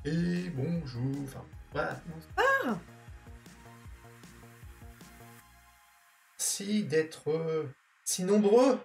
Et bonjour. Enfin, voilà. Bonsoir. Merci d'être si nombreux.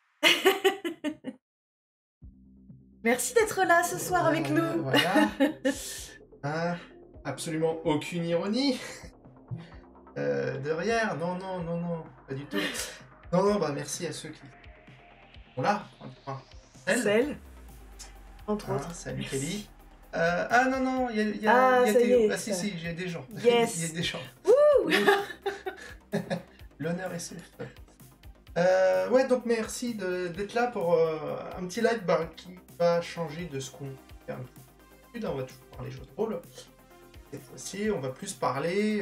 Merci d'être là ce soir avec nous. Voilà. Hein, absolument aucune ironie. Derrière, non, pas du tout. Non, bah merci à ceux qui sont là. Celle, entre autres. Salut Merci. Kelly. Non, il y Ah, a ça y Théo. est, Ah si, j'ai des gens. Yes. Il y a des gens. Ouh. L'honneur est sauf. Ouais, donc merci d'être là pour un petit live qui va changer de ce qu'on fait un petit peu. On va toujours parler jeux de rôle. Cette fois-ci, on va plus parler...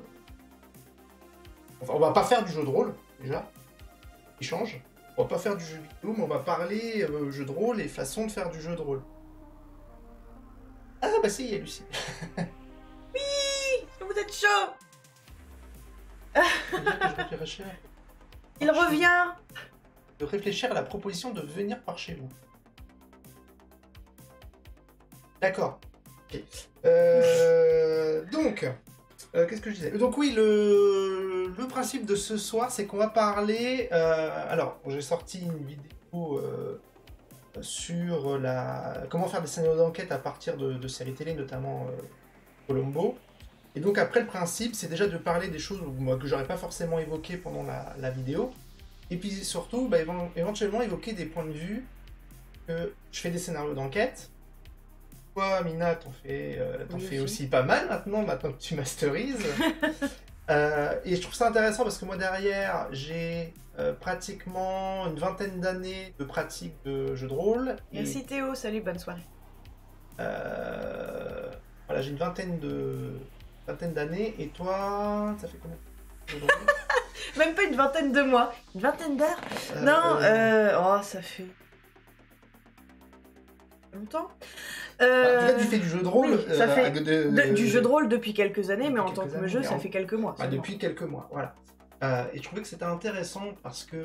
Enfin, on va pas faire du jeu de rôle, déjà. Il change. On va pas faire du jeu vidéo, mais on va parler jeu de rôle et façon de faire du jeu de rôle. Ah bah si, il y a Lucie. Oui, vous êtes chaud. Il revient. De réfléchir à la proposition de venir par chez vous. D'accord. Ok. Donc, qu'est-ce que je disais? Donc oui, le principe de ce soir, c'est qu'on va parler... alors, j'ai sorti une vidéo sur comment faire des scénarios d'enquête à partir de séries télé, notamment Colombo. Et donc après, le principe, c'est déjà de parler des choses que j'aurais pas forcément évoquées pendant la vidéo. Et puis surtout, bah, éventuellement évoquer des points de vue que je fais des scénarios d'enquête. Toi, Mina, t'en fais aussi pas mal maintenant que tu masterises. Et je trouve ça intéressant parce que moi, derrière, j'ai pratiquement une vingtaine d'années de pratique de jeux de rôle. Merci Théo, salut, bonne soirée. Voilà, j'ai une vingtaine d'années. Et toi, ça fait combien de jeux de rôle? Même pas une vingtaine de mois, une vingtaine d'heures. Non, oh, ça fait longtemps. En tout cas, tu fais du jeu de rôle. Oui, ça fait du jeu de rôle depuis quelques années, mais en tant que jeu, ça fait quelques mois. Bah, depuis quelques mois, voilà. Et je trouvais que c'était intéressant parce que...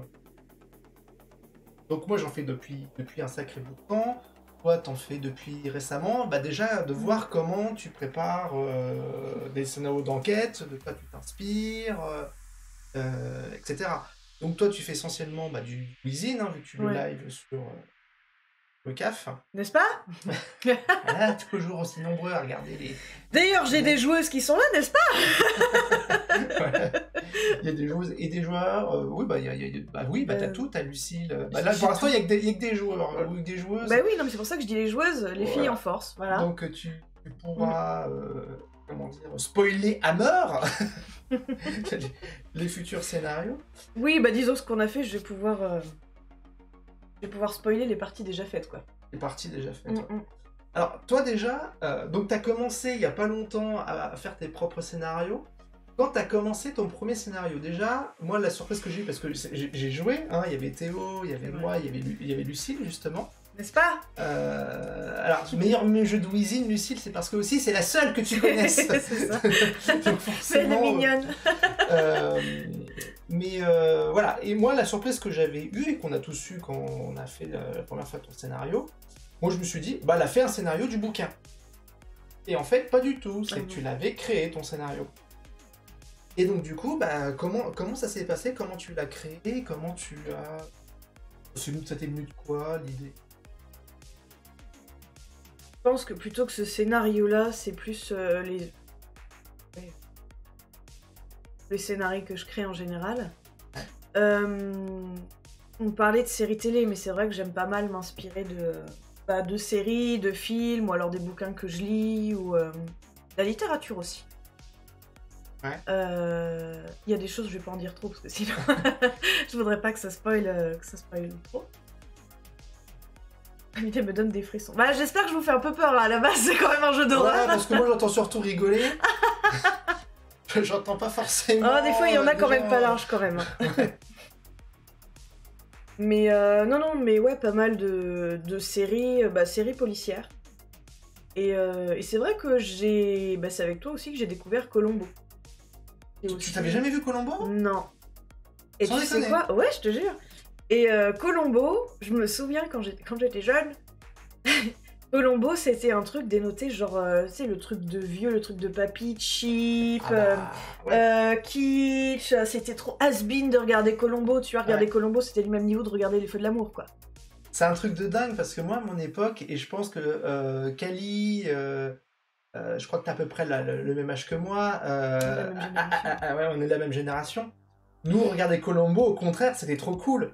Donc moi, j'en fais depuis un sacré bout de temps. Toi, t'en fais depuis récemment. Bah, déjà, de voir comment tu prépares des scénarios d'enquête, de quoi tu t'inspires, etc. Donc toi, tu fais essentiellement du cuisine, hein, vu que tu le live sur... le CAF. N'est-ce pas? Voilà, toujours aussi nombreux à regarder les... D'ailleurs, j'ai des joueuses qui sont là, n'est-ce pas? Voilà. Il y a des joueuses et des joueurs. Oui, t'as tout, t'as Lucille. Là, pour l'instant, il n'y a que des joueurs ou des joueuses. Bah oui, non, mais c'est pour ça que je dis les joueuses, les filles en force. Voilà. Donc, tu pourras, comment dire, spoiler à mort les futurs scénarios. Oui, bah disons ce qu'on a fait, je vais pouvoir spoiler les parties déjà faites, quoi. Les parties déjà faites. Alors, toi déjà, donc t'as commencé il y a pas longtemps à faire tes propres scénarios. Quand t'as commencé ton premier scénario, déjà, moi la surprise que j'ai eue, parce que j'ai joué, hein, il y avait Théo, il y avait moi, il y avait Lucille justement. N'est-ce pas? Alors, meilleur jeu de Wizine, Lucille, c'est parce que aussi c'est la seule que tu connaisses. C'est ça. Donc forcément, elle est mignonne. Mais voilà, et moi la surprise que j'avais eue, et qu'on a tous eu quand on a fait la première fois ton scénario, moi je me suis dit, bah elle a fait un scénario du bouquin. Et en fait, pas du tout, c'est que tu l'avais créé ton scénario. Et donc du coup, bah comment ça s'est passé? Comment tu l'as créé? Comment tu as... Ça t'est venu de quoi, l'idée? Je pense que plutôt que ce scénario-là, c'est plus les scénarios que je crée en général. On parlait de séries télé, mais c'est vrai que j'aime pas mal m'inspirer de séries, de films, ou alors des bouquins que je lis, ou la littérature aussi. Ouais. Y a des choses, je vais pas en dire trop, parce que sinon, je voudrais pas que ça spoil trop. L'idée me donne des frissons. Bah, j'espère que je vous fais un peu peur là, à la base, c'est quand même un jeu d'horreur. Ouais, parce que moi j'entends surtout rigoler. J'entends pas forcément. Oh, des fois, il y en a quand même pas large quand même. Mais non, mais ouais, pas mal de séries, séries policières. Et c'est vrai que c'est avec toi aussi que j'ai découvert Colombo. Tu t'avais jamais vu Colombo? Non. Et sans tu déconner. sais quoi? Ouais, je te jure. Et Colombo, je me souviens quand j'étais jeune, Columbo, c'était un truc dénoté, genre, tu sais, le truc de vieux, le truc de papy, cheap, kitsch, c'était trop has-been de regarder Columbo, tu vois, regarder Columbo, c'était le même niveau de regarder Les Feux de l'amour, quoi. C'est un truc de dingue, parce que moi, à mon époque, et je pense que Kali, je crois que t'as à peu près le même âge que moi, ouais, on est de la même génération. Nous, on regardait Columbo, au contraire, c'était trop cool.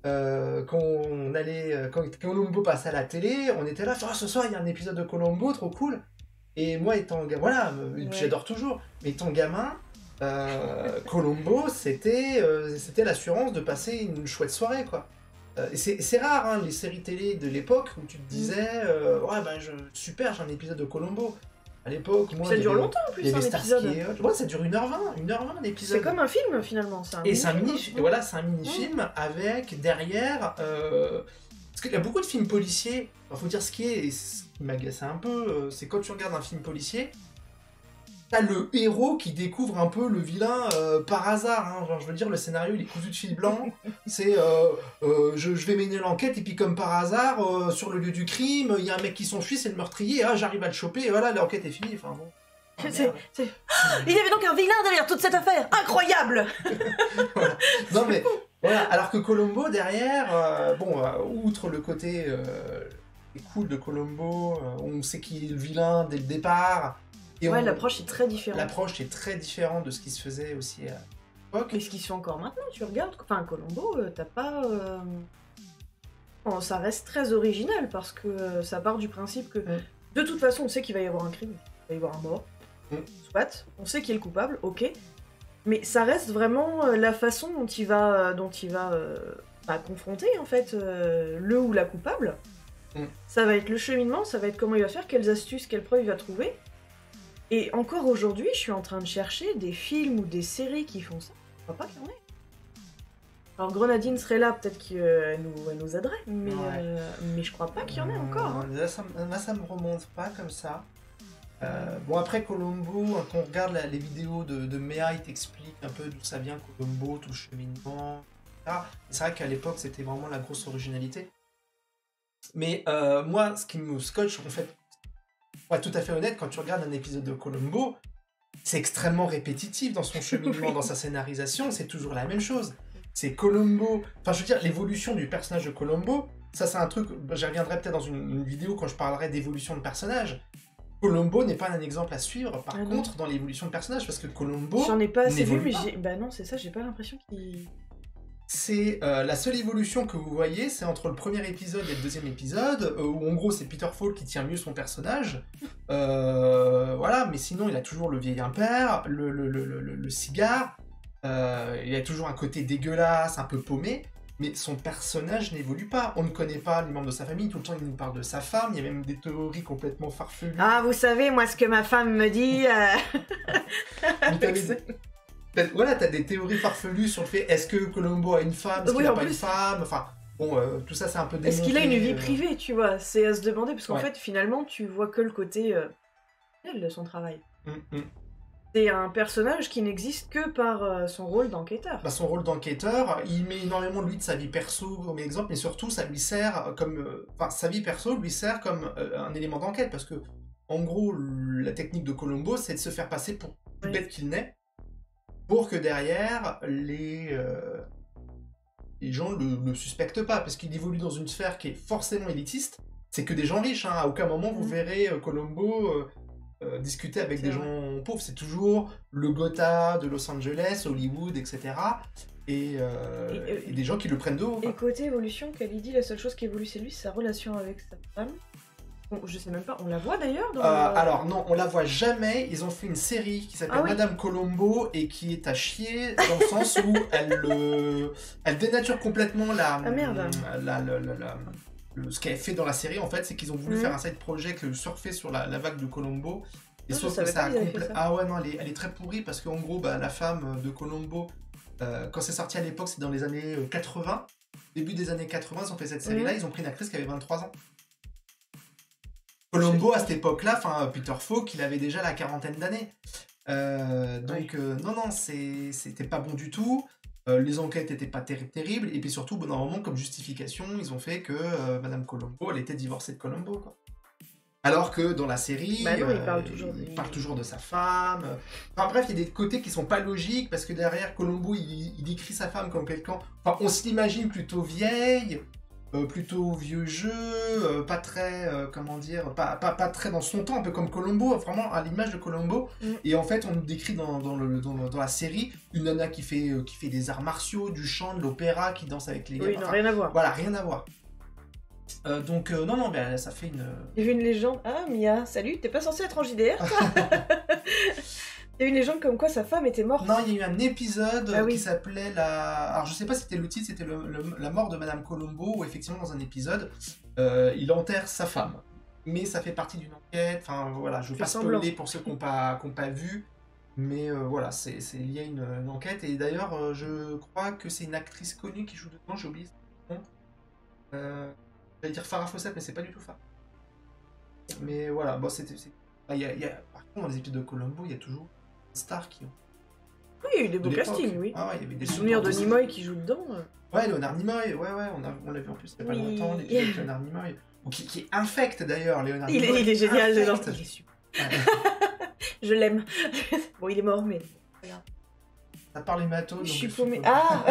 Quand Columbo passait à la télé, on était là, ce soir il y a un épisode de Columbo, trop cool. Et moi étant gamin, voilà, j'adore toujours, mais étant gamin, Columbo c'était l'assurance de passer une chouette soirée, quoi. Et c'est rare, hein, les séries télé de l'époque où tu te disais, ouais, ben super, j'ai un épisode de Columbo. À l'époque, moi. Ça dure longtemps en plus, un épisode. Ouais, ça dure 1h20 un épisode. C'est comme un film finalement, ça. Et c'est un mini-film avec derrière. Parce qu'il y a beaucoup de films policiers. Il faut dire ce qui est, et ce qui m'agace un peu, c'est quand tu regardes un film policier, t'as le héros qui découvre un peu le vilain par hasard. Hein. Genre, je veux dire, le scénario il est cousu de fil blanc. C'est je vais mener l'enquête et puis comme par hasard, sur le lieu du crime, il y a un mec qui s'enfuit, c'est le meurtrier. Ah, j'arrive à le choper et voilà, l'enquête est finie. Enfin bon. Il y avait donc un vilain derrière toute cette affaire. Incroyable. Voilà. Non mais voilà. Alors que Columbo derrière, outre le côté cool de Columbo, on sait qui est le vilain dès le départ. Et l'approche est très différente. L'approche est très différente de ce qui se faisait aussi à l'époque. Mais ce qui se fait encore maintenant, tu regardes. Enfin, Columbo, t'as pas. Ça reste très original parce que ça part du principe que de toute façon, on sait qu'il va y avoir un crime, il va y avoir un mort. Soit, on sait qui est le coupable, ok. Mais ça reste vraiment la façon dont il va confronter en fait le ou la coupable. Ça va être le cheminement, ça va être comment il va faire, quelles astuces, quelles preuves il va trouver. Et encore aujourd'hui, je suis en train de chercher des films ou des séries qui font ça. Je crois pas qu'il y en ait. Alors Grenadine serait là, peut-être qu'elle nous aiderait, mais je crois pas qu'il y en ait encore. Hein. Là, ça me remonte pas comme ça. Bon, après Columbo, quand on regarde les vidéos de Méa, il t'explique un peu d'où ça vient, Columbo, tout le cheminement, etc. C'est vrai qu'à l'époque, c'était vraiment la grosse originalité. Mais moi, ce qui me scotche, en fait, pour être tout à fait honnête, quand tu regardes un épisode de Columbo, c'est extrêmement répétitif dans son cheminement, dans sa scénarisation, c'est toujours la même chose. C'est Columbo... Enfin, je veux dire, l'évolution du personnage de Columbo, ça c'est un truc... J'y reviendrai peut-être dans une vidéo quand je parlerai d'évolution de personnage. Columbo n'est pas un exemple à suivre, par contre, dans l'évolution de personnage, parce que Columbo... J'en ai pas assez vu, mais bah non, c'est ça, j'ai pas l'impression qu'il... C'est la seule évolution que vous voyez, c'est entre le premier épisode et le deuxième épisode, où en gros c'est Peter Falk qui tient mieux son personnage. Voilà, mais sinon il a toujours le vieil impair, le cigare, il a toujours un côté dégueulasse, un peu paumé, mais son personnage n'évolue pas. On ne connaît pas les membres de sa famille, tout le temps il nous parle de sa femme, il y a même des théories complètement farfelues. Ah, vous savez, moi ce que ma femme me dit... Voilà, t'as des théories farfelues sur le fait est-ce que Columbo a une femme, est-ce qu'il n'a pas une femme, enfin, bon, tout ça c'est un peu démonté. Est-ce qu'il a une vie privée, tu vois? C'est à se demander, parce qu'en fait, finalement, tu vois que le côté de son travail. C'est un personnage qui n'existe que par son rôle d'enquêteur. Bah, son rôle d'enquêteur, il met énormément lui de sa vie perso comme exemple, mais surtout ça lui sert comme... sa vie perso lui sert comme un élément d'enquête, parce que, en gros, la technique de Columbo, c'est de se faire passer pour plus bête qu'il n'est, pour que derrière, les gens le suspectent pas, parce qu'il évolue dans une sphère qui est forcément élitiste, c'est que des gens riches, hein. À aucun moment vous verrez Columbo discuter avec des gens pauvres, c'est toujours le Gotha de Los Angeles, Hollywood, etc. Et des gens qui le prennent de haut. Et côté évolution, Kali dit la seule chose qui évolue c'est lui, c'est sa relation avec sa femme. Bon, je sais même pas, on la voit d'ailleurs dans Alors non, on la voit jamais. Ils ont fait une série qui s'appelle Madame Columbo et qui est à chier dans le sens où elle dénature complètement ce qu'elle fait dans la série. En fait, c'est qu'ils ont voulu faire un side project, surfer sur la vague de Columbo. Et sauf que ça a complètement... Ah ouais, non, elle est très pourrie parce qu'en gros, la femme de Columbo, quand c'est sorti à l'époque, c'est dans les années 80. Début des années 80, ils ont fait cette série-là. Ils ont pris une actrice qui avait 23 ans. Columbo, à cette époque-là, Peter Falk, il avait déjà la quarantaine d'années. Non, c'était pas bon du tout. Les enquêtes n'étaient pas terribles. Et puis surtout, normalement, comme justification, ils ont fait que Madame Columbo, elle était divorcée de Columbo, quoi. Alors que dans la série, Bah non, il parle toujours de sa femme. Enfin bref, il y a des côtés qui sont pas logiques parce que derrière Columbo, il décrit sa femme comme quelqu'un. Enfin, on se l'imagine plutôt vieille, plutôt vieux jeu, pas très, comment dire, pas très dans son temps, un peu comme Columbo, vraiment à l'image de Columbo. Et en fait, on nous décrit dans la série une nana qui fait des arts martiaux, du chant, de l'opéra, qui danse avec les. Oui, non, rien à voir. Voilà, rien à voir. Donc, non, ben, ça fait une... J'ai vu une légende. Ah, Mia, salut, t'es pas censée être en JDR, toi? Il y a une légende comme quoi sa femme était morte. Non, il y a eu un épisode qui s'appelait la... Alors, je sais pas si c'était le titre, c'était la mort de Madame Columbo, où effectivement, dans un épisode, il enterre sa femme. Mais ça fait partie d'une enquête, enfin, voilà, je ne veux pas spoiler pour ceux qui n'ont pas vu, mais voilà, c'est lié à une enquête, et d'ailleurs, je crois que c'est une actrice connue qui joue dedans, j'ai oublié son nom. J'allais dire Farah Fawcett, mais c'est pas du tout Farah. Mais voilà, bon, c'était... Par contre, dans les épisodes de Columbo, il y a toujours des stars qui ont... Oui, il y a eu des beaux castings, oui. Ah ouais, il y avait des souvenirs de Nimoy qui joue dedans. Ouais, Léonard Nimoy, on l'a vu en plus il y a pas longtemps, l'épisode de Léonard Nimoy. Qui est infect d'ailleurs, Léonard Nimoy. Il est génial dedans. Il est super. Je l'aime. Bon, il est mort, mais... Ça parle hémato, donc... Je suis paumée. Ah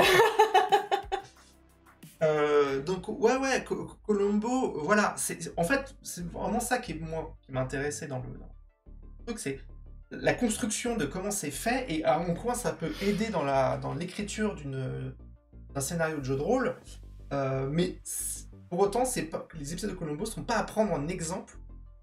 donc ouais, Columbo, voilà, en fait, c'est vraiment ça qui m'intéressait dans le truc, c'est la construction de comment c'est fait et à mon point ça peut aider dans l'écriture d'un scénario de jeu de rôle, mais pour autant, les épisodes de Columbo sont pas à prendre en exemple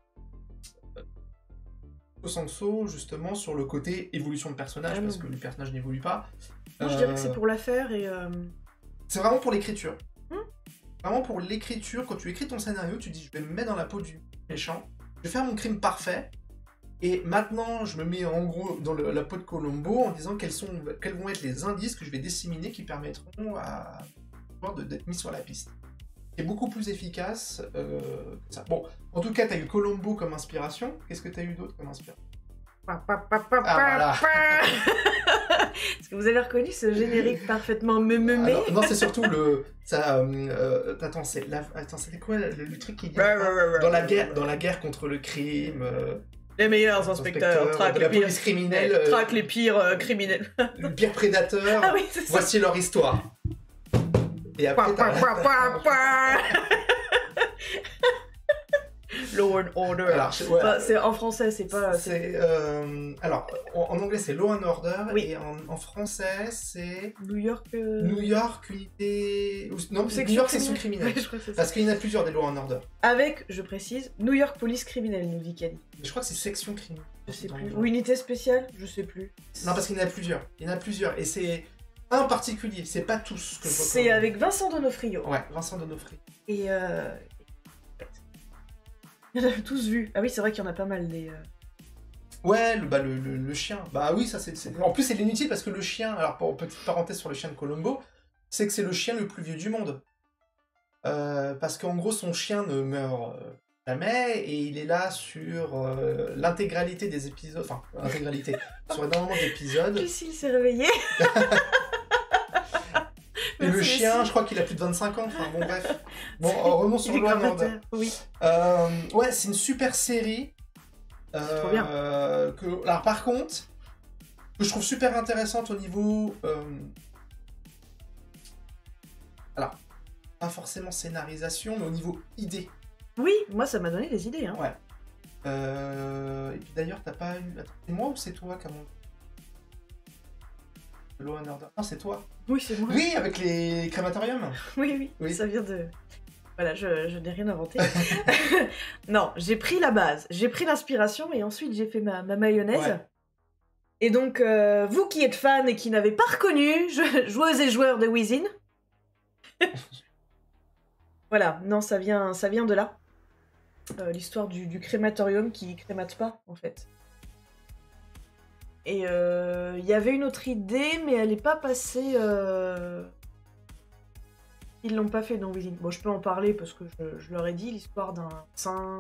au senso, justement, sur le côté évolution de personnage, parce que le personnage n'évolue pas. Moi, je dirais que c'est pour la faire et... C'est vraiment pour l'écriture. Vraiment pour l'écriture, quand tu écris ton scénario, tu dis je vais me mettre dans la peau du méchant, je vais faire mon crime parfait, et maintenant je me mets en gros dans la peau de Columbo en disant quels vont être les indices que je vais disséminer qui permettront d'être mis sur la piste. C'est beaucoup plus efficace que ça. Bon, en tout cas, tu as eu Columbo comme inspiration. Qu'est-ce que tu as eu d'autre comme inspiration? Voilà. Est-ce que vous avez reconnu ce générique parfaitement meumé? Non, c'est surtout le... Attends, c'était quoi le truc qui dit dans la guerre contre le crime... Les meilleurs inspecteurs traquent les pires criminels... traquent les pires criminels. Le pire prédateur, ah oui, c'est ça. Voici leur histoire. Et après, Law and Order. Alors, c'est en français, c'est pas... alors, en anglais, c'est Law and Order, oui. Et en français, c'est... New York, unité... Non, New York, section criminelle. Ouais, je crois que c'est ça. Parce qu'il y en a plusieurs des Law and Order. Avec, je précise, New York Police Criminelle, nous dit Kali. Je crois que c'est section criminelle. Je sais plus. Ou unité spéciale, je sais plus. Non, parce qu'il y en a plusieurs. Et c'est... Un particulier, c'est pas tous que je vois. C'est avec Vincent D'Onofrio. Ouais, Vincent D'Onofrio. Et il y en a tous vu. Ah oui, c'est vrai qu'il y en a pas mal des... Ouais, le chien. Bah oui, ça c'est... En plus, c'est l'inutile parce que le chien, alors pour petite parenthèse sur le chien de Columbo, c'est que c'est le chien le plus vieux du monde. Parce qu'en gros, son chien ne meurt jamais et il est là sur l'intégralité des épisodes. Enfin, l'intégralité. Sur énormément d'épisodes. Lucille s'est réveillée. Et le chien, je crois qu'il a plus de 25 ans, enfin bon bref. Bon, revenons sur Law and Order. Oui. Ouais, c'est une super série. C'est trop bien. Alors par contre, que je trouve super intéressante au niveau... Alors, pas forcément scénarisation, mais au niveau idée. Oui, moi ça m'a donné des idées. Hein. Ouais. Et puis d'ailleurs, t'as pas eu... Attends, c'est moi ou c'est toi qui a monté Law and Order? Non, c'est toi. Oui, c'est moi. Oui, avec les crématoriums. Oui, ça vient de... Voilà, je n'ai rien inventé. Non, j'ai pris la base, j'ai pris l'inspiration et ensuite j'ai fait ma mayonnaise. Ouais. Et donc, vous qui êtes fans et qui n'avez pas reconnu, joueuses et joueurs de Within. Voilà, non, ça vient de là. L'histoire du crématorium qui crémate pas, en fait. Et il y avait une autre idée, mais elle n'est pas passée... Ils l'ont pas fait dans Within. Bon, je peux en parler parce que je leur ai dit l'histoire d'un saint...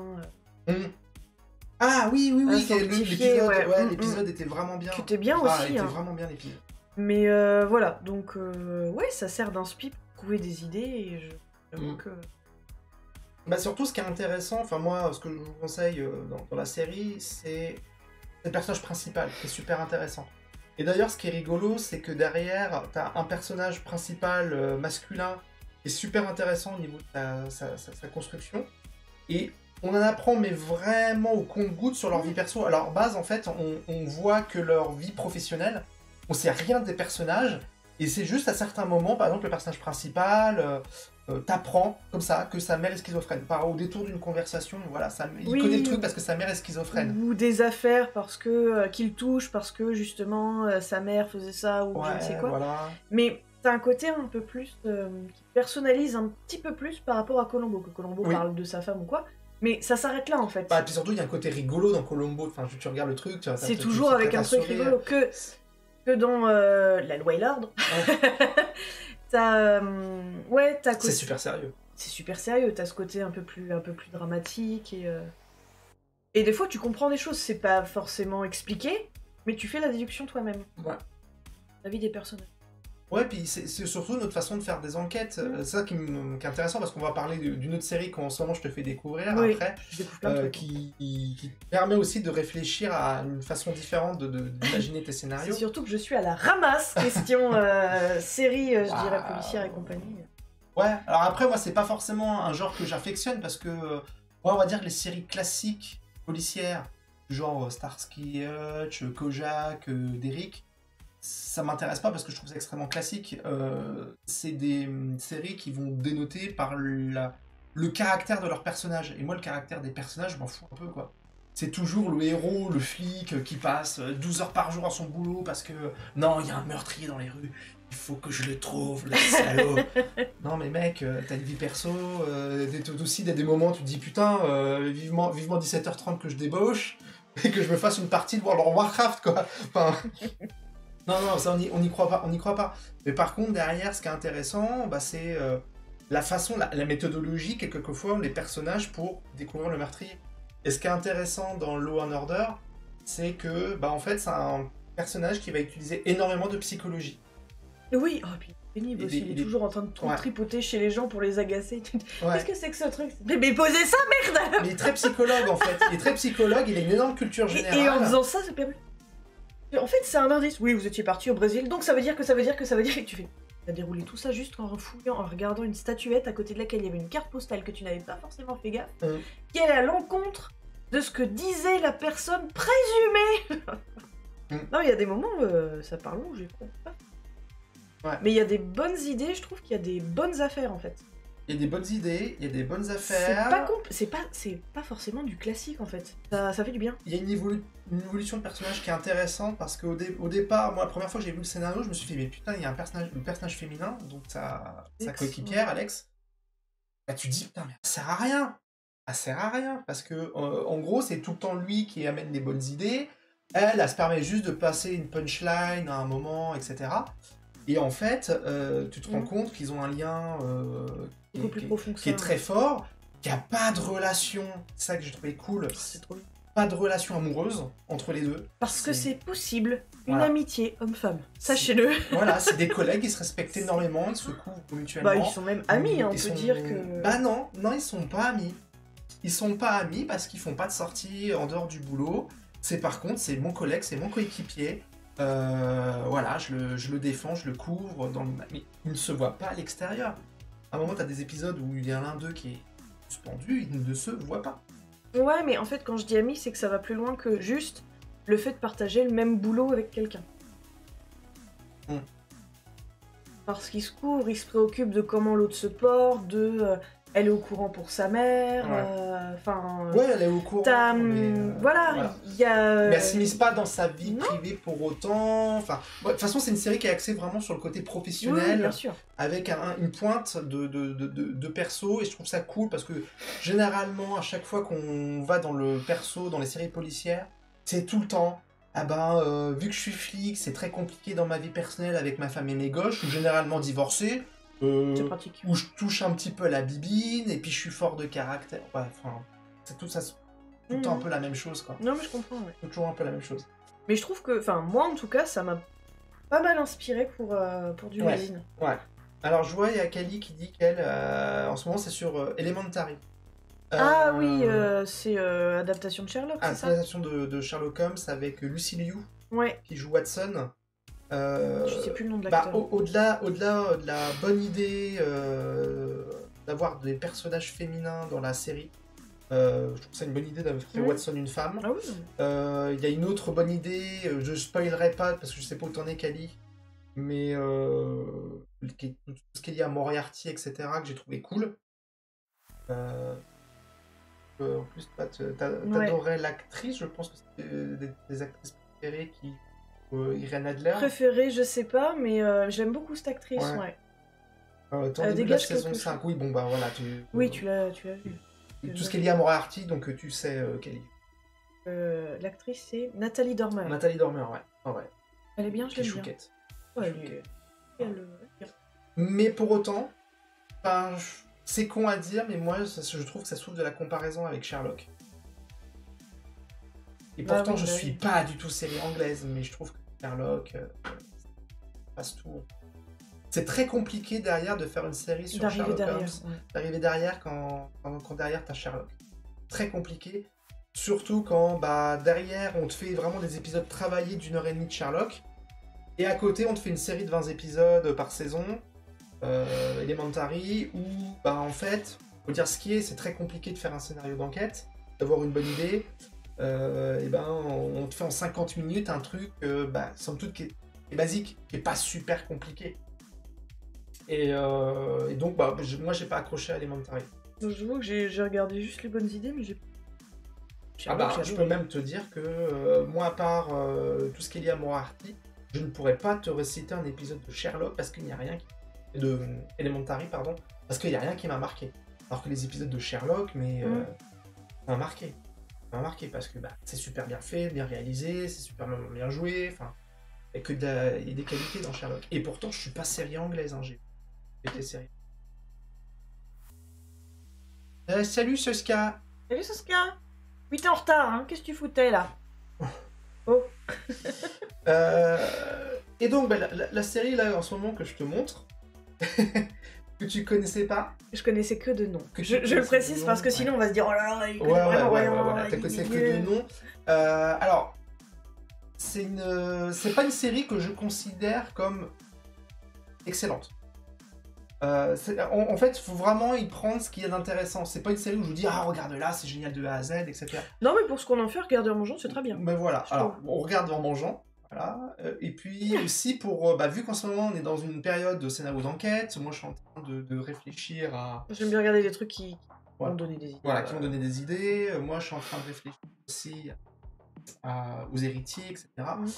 Ah oui, l'épisode était vraiment bien. Qui était bien aussi. Était vraiment bien l'épisode. Mais voilà, donc ouais, ça sert d'inspi pour trouver des idées et j'avoue que... Bah surtout, ce qui est intéressant, enfin moi, ce que je vous conseille dans la série, c'est le personnage principal, qui est super intéressant. Et d'ailleurs, ce qui est rigolo, c'est que derrière, t'as un personnage principal masculin qui est super intéressant au niveau de sa construction. Et on en apprend, mais vraiment au compte-gouttes sur leur vie perso. À leur base, en fait, on voit que leur vie professionnelle, on sait rien des personnages, et c'est juste à certains moments, par exemple, le personnage principal t'apprend, comme ça, que sa mère est schizophrène. Au détour d'une conversation, voilà, il connaît le truc parce que sa mère est schizophrène. Ou des affaires parce que qu'il touche, parce que justement sa mère faisait ça, ou je ne sais quoi. Voilà. Mais t'as un côté un peu plus, qui personnalise un petit peu plus par rapport à Columbo, que Columbo parle de sa femme ou quoi. Mais ça s'arrête là en fait. Bah, et puis surtout, il y a un côté rigolo dans Columbo. Enfin, tu regardes le truc, c'est toujours avec un truc rigolo. Que dans La Loi et l'Ordre. T'as c'est super sérieux. C'est super sérieux. T'as ce côté un peu plus dramatique et des fois tu comprends des choses. C'est pas forcément expliqué, mais tu fais la déduction toi-même. Ouais. La vie des personnages. Ouais, puis c'est surtout notre façon de faire des enquêtes. C'est ça qui est intéressant, parce qu'on va parler d'une autre série qu'en ce moment je te fais découvrir après, qui permet aussi de réfléchir à une façon différente d'imaginer tes scénarios. C'est surtout que je suis à la ramasse question série, je dirais, policière et compagnie. Ouais, alors après, moi, c'est pas forcément un genre que j'affectionne, parce que, on va dire que les séries classiques policières, genre Starsky Hutch, Kojak, Derrick, ça m'intéresse pas parce que je trouve ça extrêmement classique. C'est des séries qui vont dénoter par le caractère de leurs personnages. Et moi, le caractère des personnages, je m'en fous un peu, quoi. C'est toujours le héros, le flic, qui passe 12 heures par jour à son boulot parce que, non, il y a un meurtrier dans les rues, il faut que je le trouve, le salaud. Non, mais mec, t'as une vie perso, aussi, des moments où tu te dis, putain, vivement 17h30 que je débauche, et que je me fasse une partie de World of Warcraft, quoi. Enfin... Non, ça on n'y croit pas, Mais par contre, derrière, ce qui est intéressant, bah, c'est la façon, la méthodologie, quelquefois, les personnages pour découvrir le meurtrier. Et ce qui est intéressant dans Law & Order, c'est que, bah, en fait, c'est un personnage qui va utiliser énormément de psychologie. Oui, oh, puis pénible aussi, il est toujours en train de trop tripoter chez les gens pour les agacer. Qu'est-ce que c'est que ce truc? Mais posez ça, merde! Mais il est très psychologue, en fait. Il est très psychologue, il a une énorme culture générale. Et en faisant ça, c'est permis. En fait, c'est un indice. Oui, vous étiez parti au Brésil, donc ça veut dire que ça veut dire que ça veut dire que tu fais. Tu as déroulé tout ça juste en fouillant, en regardant une statuette à côté de laquelle il y avait une carte postale que tu n'avais pas forcément fait gaffe, qui allait à l'encontre de ce que disait la personne présumée. Non, il y a des moments où ça parle long, j'ai pas. Ouais. Mais il y a des bonnes idées, je trouve qu'il y a des bonnes affaires en fait. Il y a des bonnes idées, il y a des bonnes affaires. C'est pas forcément du classique en fait. Ça fait du bien. Il y a une évolution de personnage qui est intéressante parce qu'au départ, moi la première fois que j'ai vu le scénario, je me suis fait mais putain, il y a un personnage féminin, donc sa coéquipière, Alex. Bah tu te dis putain mais ça sert à rien. Ça sert à rien parce que en gros c'est tout le temps lui qui amène les bonnes idées. Elle se permet juste de passer une punchline à un moment, etc. Et en fait, tu te rends compte qu'ils ont un lien qui est très fort, qu'il n'y a pas de relation, c'est ça que j'ai trouvé cool, pas de relation amoureuse entre les deux. Parce que c'est possible, une amitié homme-femme, sachez-le. Voilà, c'est des collègues, ils se respectent énormément, ils se couvrent mutuellement. Bah ils sont même amis, on peut dire que... Bah non, ils sont pas amis. Ils sont pas amis parce qu'ils font pas de sortie en dehors du boulot. Par contre, c'est mon collègue, c'est mon coéquipier. Voilà, je le défends, je le couvre, mais il ne se voit pas à l'extérieur. À un moment, t'as des épisodes où il y a l'un d'eux qui est suspendu, il ne se voit pas. Ouais, mais en fait, quand je dis ami, c'est que ça va plus loin que juste le fait de partager le même boulot avec quelqu'un. Parce qu'ils se couvrent, ils se préoccupent de comment l'autre se porte, elle est au courant pour sa mère, ouais, elle est au courant. Voilà, il y a... Mais elle s'immisce pas dans sa vie privée pour autant. Enfin, de toute façon, c'est une série qui est axée vraiment sur le côté professionnel, bien sûr. Avec une pointe de perso, et je trouve ça cool parce que généralement, à chaque fois qu'on va dans le perso, dans les séries policières, c'est tout le temps. Ah ben, vu que je suis flic, c'est très compliqué dans ma vie personnelle avec ma femme et mes gosses, je suis généralement divorcé. C'est pratique. Où je touche un petit peu à la bibine, et puis je suis fort de caractère. Ouais, enfin, c'est tout ça, tout le temps un peu la même chose, quoi. Non, mais je comprends, ouais. C'est toujours un peu la même chose. Mais je trouve que, enfin, moi en tout cas, ça m'a pas mal inspiré pour du magazine. Ouais. Alors, je vois, il y a Kali qui dit qu'elle, en ce moment, c'est sur Elementary. Ah oui, c'est adaptation de Sherlock, c'est ça? Adaptation de Sherlock Holmes avec Lucy Liu qui joue Watson. Je sais plus le nom de l'acteur. Au-delà de la bonne idée d'avoir des personnages féminins dans la série, je trouve ça une bonne idée d'avoir fait Watson une femme. Ah oui. Il y a une autre bonne idée, je spoilerai pas parce que je sais pas où t'en es, Kali, mais tout ce qui est lié à Moriarty, etc., que j'ai trouvé cool. En plus, t'adorais l'actrice, je pense que c'était des actrices préférées qui. Irène Adler. Préférée, je sais pas, mais j'aime beaucoup cette actrice, T'en début de la saison 5, oui, bon bah voilà. Oui, tu l'as vu. Tout ce qui est lié à Moriarty, donc tu sais Kelly. L'actrice, c'est Nathalie Dormer. Nathalie Dormer, ouais. Elle est bien, je l'aime bien. Chouquette. Ouais, elle bien. Mais pour autant, c'est con à dire, mais moi, je trouve que ça souffre de la comparaison avec Sherlock. Et pourtant, je suis pas du tout série anglaise, mais je trouve que Sherlock passe tout. C'est très compliqué derrière de faire une série sur Sherlock Holmes, d'arriver derrière quand derrière t'as Sherlock. Très compliqué, surtout quand derrière on te fait vraiment des épisodes travaillés d'1h30 de Sherlock, et à côté on te fait une série de 20 épisodes par saison, Elementary, où en fait, faut dire ce qui est, c'est très compliqué de faire un scénario d'enquête, d'avoir une bonne idée. On te fait en 50 minutes un truc, somme toute, qui est basique, qui est pas super compliqué. Et donc, moi, j'ai pas accroché à Elementary. Je vois que j'ai regardé juste les bonnes idées, mais j'ai... je peux même te dire que, moi, à part tout ce qui est lié à Moriarty, je ne pourrais pas te réciter un épisode de Sherlock parce qu'il n'y a rien de Elementary, pardon, parce qu'il n'y a rien qui m'a marqué. Alors que les épisodes de Sherlock, ça m'a marqué. Parce que c'est super bien fait, bien réalisé, c'est super bien joué, il y a des qualités dans Sherlock. Et pourtant, je suis pas série anglaise, j'ai été série. Salut Soska. Salut Soska. Oui, t'es en retard, qu'est-ce que tu foutais là? Oh. Et donc, la série là en ce moment que je te montre, que tu connaissais pas. Je connaissais que de nom. Je le précise parce que sinon on va se dire oh là là, il connaît vraiment rien. Tu connaissais que de nom. Alors, c'est pas une série que je considère comme excellente. En fait, il faut vraiment y prendre ce qu'il y a d'intéressant. C'est pas une série où je vous dis regarde là, c'est génial de A à Z, etc. Non, mais pour ce qu'on en fait, regarder en mangeant, c'est très bien. Mais voilà. Alors, on regarde en mangeant. Voilà. Et puis aussi pour vu qu'en ce moment on est dans une période de scénario d'enquête, moi je suis en train de réfléchir à. J'aime bien regarder des trucs qui m'ont donné des idées. Voilà, qui m'ont donné des idées. Moi je suis en train de réfléchir aussi aux héritiers, etc.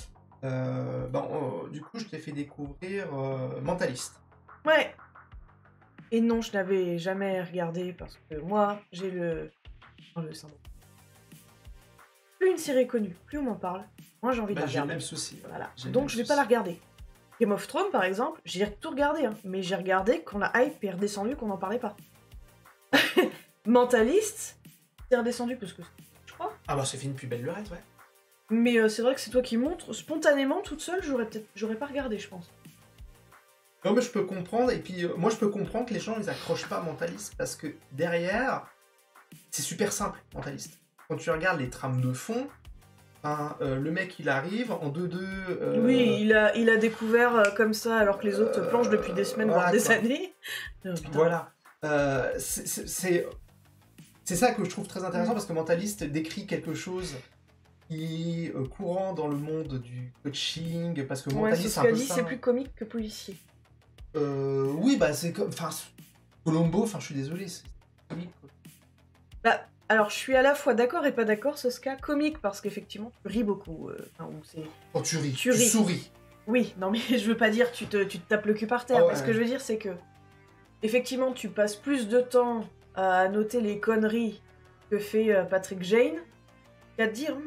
Du coup je t'ai fait découvrir Mentalist. Ouais. Et non, je n'avais jamais regardé parce que moi j'ai le syndrome. Plus une série est connue, plus on m'en parle. Moi j'ai envie de la regarder. J'ai le même souci. Voilà. Donc je vais pas la regarder. Game of Thrones par exemple, j'ai tout regardé, mais j'ai regardé quand la hype est redescendue, qu'on n'en parlait pas. Mentalist, c'est redescendu parce que je crois. C'est fini depuis belle lurette, ouais. Mais c'est vrai que c'est toi qui montres. Spontanément, toute seule, j'aurais pas regardé, je pense. Non mais je peux comprendre, et puis moi je peux comprendre que les gens ils accrochent pas à Mentalist parce que derrière, c'est super simple, Mentalist. Quand tu regardes les trames de fond, le mec il arrive en 2-2. Oui, il a découvert comme ça alors que les autres planchent depuis des semaines, voire des années. Voilà. C'est ça que je trouve très intéressant parce que Mentalist décrit quelque chose qui est courant dans le monde du coaching, parce que Mentalist c'est un peu ça. C'est plus comique que policier. Oui, c'est comme. Colombo, je suis désolé, c'est comique. Alors, je suis à la fois d'accord et pas d'accord, Soska. Comique, parce qu'effectivement, tu ris beaucoup. Quand tu ris, tu souris. Oui, non mais je veux pas dire tu te tapes le cul par terre. Ce que je veux dire, c'est que, effectivement, tu passes plus de temps à noter les conneries que fait Patrick Jane qu'à te dire...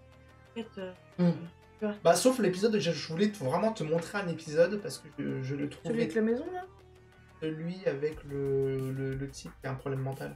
sauf l'épisode, je voulais vraiment te montrer un épisode, parce que je le trouvais... Celui avec la maison, là? Celui avec le type qui a un problème mental.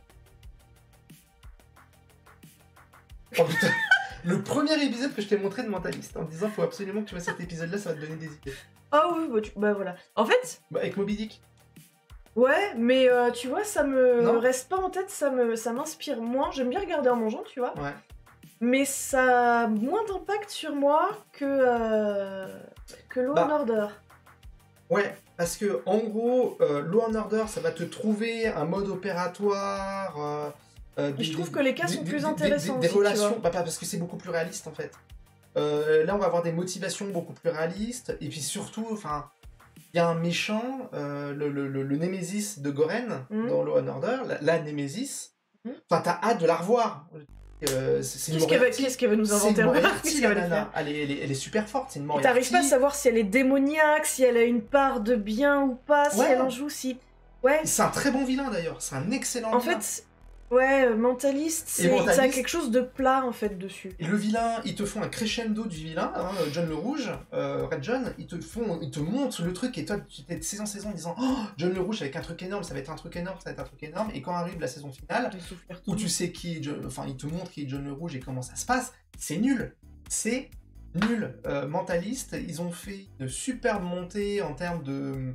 Oh putain. Le premier épisode que je t'ai montré de Mentalist, en disant faut absolument que tu vois cet épisode-là, ça va te donner des idées. Ah oui, voilà. En fait... avec Moby Dick. Ouais, mais tu vois, ça me Non. reste pas en tête, ça m'inspire moins. J'aime bien regarder en mangeant, tu vois. Ouais. Mais ça a moins d'impact sur moi que Law and Order. Ouais, parce que en gros, Law and Order, ça va te trouver un mode opératoire. Je trouve que les cas sont plus intéressants aussi, relations, tu vois. parce que c'est beaucoup plus réaliste en fait. Là, on va avoir des motivations beaucoup plus réalistes, et puis surtout, enfin, il y a un méchant, le Némésis de Goren dans Law and Order, la Némésis. Enfin, t'as hâte de la revoir. C'est une Moriarty. Qu'est-ce qu'elle va nous inventer en Qu'est-ce qu'elle va nous faire? Elle est super forte, c'est une Et Moriarty. t'arrives pas à savoir si elle est démoniaque, si elle a une part de bien ou pas, si elle en joue, si... Ouais. C'est un très bon vilain d'ailleurs, c'est un excellent vilain. En fait, ouais, Mentaliste, ça a quelque chose de plat en fait dessus. Et le vilain, ils te font un crescendo du vilain, hein, John le Rouge, Red John, ils te montrent le truc et toi tu t'es de saison en saison en disant oh, John le Rouge avec un truc énorme, ça va être un truc énorme, ça va être un truc énorme, et quand arrive la saison finale, où tu sais qui est enfin ils te montrent qui est John le Rouge et comment ça se passe, c'est nul. C'est nul. Mentaliste, ils ont fait une superbe montée en termes de...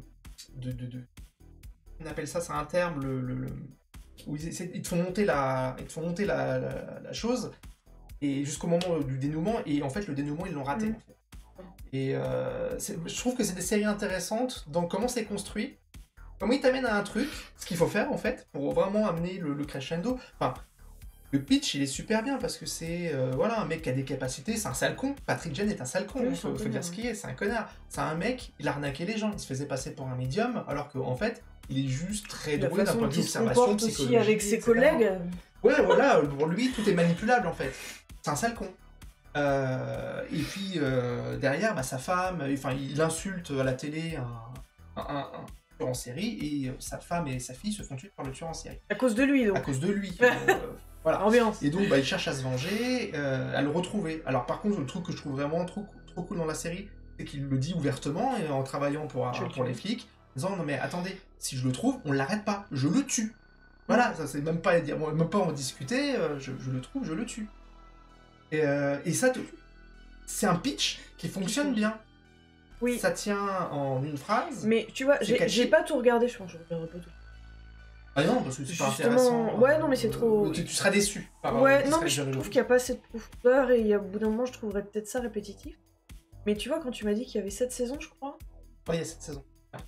On appelle ça, c'est un terme, où ils te font monter la chose et jusqu'au moment du dénouement, et en fait le dénouement ils l'ont raté en fait. Et je trouve que c'est des séries intéressantes dans comment c'est construit, comment ils t'amènent à un truc, ce qu'il faut faire en fait pour vraiment amener le crescendo. Enfin, le pitch il est super bien parce que c'est voilà, un mec qui a des capacités, c'est un sale con. Patrick Jane est un sale con, oui, faut dire ce qu'il est, c'est un connard. C'est un mec, il arnaquait les gens, il se faisait passer pour un médium alors qu'en fait il est juste très doué d'un point de vue observation psychologique. Aussi avec ses collègues. Ouais, voilà, pour lui, tout est manipulable, en fait. C'est un sale con. Et puis, derrière, sa femme, enfin, il insulte à la télé un tueur en série, et sa femme et sa fille se font tuer par le tueur en série. À cause de lui, donc. À cause de lui. Voilà. Ambiance. Et donc, il cherche à se venger, à le retrouver. Alors, par contre, le truc que je trouve vraiment trop cool dans la série, c'est qu'il le dit ouvertement, et en travaillant pour les flics, en disant non mais attendez, si je le trouve, on l'arrête pas, je le tue. Voilà, ça c'est même pas en discuter, je le trouve, je le tue. Et ça, c'est un pitch qui fonctionne bien. Oui. Ça tient en une phrase. Mais tu vois, j'ai pas tout regardé, je pense que je regarderai pas tout. Ah non, parce que c'est pas intéressant. Ouais, non, mais c'est trop... Tu seras déçu. Ouais, non, mais je trouve qu'il n'y a pas assez de profondeur, et au bout d'un moment, je trouverais peut-être ça répétitif. Mais tu vois, quand tu m'as dit qu'il y avait 7 saisons, je crois... Ouais, il y a 7 saisons.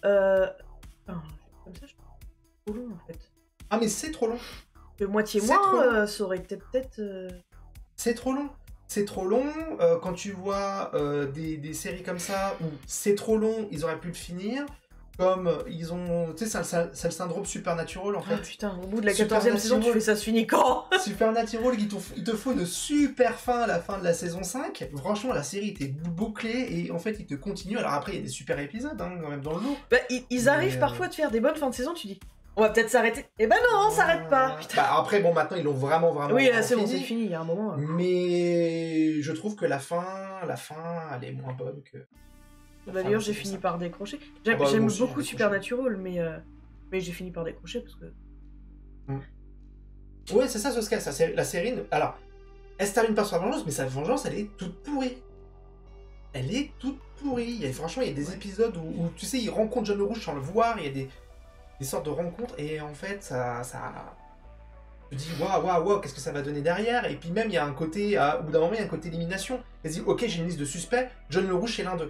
Comme ça, je trouve trop long, en fait. Ah, mais c'est trop long. De moitié moins, ça aurait peut-être... C'est trop long. C'est trop long. Quand tu vois des séries comme ça, où c'est trop long, ils auraient pu le finir. Comme ils ont... Tu sais, c'est le syndrome Supernatural, en fait. Ah putain, au bout de la 14e saison, tu fais ça se finit quand? Supernatural, il te faut une super fin à la fin de la saison 5. Franchement, la série était bouclée, et en fait, ils te continuent. Alors après, il y a des super épisodes, hein, quand même, dans le lot. Ils arrivent parfois à te faire des bonnes fins de saison, tu dis... On va peut-être s'arrêter. Eh ben non, on s'arrête pas. Putain. Après, bon, maintenant, ils l'ont vraiment oui, là, c'est bon, c'est fini, il y a un moment. Mais je trouve que la fin, elle est moins bonne que... D'ailleurs, j'ai fini par décrocher. J'aime beaucoup Supernatural, mais j'ai fini par décrocher parce que... Ouais, c'est ça, ce cas. La série... Alors, elle se termine pas sur la vengeance, mais sa vengeance, elle est toute pourrie. Elle est toute pourrie. Franchement, il y a des épisodes où, tu sais, ils rencontrent John le Rouge sans le voir, il y a des sortes de rencontres, et en fait, ça tu te dis waouh, qu'est-ce que ça va donner derrière. Et puis même, il y a un côté, au bout d'un moment, il y a un côté élimination. Elle se dit, ok, j'ai une liste de suspects, John le Rouge, c'est l'un d'eux.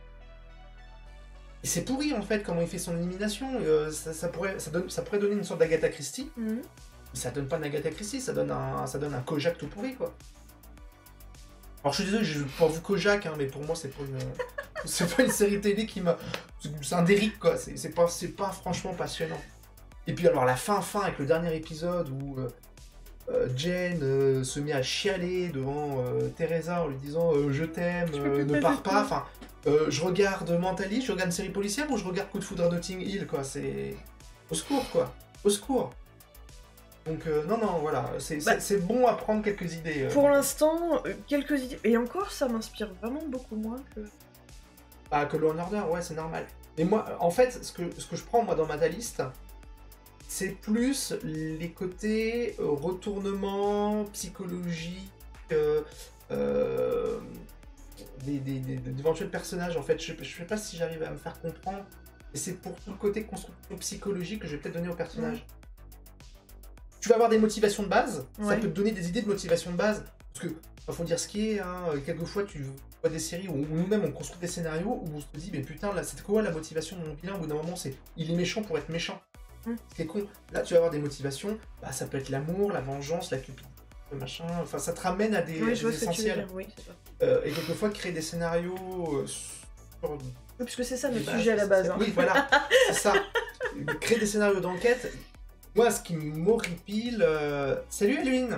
Et c'est pourri, en fait, comment il fait son élimination. Ça pourrait donner une sorte d'Agatha Christie. Mais ça donne pas d'Agatha Christie, ça donne un Kojak tout pourri, quoi. Alors, je suis désolé, j'ai pas vu Kojak, hein, mais pour moi, c'est pas une série télé qui m'a... C'est un Derrick, quoi. C'est pas franchement passionnant. Et puis, alors, la fin avec le dernier épisode où Jane se met à chialer devant Teresa en lui disant je t'aime, ne pars pas. Enfin, je regarde Mentalist, je regarde une série policière, ou je regarde Coup de foudre à Notting Hill, quoi. C'est... Au secours, quoi. Au secours. Donc non, voilà, c'est bon à prendre quelques idées. Pour l'instant, quelques idées. Et encore, ça m'inspire vraiment beaucoup moins que... que Law and Order, ouais, c'est normal. Mais moi, en fait, ce que je prends, moi, dans Mentalist, c'est plus les côtés retournement, psychologie, d'éventuels personnages, en fait. Je sais pas si j'arrive à me faire comprendre. Et c'est pour tout le côté construction psychologique que je vais peut-être donner au personnage. Tu vas avoir des motivations de base, ça peut te donner des idées de motivation de base. Parce que, faut dire ce qui est, hein, quelquefois tu vois des séries où nous-mêmes on construit des scénarios où on se dit, mais putain, là, c'est quoi la motivation de mon vilain? Au bout d'un moment, c'est il est méchant pour être méchant. Ce qui est con. Là, tu vas avoir des motivations, bah, ça peut être l'amour, la vengeance, la cupidité, le machin, enfin, ça te ramène à des, essentiels. Et quelquefois, créer des scénarios sur... Oui, puisque c'est ça notre sujet à la base. Hein. Oui, voilà, c'est ça. Créer des scénarios d'enquête, moi, ce qui m'horripile... Salut, Eluine!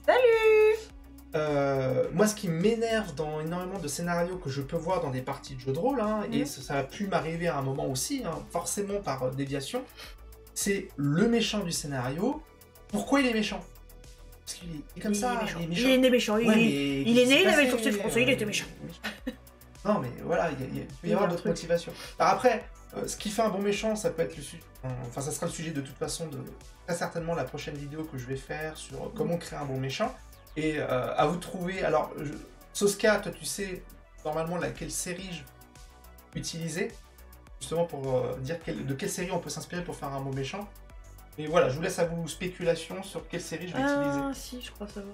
Salut! Moi, ce qui m'énerve dans énormément de scénarios que je peux voir dans des parties de jeux de rôle, hein, et ça a pu m'arriver à un moment aussi, hein, forcément par déviation, c'est le méchant du scénario. Pourquoi il est méchant? Parce qu'il est comme ça, il est méchant. Il est né méchant, il est né, il avait le sourcil français, il était méchant. Non, mais voilà, il peut y avoir d'autres motivations. Alors après, ce qui fait un bon méchant, ça peut être le sujet. Enfin, ça sera le sujet de toute façon de très certainement la prochaine vidéo que je vais faire sur comment créer un bon méchant. Et à vous trouver. Alors, Soska, toi, tu sais normalement laquelle série je vais utiliser, justement pour dire de quelle série on peut s'inspirer pour faire un bon méchant. Mais voilà, je vous laisse à vous spéculation sur quelle série je vais utiliser. Ah, si, je crois savoir.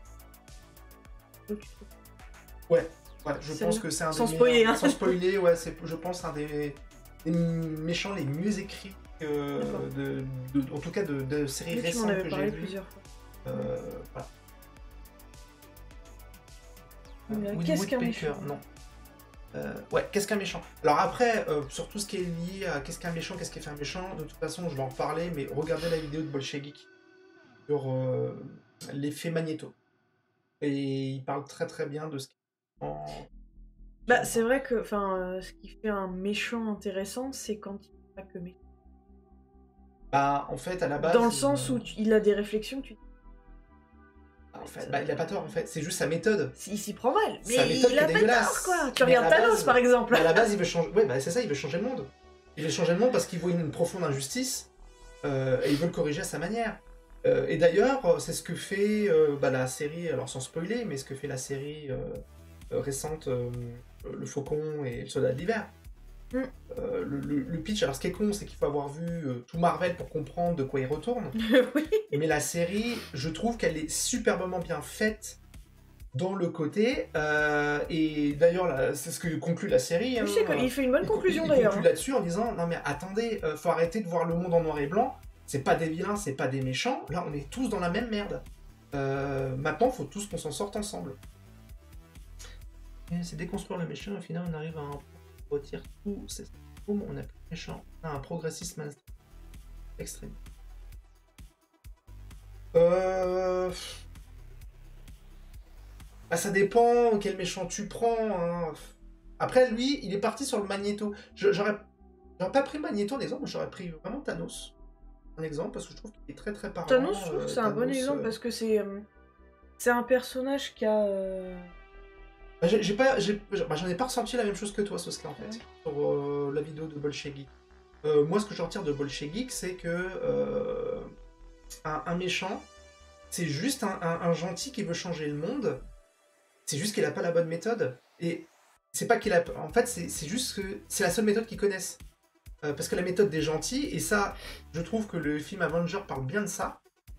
Ouais, je pense que c'est un sans spoiler, hein. Sans spoiler, ouais, c'est, je pense, un des méchants les mieux écrits en tout cas de séries récentes que j'ai vues. Plusieurs fois. Voilà. Qu'est-ce qu'un méchant? Non. Ouais, qu'est-ce qu'un méchant? Alors après, sur tout ce qui est lié à qu'est-ce qu'un méchant, qu'est-ce qui fait un méchant, de toute façon, je vais en reparler, mais regardez la vidéo de Bolshevik sur l'effet Magnéto. Et il parle très très bien de ce qui... Bah, c'est vrai que ce qui fait un méchant intéressant, c'est quand il n'est pas que méchant. Bah, en fait, à la base... Dans le sens où il a des réflexions, En fait, il a pas tort, en fait. C'est juste sa méthode. Il s'y prend mal, mais il a pas tort, quoi. Tu regardes Thanos, par exemple. À la base, il veut changer... Ouais, bah c'est ça, il veut changer le monde. Il veut changer le monde parce qu'il voit une profonde injustice et il veut le corriger à sa manière. Et d'ailleurs, c'est ce que fait la série, alors sans spoiler, mais ce que fait la série récente, Le Faucon et le Soldat de l'Hiver. Le pitch, alors ce qui est con, c'est qu'il faut avoir vu tout Marvel pour comprendre de quoi il retourne. Oui. Mais la série, je trouve qu'elle est superbement bien faite dans le côté. Et d'ailleurs, c'est ce que conclut la série. Je sais qu'il fait une bonne conclusion d'ailleurs. Il conclut là-dessus en disant non mais attendez, faut arrêter de voir le monde en noir et blanc. C'est pas des vilains, c'est pas des méchants. Là, on est tous dans la même merde. Maintenant, faut tous qu'on s'en sorte ensemble. C'est déconstruire le méchant. Au final, on arrive à retire tout. On a plus méchant. On a un progressisme extrême. Bah, ça dépend quel méchant tu prends. Hein. Après, lui, il est parti sur le Magnéto. J'aurais pas pris Magnéto en exemple, j'aurais pris vraiment Thanos. Un exemple, parce que je trouve qu'il est très très parlant. Thanos, c'est un bon exemple parce que c'est un personnage qui a... j'en ai pas ressenti la même chose que toi, Soska, en fait, sur la vidéo de Bolshevik. Moi, ce que je retire de Bolshevik, c'est que un méchant, c'est juste un gentil qui veut changer le monde. C'est juste qu'il a pas la bonne méthode. Et c'est pas qu'il a... En fait, c'est juste que c'est la seule méthode qu'ils connaissent. Parce que la méthode des gentils, et ça, je trouve que le film Avenger parle bien de ça,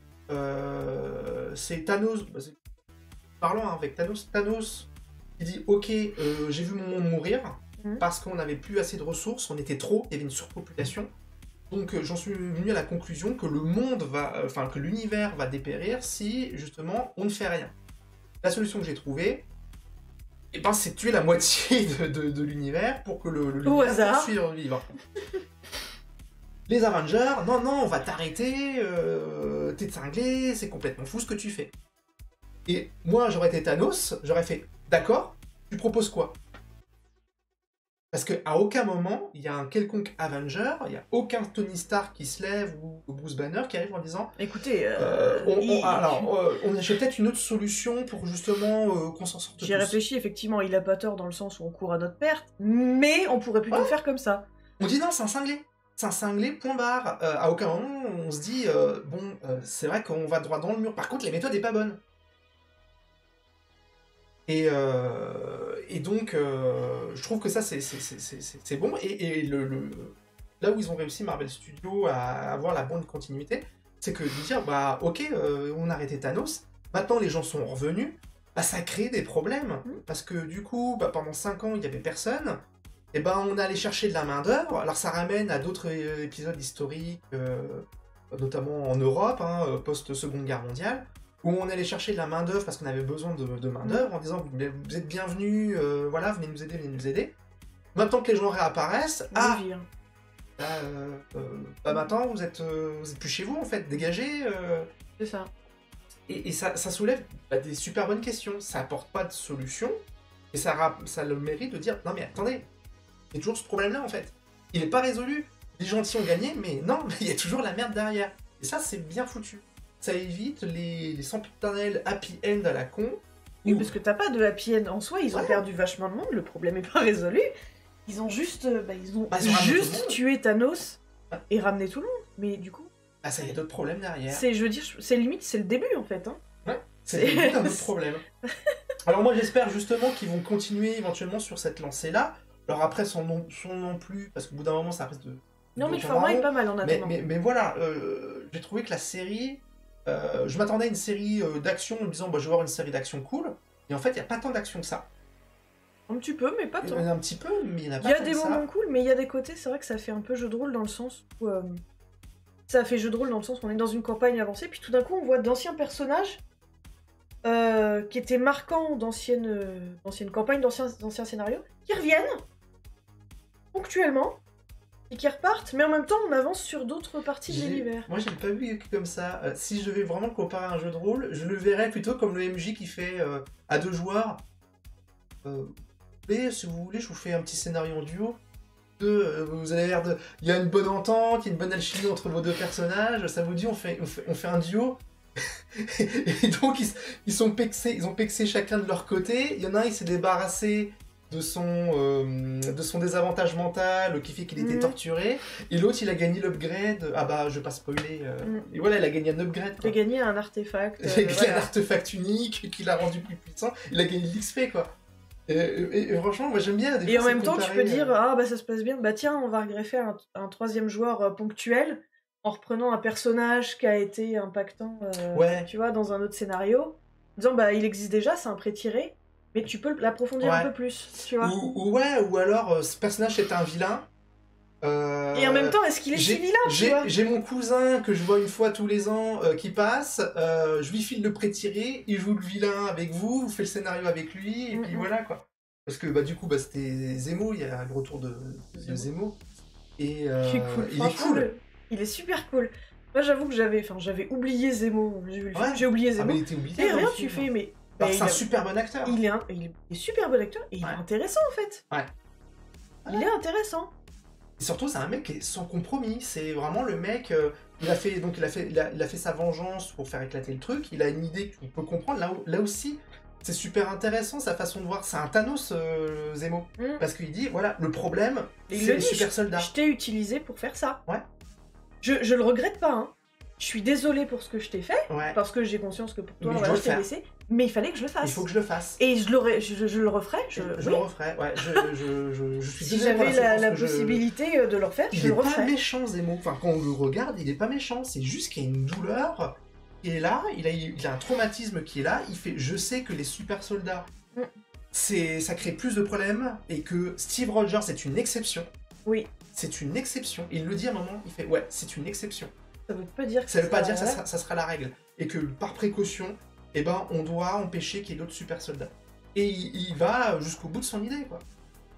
c'est Thanos... Parlons avec Thanos. Thanos, il dit « Ok, j'ai vu mon monde mourir, parce qu'on n'avait plus assez de ressources, on était trop, il y avait une surpopulation. Donc j'en suis venu à la conclusion que le monde va... Enfin, que l'univers va dépérir si, justement, on ne fait rien. La solution que j'ai trouvée, c'est de tuer la moitié de l'univers pour que l'univers puisse survivre. Les Avengers, non, on va t'arrêter, t'es cinglé, c'est complètement fou ce que tu fais. Et moi, j'aurais été Thanos, j'aurais fait, d'accord, tu proposes quoi? Parce qu'à aucun moment, il y a un quelconque Avenger, il n'y a aucun Tony Stark qui se lève ou Bruce Banner qui arrive en disant écoutez, on achète peut-être une autre solution pour justement qu'on s'en sorte tous. J'ai réfléchi, effectivement, il a pas tort dans le sens où on court à notre perte, mais on pourrait plutôt faire comme ça. On dit non, c'est un cinglé. C'est un cinglé, point barre. À aucun moment, on se dit, c'est vrai qu'on va droit dans le mur. Par contre, la méthode est pas bonne. Et donc, je trouve que ça, c'est bon. Et là où ils ont réussi Marvel Studios à avoir la bonne continuité, c'est que de dire, bah ok, on a arrêté Thanos, maintenant les gens sont revenus, bah ça crée des problèmes. Parce que du coup, bah, pendant 5 ans, il n'y avait personne, et ben on allait chercher de la main-d'œuvre. Alors ça ramène à d'autres épisodes historiques, notamment en Europe, hein, post-Seconde Guerre mondiale, où on allait chercher de la main-d'œuvre parce qu'on avait besoin de main-d'œuvre, en disant vous êtes bienvenus, voilà, venez nous aider, venez nous aider. Maintenant que les gens réapparaissent, bah maintenant vous êtes plus chez vous en fait, dégagez. C'est ça. Et ça soulève des super bonnes questions. Ça apporte pas de solution, et ça a le mérite de dire non mais attendez, il y a toujours ce problème-là en fait. Il est pas résolu. Les gentils ont gagné, mais non, il y a toujours la merde derrière. Et ça c'est bien foutu. Ça évite les sempiternels happy end à la con. Oui, parce que t'as pas de happy end en soi, ils ont perdu vachement de monde, le problème est pas résolu. Ils ont juste, juste tué Thanos et ramené tout le monde. Mais du coup... Ah ça, il y a d'autres problèmes derrière. Je veux dire, c'est limite, c'est le début en fait. Hein. Ouais, c'est le début d'un autre problème. Alors moi j'espère justement qu'ils vont continuer éventuellement sur cette lancée-là. Alors après, sans non plus, parce qu'au bout d'un moment ça risque de... Non mais le format est pas mal en attendant. Mais voilà, j'ai trouvé que la série... je m'attendais à une série d'action en me disant, bah, je vais voir une série d'action cool. Et en fait, il n'y a pas tant d'action que ça. Un petit peu, mais pas tant. Un petit peu, mais il n'y en a pas tant. Il y a tant des moments cool, mais il y a des côtés, c'est vrai que ça fait un peu jeu de rôle dans le sens où... ça fait jeu de rôle dans le sens où on est dans une campagne avancée, puis tout d'un coup on voit d'anciens personnages qui étaient marquants d'anciennes campagnes, d'anciens scénarios, qui reviennent ponctuellement et qui repartent, mais en même temps on avance sur d'autres parties de l'univers. Moi j'ai pas vu comme ça. Si je devais vraiment le comparer à un jeu de rôle, je le verrais plutôt comme le MJ qui fait à 2 joueurs. Mais si vous voulez, je vous fais un petit scénario en duo. Vous avez l'air de... Il y a une bonne entente, il y a une bonne alchimie entre vos deux personnages, ça vous dit on fait un duo. Et donc ils ont pexé chacun de leur côté. Il y en a un, il s'est débarrassé de son désavantage mental qui fait qu'il était torturé, et l'autre il a gagné l'upgrade. Ah bah je vais pas spoiler. Et voilà, il a gagné un upgrade. Il a gagné un artefact. Il a gagné un artefact unique qui l'a rendu plus puissant. Il a gagné de l'XP quoi. Et franchement, moi j'aime bien. Et en même temps, tu peux dire ah bah ça se passe bien. Bah tiens, on va regreffer un troisième joueur ponctuel en reprenant un personnage qui a été impactant, tu vois, dans un autre scénario, en disant bah il existe déjà, c'est un pré-tiré. Mais tu peux l'approfondir un peu plus, tu vois. Ou alors, ce personnage est un vilain. Et en même temps, est-ce qu'il est si vilain, tu vois ? J'ai mon cousin que je vois une fois tous les ans qui passe, je lui file le pré-tiré, il joue le vilain avec vous, vous faites le scénario avec lui, et puis voilà, quoi. Parce que, du coup, c'était Zemo, il y a le retour de Zemo. Et il est cool. Il est super cool. Moi, j'avoue que j'avais oublié Zemo. J'ai oublié Zemo. Ah, mais il était oublié. Et rien, tu fais, mais... c'est un super bon acteur. Il est super bon acteur et il est intéressant en fait. Ouais. Il est intéressant. Et surtout, c'est un mec qui est sans compromis. C'est vraiment le mec. Il a fait sa vengeance pour faire éclater le truc. Il a une idée qu'on peut comprendre. Là aussi, c'est super intéressant sa façon de voir. C'est un Thanos, Zemo. Parce qu'il dit voilà, le problème, c'est les super soldats. Je t'ai utilisé pour faire ça. Ouais. Je le regrette pas, hein. Je suis désolée pour ce que je t'ai fait, parce que j'ai conscience que pour toi, je t'ai laissé, mais il fallait que je le fasse. Il faut que je le fasse. Et je le referai. Je le referai, ouais. Je suis si j'avais la possibilité de le refaire, je le referai. Il est pas méchant, Zemo. Enfin, quand on le regarde, il est pas méchant. C'est juste qu'il y a une douleur qui est là, il a un traumatisme qui est là. Il fait, je sais que les super soldats, ça crée plus de problèmes, et que Steve Rogers est une exception. Oui. C'est une exception. Il le dit à un moment, il fait, ouais, c'est une exception. Ça veut pas dire que ça sera la règle. Et que par précaution, on doit empêcher qu'il y ait d'autres super soldats. Et il va jusqu'au bout de son idée, quoi.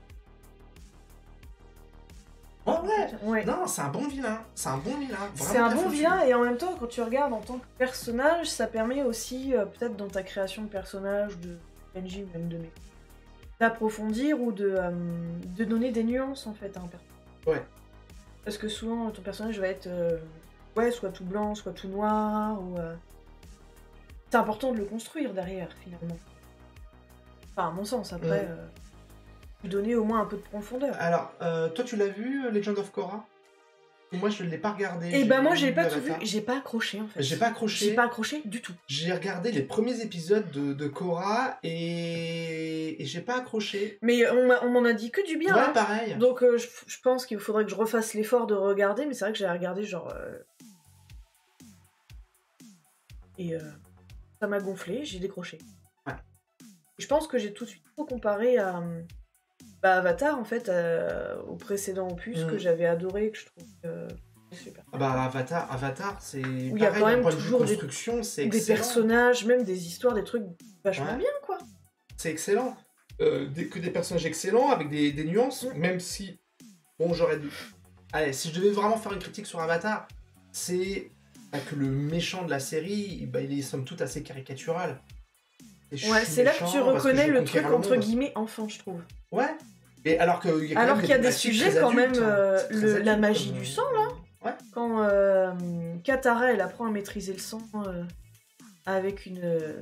Ouais. Non, c'est un bon vilain. C'est un bon vilain, et en même temps, quand tu regardes en tant que personnage, ça permet aussi, peut-être dans ta création de personnage, de PNJ ou même de mec, d'approfondir ou de donner des nuances, en fait, à un personnage. Ouais. Parce que souvent, ton personnage va être... soit tout blanc, soit tout noir, ou... C'est important de le construire derrière, finalement. Enfin, à mon sens, après, lui donner au moins un peu de profondeur. Alors, toi, tu l'as vu, Legend of Korra ? Moi, je ne l'ai pas regardé. Et bah moi, j'ai pas tout vu. J'ai pas accroché, en fait. J'ai pas accroché. J'ai pas accroché du tout. J'ai regardé les premiers épisodes de Korra et j'ai pas accroché. Mais on m'en a dit que du bien. Ouais, hein. pareil. Donc je pense qu'il faudrait que je refasse l'effort de regarder, mais c'est vrai que j'ai regardé genre... Et ça m'a gonflé, j'ai décroché. Ouais. Et je pense que j'ai tout de suite trop comparé à Avatar, en fait, au précédent opus que j'avais adoré, que je trouve super. Ah bah Avatar, c'est où il y a pareil, quand même d'un point de vue toujours construction, c'est des excellent. personnages, même des histoires, des trucs vachement bien, quoi. C'est excellent. Que des personnages excellents, avec des nuances, même si... Bon, j'aurais dû... Allez, si je devais vraiment faire une critique sur Avatar, c'est que le méchant de la série, bah, il est somme toute assez caricatural. Ouais, c'est là que tu reconnais le truc entre guillemets enfant, je trouve. Ouais. Et alors qu'il y a des sujets quand même, la magie du sang là. Ouais. Quand Katara elle apprend à maîtriser le sang avec une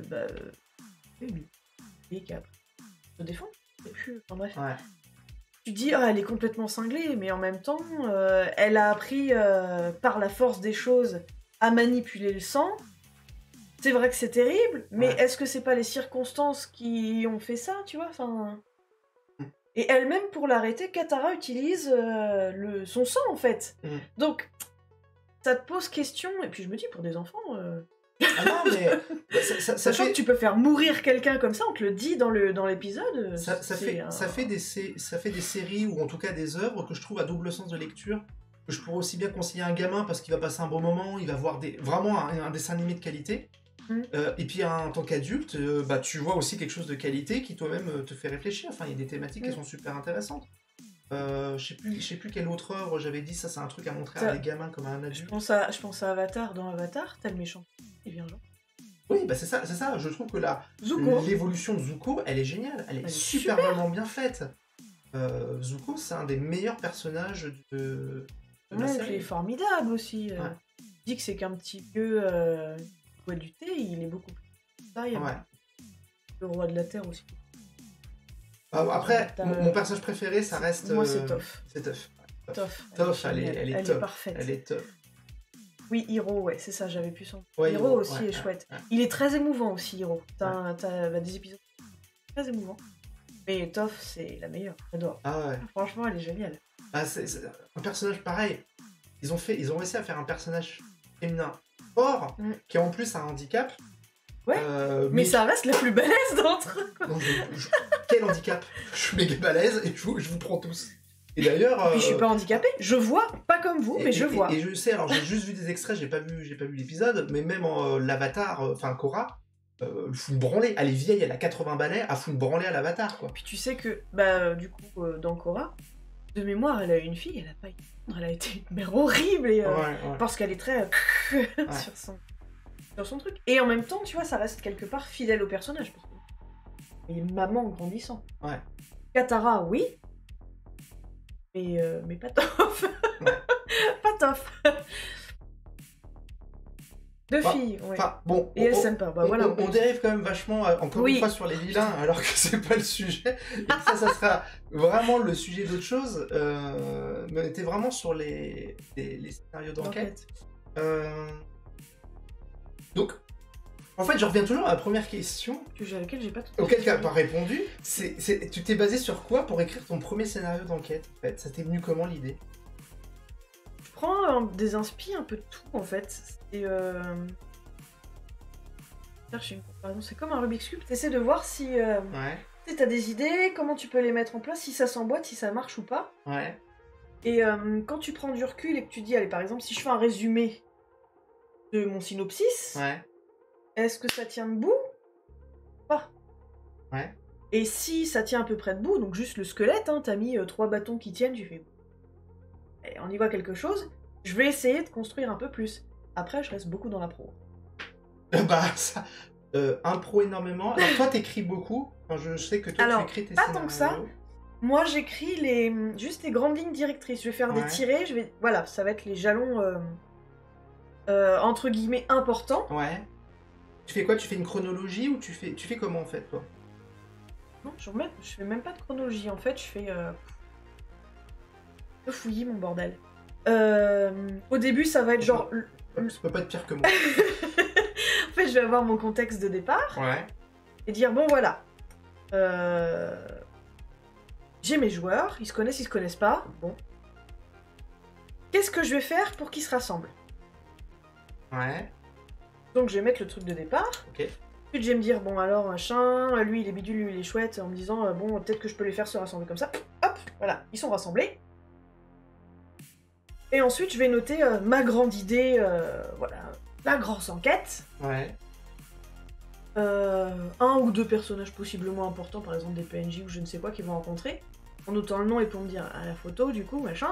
fille qui se défend. Je sais plus. Enfin, bref. Ouais. Tu dis elle est complètement cinglée, mais en même temps elle a appris par la force des choses à manipuler le sang. C'est vrai que c'est terrible, mais est-ce que c'est pas les circonstances qui ont fait ça, tu vois, enfin... Et elle-même, pour l'arrêter, Katara utilise son sang, en fait. Donc, ça te pose question, et puis je me dis, pour des enfants... Ah non, mais... Sachant que tu peux faire mourir quelqu'un comme ça, on te le dit dans l'épisode. Ça fait des séries, ou en tout cas des œuvres, que je trouve à double sens de lecture, que je pourrais aussi bien conseiller à un gamin, parce qu'il va passer un bon moment, il va voir vraiment un dessin animé de qualité. Et puis en tant qu'adulte, tu vois aussi quelque chose de qualité qui toi-même te fait réfléchir. Enfin, il y a des thématiques qui sont super intéressantes. Je sais plus quelle autre œuvre j'avais dit, ça c'est un truc à montrer à des gamins comme à un adulte. Je pense à Avatar. Dans Avatar, t'as le méchant qui vient genre. Oui, bah c'est ça. Je trouve que l'évolution de Zuko, elle est géniale. Elle est superbement bien faite. Zuko, c'est un des meilleurs personnages de la série. Il est formidable aussi. Je dis que c'est qu'un petit vieux du thé, il est beaucoup plus... Ça, il y a le roi de la terre aussi. Après, mon personnage préféré, ça reste... Moi, c'est Toph. C'est Toph. Toph, elle est top. Parfaite. Elle est top. Oui, Hiro, ouais, c'est ça, j'avais pu son... Ouais, Hiro aussi est chouette. Il est très émouvant aussi, Hiro. T'as des épisodes très émouvants. Mais Toph, c'est la meilleure, j'adore. Ah ouais. Franchement, elle est géniale. C'est un personnage pareil. Ils ont réussi à faire un personnage féminin fort, qui en plus a un handicap. Ouais, mais ça reste la plus balèze d'entre eux. Quel handicap? Je suis méga balèze et je vous prends tous. Et d'ailleurs... Puis je suis pas handicapée, je vois, pas comme vous, mais je vois. Et je sais, alors j'ai juste vu des extraits, j'ai pas vu l'épisode, mais même l'Avatar, enfin Korra, elle fout une branlée. Elle est vieille, elle a 80 balais, elle fout une branlée à l'Avatar, quoi. Puis tu sais que, du coup, dans Korra, de mémoire, elle a eu une fille, elle a été une mère horrible, et, parce qu'elle est très sur son truc. Et en même temps, tu vois, ça reste quelque part fidèle au personnage. Parce que une maman grandissant. Ouais. Katara, oui. Mais pas Toph. Pas Toph. Deux filles, ouais. Bon, et elles s'aiment pas. Voilà, on dérive quand même vachement, encore une fois, sur les vilains, alors que c'est pas le sujet. Et ça sera vraiment le sujet d'autre chose. Mais on était vraiment sur les scénarios d'enquête. Donc, en fait, je reviens toujours à la première question. Laquelle j'ai pas tout auquel tu n'as pas répondu. Tu t'es basé sur quoi pour écrire ton premier scénario d'enquête, en fait? Ça t'est venu comment, l'idée? Je prends des inspi un peu de tout, en fait. C'est comme un Rubik's Cube. T'essaies de voir si t'as des idées, comment tu peux les mettre en place, si ça s'emboîte, si ça marche ou pas. Ouais. Et quand tu prends du recul et que tu dis, allez, par exemple, si je fais un résumé de mon synopsis, est-ce que ça tient debout? Pas. Ouais. Et si ça tient à peu près debout, donc juste le squelette, t'as mis 3 bâtons qui tiennent, tu fais... Et on y voit quelque chose, je vais essayer de construire un peu plus. Après, je reste beaucoup dans la pro. Ça... impro énormément. Alors toi, t'écris beaucoup. Enfin, je sais que toi, tu écris tes scénarios. Pas tant que ça. Moi, j'écris juste les grandes lignes directrices. Je vais faire des tirés, voilà, ça va être les jalons... entre guillemets importants. Ouais. Tu fais quoi? Tu fais une chronologie ou tu fais comment, en fait, toi? Non, je fais même pas de chronologie. En fait, je fais... fouillis, mon bordel. Au début, ça va être genre... Ça peut pas être pire que moi. En fait, je vais avoir mon contexte de départ. Ouais. Et dire, bon, voilà. J'ai mes joueurs, ils se connaissent pas. Bon. Qu'est-ce que je vais faire pour qu'ils se rassemblent? Ouais. Donc, je vais mettre le truc de départ. Ok. Ensuite, je vais me dire, bon, alors, machin, lui, il est bidule, lui, il est chouette, en me disant, bon, peut-être que je peux les faire se rassembler comme ça. Hop, voilà, ils sont rassemblés. Et ensuite, je vais noter ma grande idée, voilà, la grosse enquête. Ouais. Un ou deux personnages possiblement importants, par exemple des PNJ ou je ne sais quoi, qu'ils vont rencontrer, en notant le nom et pour me dire à la photo, du coup, machin.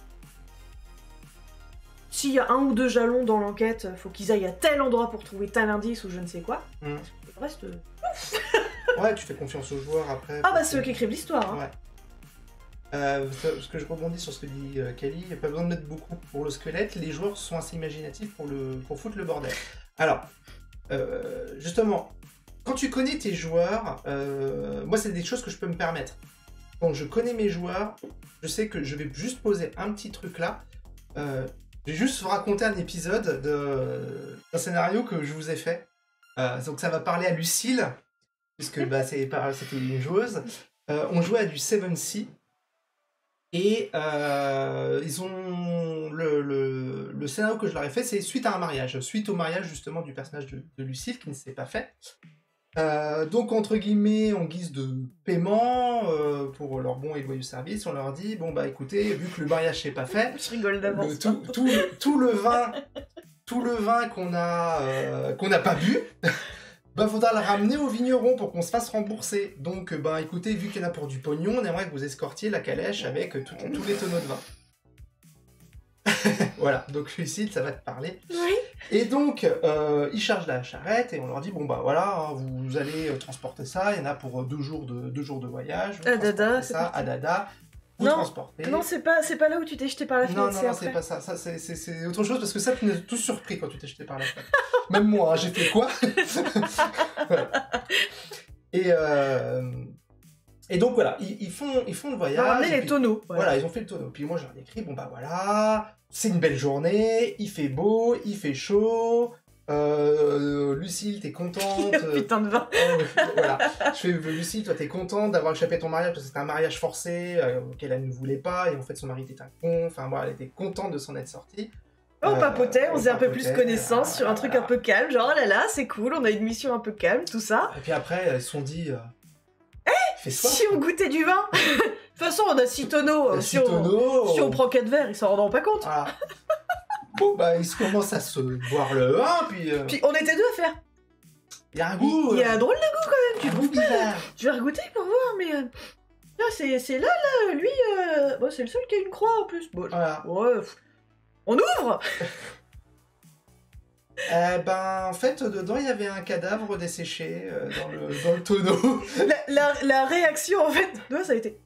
S'il y a un ou deux jalons dans l'enquête, faut qu'ils aillent à tel endroit pour trouver tel indice ou je ne sais quoi. Et le reste... Ouais, tu fais confiance aux joueurs après. Ah bah c'est eux qui écrivent l'histoire. Hein. Ouais. Ce que je rebondis sur ce que dit Kali, il n'y a pas besoin de mettre beaucoup pour le squelette, les joueurs sont assez imaginatifs pour foutre le bordel. Alors, justement, quand tu connais tes joueurs, moi c'est des choses que je peux me permettre. Quand je connais mes joueurs, je sais que je vais juste poser un petit truc là. Je vais juste vous raconter un épisode d'un scénario que je vous ai fait. Donc ça va parler à Lucille, puisque bah, c'était une joueuse. On jouait à du 7C. Et ils ont le scénario que je leur ai fait, c'est suite à un mariage, suite au mariage justement du personnage de Lucille qui ne s'est pas fait. Donc entre guillemets, en guise de paiement pour leur bon et loyaux service, on leur dit bon bah écoutez, vu que le mariage s'est pas fait, je rigole d'avance. Tout le vin qu'on a pas bu. Bah faudra le ramener au vigneron pour qu'on se fasse rembourser. Donc bah écoutez, vu qu'il y en a pour du pognon, on aimerait que vous escortiez la calèche avec tous les tonneaux de vin. Voilà, donc Lucille, ça va te parler. Oui. Et donc, ils chargent la charrette et on leur dit, bon bah voilà, hein, vous allez transporter ça, il y en a pour 2 jours de voyage. À Dada, c'est ça, à Dada. Vous non, transportez. Non, c'est pas là où tu t'es jeté par la fenêtre. Non, c'est pas ça. Ça c'est autre chose parce que ça, tu nous as tous surpris quand tu t'es jeté par la fenêtre. Même moi, hein, j'ai fait quoi? Voilà. Et donc voilà, ils font le voyage. Ils ont ramené les tonneaux. Voilà, ils ont fait le tonneau. Puis moi, je leur ai écrit, bon bah voilà, c'est une belle journée, il fait beau, il fait chaud. Lucille, t'es contente. Putain de vin. Voilà. Je fais, Lucille, toi t'es contente d'avoir échappé à ton mariage parce que c'était un mariage forcé auquel elle ne voulait pas et en fait son mari était un con. Enfin voilà, elle était contente de s'en être sortie. On papotait, on faisait un peu plus connaissance sur un truc un peu calme, genre oh là là, c'est cool, on a une mission un peu calme, tout ça. Et puis après, elles se sont dit. Si on goûtait du vin. De toute façon, on a 6 tonneaux. Si on prend 4 verres, ils s'en rendront pas compte. Voilà. Bon, bah, ils commencent à se boire le vin, puis... Puis on était deux à faire. Il y a un goût... Il y a un drôle de goût, quand même, tu trouves bizarre. Je vais regoûter pour voir, mais... Là, c'est là, lui... Bon, c'est le seul qui a une croix, en plus. Bon, voilà. Ouais, on ouvre. En fait, dedans, il y avait un cadavre desséché dans le tonneau. La réaction, en fait, de ça a été...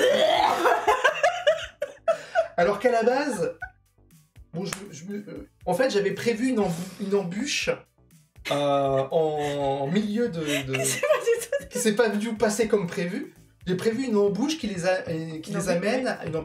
Alors qu'à la base... Bon, en fait, j'avais prévu une embûche en milieu de... qui s'est pas du tout passé comme prévu. J'ai prévu une embûche qui les amène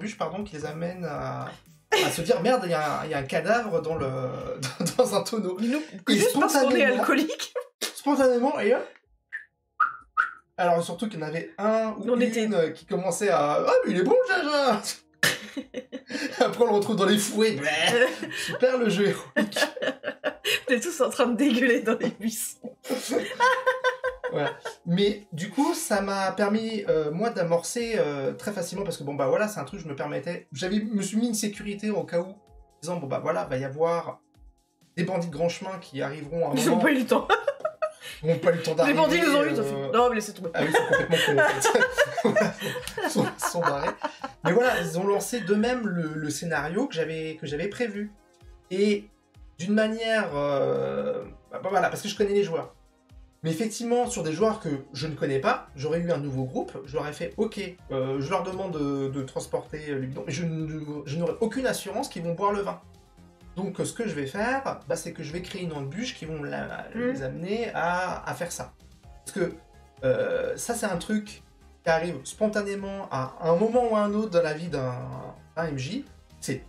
à se dire merde, il y a un cadavre dans un tonneau. Juste parce qu'on est alcoolique. Spontanément, et hop. Alors surtout qu'il y en avait un ou une qui commençait à... Ah, mais il est bon le jaja. Après on le retrouve dans les fouets. Super le jeu héroïque. On est tous en train de dégueuler dans les buissons. Voilà. Mais du coup, ça m'a permis, moi, d'amorcer très facilement, parce que bon, bah voilà, c'est un truc que je me permettais. Me suis mis une sécurité au cas où, en disant, bon, bah voilà, va y avoir des bandits de grand chemin qui arriveront à un moment. Ils n'ont pas eu le temps. Ils n'ont pas eu le temps d'arriver. Les bandits, ils ont eu, ils ont fait. Non, mais laissez tomber. Ah oui, ils sont complètement cons, en fait. Ils sont barrés. Mais voilà, ils ont lancé d'eux-mêmes le scénario que j'avais prévu. Et d'une manière. Voilà, parce que je connais les joueurs. Mais effectivement, sur des joueurs que je ne connais pas, j'aurais eu un nouveau groupe, je leur ai fait ok, je leur demande de transporter le bidon, mais je n'aurai aucune assurance qu'ils vont boire le vin. Donc ce que je vais faire, c'est que je vais créer une embûche qui vont les amener à faire ça. Parce que ça c'est un truc qui arrive spontanément à un moment ou à un autre dans la vie d'un MJ, c'est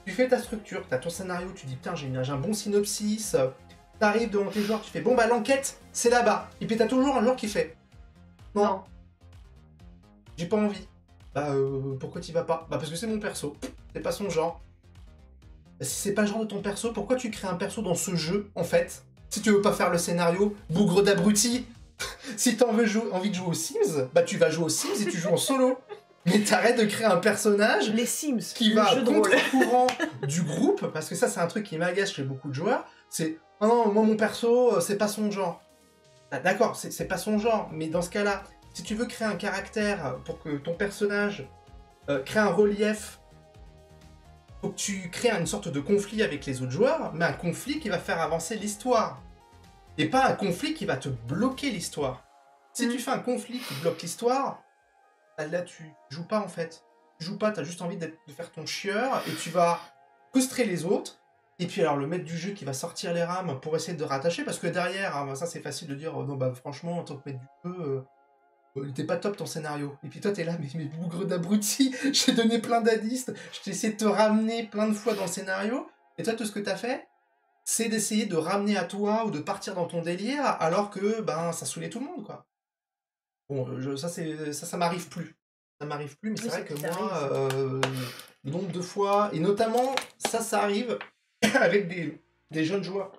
Tu fais ta structure, tu as ton scénario, tu dis putain j'ai un bon synopsis, t'arrives devant tes joueurs, tu fais bon bah l'enquête c'est là-bas. Et puis t'as toujours un joueur qui fait non. J'ai pas envie. Bah pourquoi t'y vas pas? Bah parce que c'est mon perso, c'est pas son genre. Bah, si c'est pas le genre de ton perso, pourquoi tu crées un perso dans ce jeu en fait? Si tu veux pas faire le scénario, bougre d'abruti. Si t'as envie de jouer aux Sims, bah tu vas jouer aux Sims et tu joues en solo. Mais t'arrêtes de créer un personnage les Sims, qui va contre-courant du groupe, parce que ça c'est un truc qui m'agace chez beaucoup de joueurs, c'est « Oh non, moi mon perso, c'est pas son genre. » D'accord, c'est pas son genre, mais dans ce cas-là, si tu veux créer un caractère pour que ton personnage crée un relief, faut que tu crées une sorte de conflit avec les autres joueurs, mais un conflit qui va faire avancer l'histoire. Et pas un conflit qui va te bloquer l'histoire. Si tu fais un conflit qui bloque l'histoire, là tu joues pas en fait. Tu joues pas, t'as juste envie de faire ton chieur et tu vas frustrer les autres. Et puis alors le maître du jeu qui va sortir les rames pour essayer de rattacher, parce que derrière, hein, ça c'est facile de dire non bah franchement en tant que maître du jeu, il était pas top ton scénario. Et puis toi t'es là, mais bougre d'abruti, j'ai donné plein d'indices, je t'ai essayé de te ramener plein de fois dans le scénario, et toi tout ce que t'as fait, c'est d'essayer de ramener à toi ou de partir dans ton délire, alors que ben ça saoulait tout le monde quoi. Bon, ça m'arrive plus. Ça m'arrive plus, mais c'est vrai que moi, nombre de fois, et notamment, ça arrive avec des jeunes joueurs.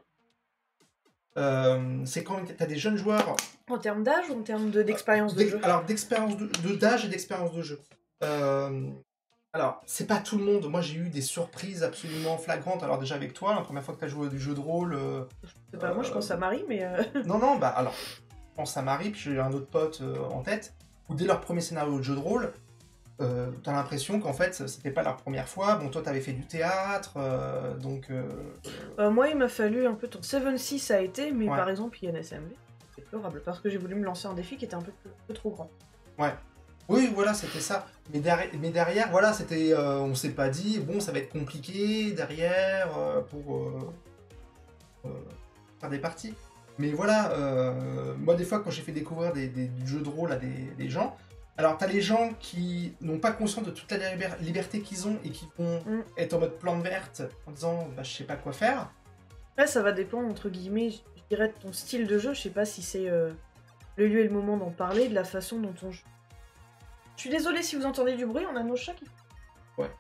C'est quand t'as des jeunes joueurs... En termes d'âge ou en termes d'expérience de jeu? Alors, d'expérience d'âge et d'expérience de jeu. Alors, c'est pas tout le monde. Moi, j'ai eu des surprises absolument flagrantes. Alors déjà avec toi, la première fois que t'as joué à du jeu de rôle... C'est pas moi, je pense à Marie, mais... Non, bah alors... Je pense à Marie, puis j'ai un autre pote en tête, où dès leur premier scénario de jeu de rôle, t'as l'impression qu'en fait, c'était pas leur première fois. Bon, toi, t'avais fait du théâtre, donc... moi, il m'a fallu un peu... 7-6, ça a été, mais Ouais. par exemple, INSMV, c'est pleurable, parce que j'ai voulu me lancer un défi qui était un peu trop grand. Ouais. Oui, voilà, c'était ça. Mais derrière, voilà, c'était... on s'est pas dit, bon, ça va être compliqué, derrière, pour faire des parties. Mais voilà, moi des fois quand j'ai fait découvrir du jeu de rôle à des gens, alors t'as les gens qui n'ont pas conscience de toute la liberté qu'ils ont et qui vont être en mode plante verte en disant bah je sais pas quoi faire. Après ça va dépendre entre guillemets, je dirais de ton style de jeu, je sais pas si c'est le lieu et le moment d'en parler, de la façon dont on joue. Je suis désolée si vous entendez du bruit, on a nos chats qui... Ouais.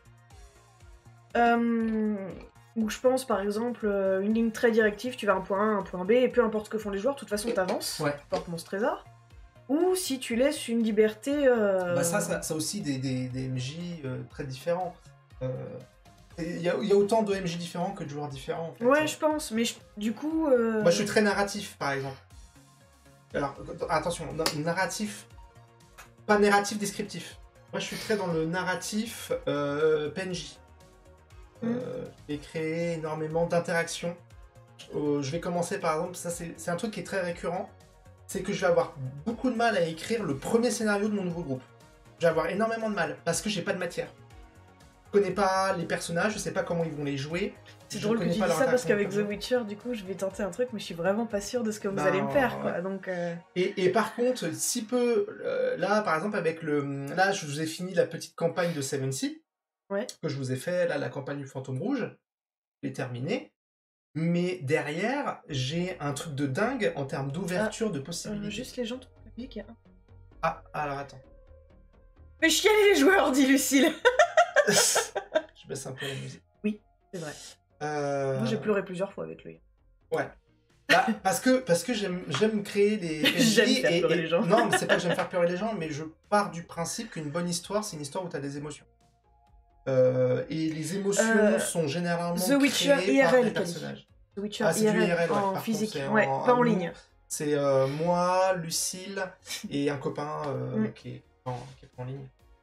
Où je pense par exemple une ligne très directive, tu vas un point A, un point B, et peu importe ce que font les joueurs, de toute façon t'avances, porte mon trésor. Ou si tu laisses une liberté... Bah ça aussi des MJ très différents. Il y a autant de MJ différents que de joueurs différents. En fait. Ouais, je pense, mais du coup... Moi je suis très narratif par exemple. Alors attention, narratif, pas narratif descriptif. Moi je suis très dans le narratif PNJ. J'ai créé énormément d'interactions. Je vais commencer par exemple, ça c'est un truc qui est très récurrent, c'est que je vais avoir beaucoup de mal à écrire le premier scénario de mon nouveau groupe. Je vais avoir énormément de mal, parce que j'ai pas de matière. Je connais pas les personnages, je sais pas comment ils vont les jouer. C'est drôle que tu dis ça parce qu'avec The Witcher, du coup, je vais tenter un truc, mais je suis vraiment pas sûre de ce que vous allez me faire, quoi. Donc, et par contre, si peu, là par exemple avec là je vous ai fini la petite campagne de 7-6, que je vous ai fait, là la campagne du Fantôme Rouge, je l'ai terminée. Mais derrière, j'ai un truc de dingue en termes d'ouverture, de possibilités. Juste les gens trouvent public, il y a un... Ah, alors attends. Fais chialer les joueurs, dit Lucille. Je baisse un peu la musique. Oui, c'est vrai. Moi, j'ai pleuré plusieurs fois avec lui. Ouais. Bah, parce que j'aime créer des... J'aime faire pleurer les gens. Non, mais c'est pas que j'aime faire pleurer les gens, mais je pars du principe qu'une bonne histoire, c'est une histoire où tu as des émotions. Et les émotions sont généralement The Witcher créées IRL, par les personnages. The Witcher c'est IRL, du IRL, en par physique, contre, pas en ligne. C'est moi, Lucille et un copain qui est en ligne.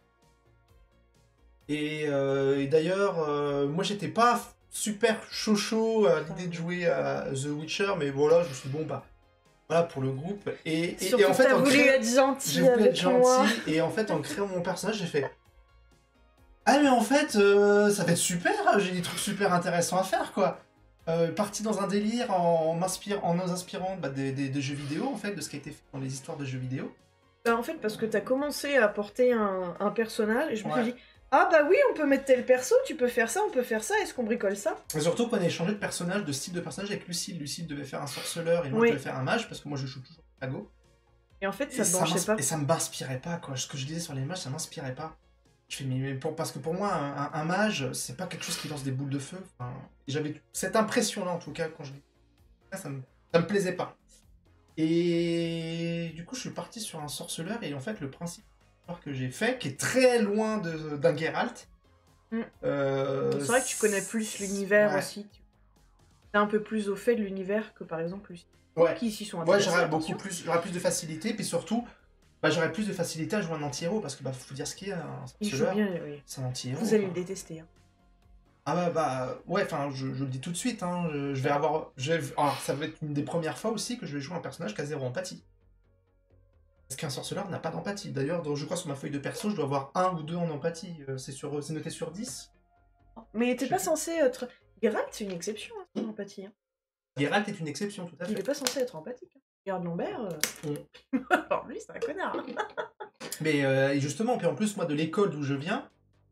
Et d'ailleurs, moi j'étais pas super chaud à l'idée de jouer à The Witcher, mais voilà, je me suis dit, bon bah, voilà pour le groupe. Et en fait, t'as voulu être gentil, j'ai voulu être gentil, et en fait, en créant mon personnage, j'ai fait... Ah mais en fait, ça va être super, j'ai des trucs super intéressants à faire, quoi. Parti dans un délire en nous inspirant des jeux vidéo, en fait, de ce qui a été fait dans les histoires de jeux vidéo. En fait, parce que t'as commencé à porter un personnage, et je me suis dit, Ah bah oui, on peut mettre tel perso, tu peux faire ça, on peut faire ça, est-ce qu'on bricole ça? Et surtout qu'on a échangé de personnage, de style de personnage avec Lucille. Lucille devait faire un sorceleur et moi je devais faire un mage, parce que moi je joue toujours Pago. Et en fait, ça te branchait pas. Et ça m'inspirait pas, quoi. Ce que je disais sur les mages, ça m'inspirait pas. Je fais, parce que pour moi, un mage, c'est pas quelque chose qui lance des boules de feu. Enfin, j'avais cette impression-là, en tout cas, quand je dis ça me plaisait pas. Et du coup, je suis parti sur un sorceleur, et en fait, le principe que j'ai fait, qui est très loin d'un Geralt. C'est vrai que tu connais plus l'univers aussi. T'es un peu plus au fait de l'univers que par exemple Lucie. Ouais. Qui s'y sont intéressés. Ouais, j'aurais plus de facilité, puis surtout, j'aurais plus de facilité à jouer un anti-héros, parce que faut dire ce qu'il y a, un sorceleur, c'est un anti-héros. Vous allez le détester. Hein. Ah ouais, enfin, je le dis tout de suite, hein, je vais avoir... Alors, ça va être une des premières fois aussi que je vais jouer un personnage qui a 0 empathie. Parce qu'un sorceleur n'a pas d'empathie. D'ailleurs, je crois sur ma feuille de perso, je dois avoir 1 ou 2 en empathie. C'est noté sur 10. Mais t'es pas censé être... Geralt, c'est une exception, hein, son empathie. Hein. Geralt est une exception, tout à fait. Il est pas censé être empathique. Hein. Regarde Lambert... Alors lui, c'est un connard. Mais justement, puis en plus, moi, de l'école d'où je viens...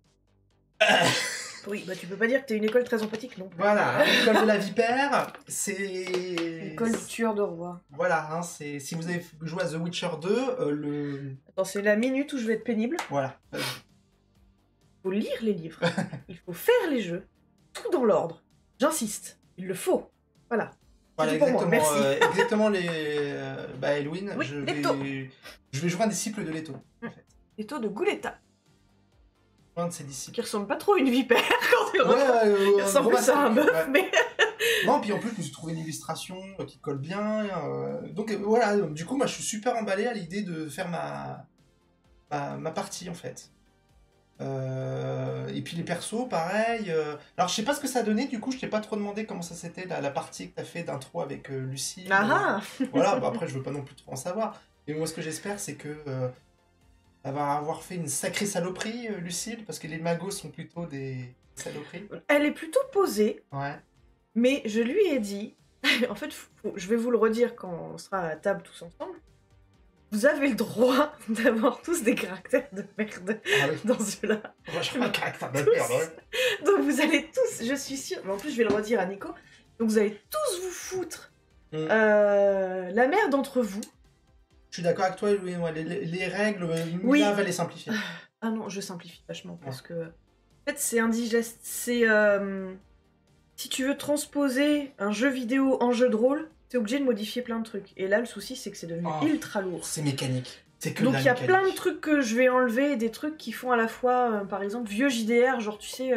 Oui, bah tu peux pas dire que t'es une école très empathique, non. Voilà, l'école de la vipère, c'est... L'école du tueur de roi. Voilà, hein, c'est... Si vous avez joué à The Witcher 2, Attends, c'est la minute où je vais être pénible. Voilà. Il faut lire les livres. Il faut faire les jeux. Tout dans l'ordre. J'insiste. Il le faut. Voilà. Voilà, exactement. Merci. Exactement les... Elwyn, oui, je vais jouer un disciple de Leto. En fait. Leto de Gouletta. Un de ses disciples. Qui ressemble pas trop à une vipère quand il ressemble plus à un bœuf, mais... Non, puis en plus, je me suis trouvé une illustration qui colle bien. Donc voilà, du coup, moi, je suis super emballé à l'idée de faire ma partie, en fait. Et puis les persos, pareil. Alors, je sais pas ce que ça a donné, du coup, je t'ai pas trop demandé comment ça c'était, la partie que t'as fait d'intro avec Lucie. Voilà, après, je veux pas non plus trop en savoir. Et moi, ce que j'espère, c'est que... elle va avoir fait une sacrée saloperie, Lucille, parce que les magos sont plutôt des saloperies. Elle est plutôt posée. Ouais. Mais je lui ai dit... en fait, je vais vous le redire quand on sera à table tous ensemble. Vous avez le droit d'avoir tous des caractères de merde dans ce jeu-là. Moi, j'ai un caractère de merde, ouais. Donc vous allez tous, je suis sûre... Mais en plus, je vais le redire à Nico. Donc vous allez tous vous foutre la merde entre vous. Je suis d'accord avec toi, Louis, les règles, Mila va les simplifier. Ah non, je simplifie vachement, parce que... En fait, c'est indigeste. C'est... Si tu veux transposer un jeu vidéo en jeu de rôle, t'es obligé de modifier plein de trucs. Et là, le souci, c'est que c'est devenu ultra lourd. C'est mécanique. Donc il y a plein de trucs que je vais enlever, des trucs qui font à la fois, par exemple, vieux JDR, genre, tu sais...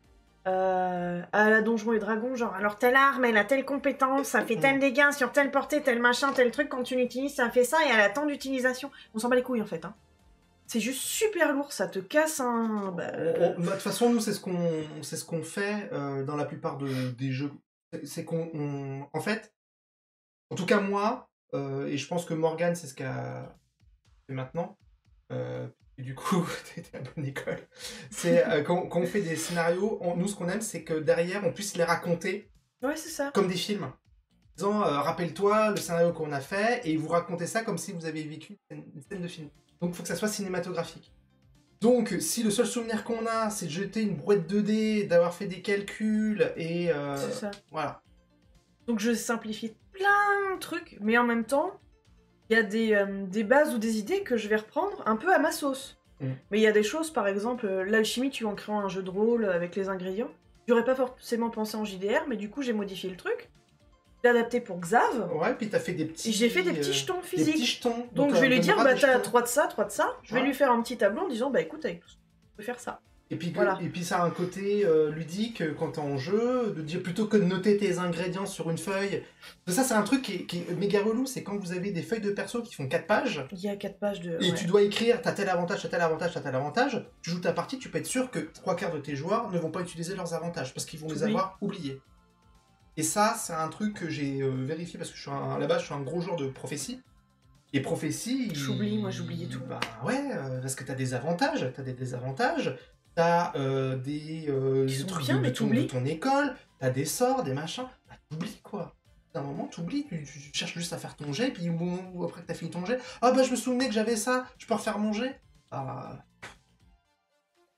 à la Donjons et Dragons, genre alors telle arme elle a telle compétence, ça fait tel dégât sur telle portée, tel machin, tel truc, quand tu l'utilises ça fait ça et elle a tant d'utilisation. On s'en bat les couilles en fait. Hein. C'est juste super lourd, ça te casse un... De toute façon, nous c'est ce qu'on fait dans la plupart des jeux. C'est qu'on... En fait, en tout cas moi, et je pense que Morgane c'est ce qu'a fait maintenant, et du coup, t'étais à bonne école. C'est quand on fait des scénarios, nous ce qu'on aime, c'est que derrière, on puisse les raconter. Ouais, c'est ça. Comme des films. En disant, rappelle-toi le scénario qu'on a fait, et vous racontez ça comme si vous avez vécu une scène de film. Donc il faut que ça soit cinématographique. Donc, si le seul souvenir qu'on a, c'est de jeter une brouette 2D, d'avoir fait des calculs, et... c'est ça. Voilà. Donc je simplifie plein de trucs, mais en même temps... Il y a des bases ou des idées que je vais reprendre un peu à ma sauce. Mais il y a des choses, par exemple, l'alchimie, tu en créant un jeu de rôle avec les ingrédients. J'aurais pas forcément pensé en JDR, mais du coup, j'ai modifié le truc. J'ai adapté pour Xav. Ouais, puis t'as fait des petits... J'ai fait des petits jetons physiques. Des petits jetons. Donc je vais lui dire, bah t'as 3 de ça, 3 de ça. Je vais lui faire un petit tableau en disant, bah écoute, avec tout ça, tu peux faire ça. Et puis, voilà. Et puis ça a un côté ludique quand t'es en jeu, de dire plutôt que de noter tes ingrédients sur une feuille. Ça c'est un truc qui est méga relou, c'est quand vous avez des feuilles de perso qui font 4 pages. Il y a 4 pages de... Et tu dois écrire, t'as tel avantage, t'as tel avantage, t'as tel avantage. Tu joues ta partie, tu peux être sûr que 3/4 de tes joueurs ne vont pas utiliser leurs avantages, parce qu'ils vont les avoir oubliés. Et ça, c'est un truc que j'ai vérifié, parce que là-bas je suis un gros joueur de prophétie. Et prophétie... J'oublie, moi j'oubliais tout. Bah ouais, parce que t'as des avantages, t'as des désavantages. T'as des trucs de ton école, t'as des sorts, des machins, bah, t'oublies quoi. À un moment, t'oublies, tu cherches juste à faire ton jet, puis après que t'as fini ton jet, ah bah je me souvenais que j'avais ça, je peux refaire mon jet. Ah...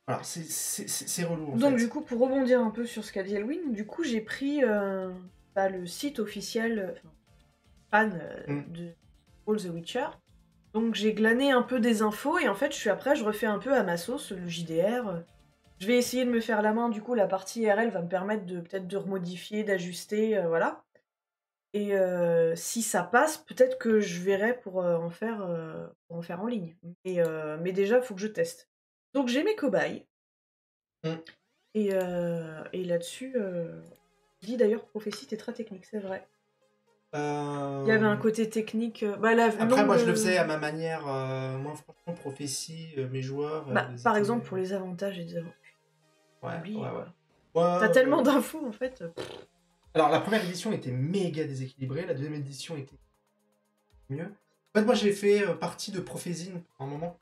Voilà, c'est relou en Donc fait. du coup, pour rebondir un peu sur ce qu'a dit Elwin, du coup j'ai pris le site officiel fan de All the Witcher. Donc j'ai glané un peu des infos et en fait je refais un peu à ma sauce le JDR. Je vais essayer de me faire la main, du coup la partie IRL va me permettre de peut-être de remodifier, d'ajuster, voilà. Et si ça passe, peut-être que je verrai pour en faire en ligne. Mais déjà, il faut que je teste. Donc j'ai mes cobayes. Mm. Et là-dessus, dit d'ailleurs Prophétie, t'es très technique, c'est vrai. Il y avait un côté technique. Après, moi, je le faisais à ma manière. Moi, franchement, Prophétie, mes joueurs. Par exemple, pour les avantages et désavantages. Ouais. T'as tellement d'infos, en fait. Alors, la première édition était méga déséquilibrée. La deuxième édition était mieux. En fait, moi, j'ai fait partie de Prophésine pour un moment.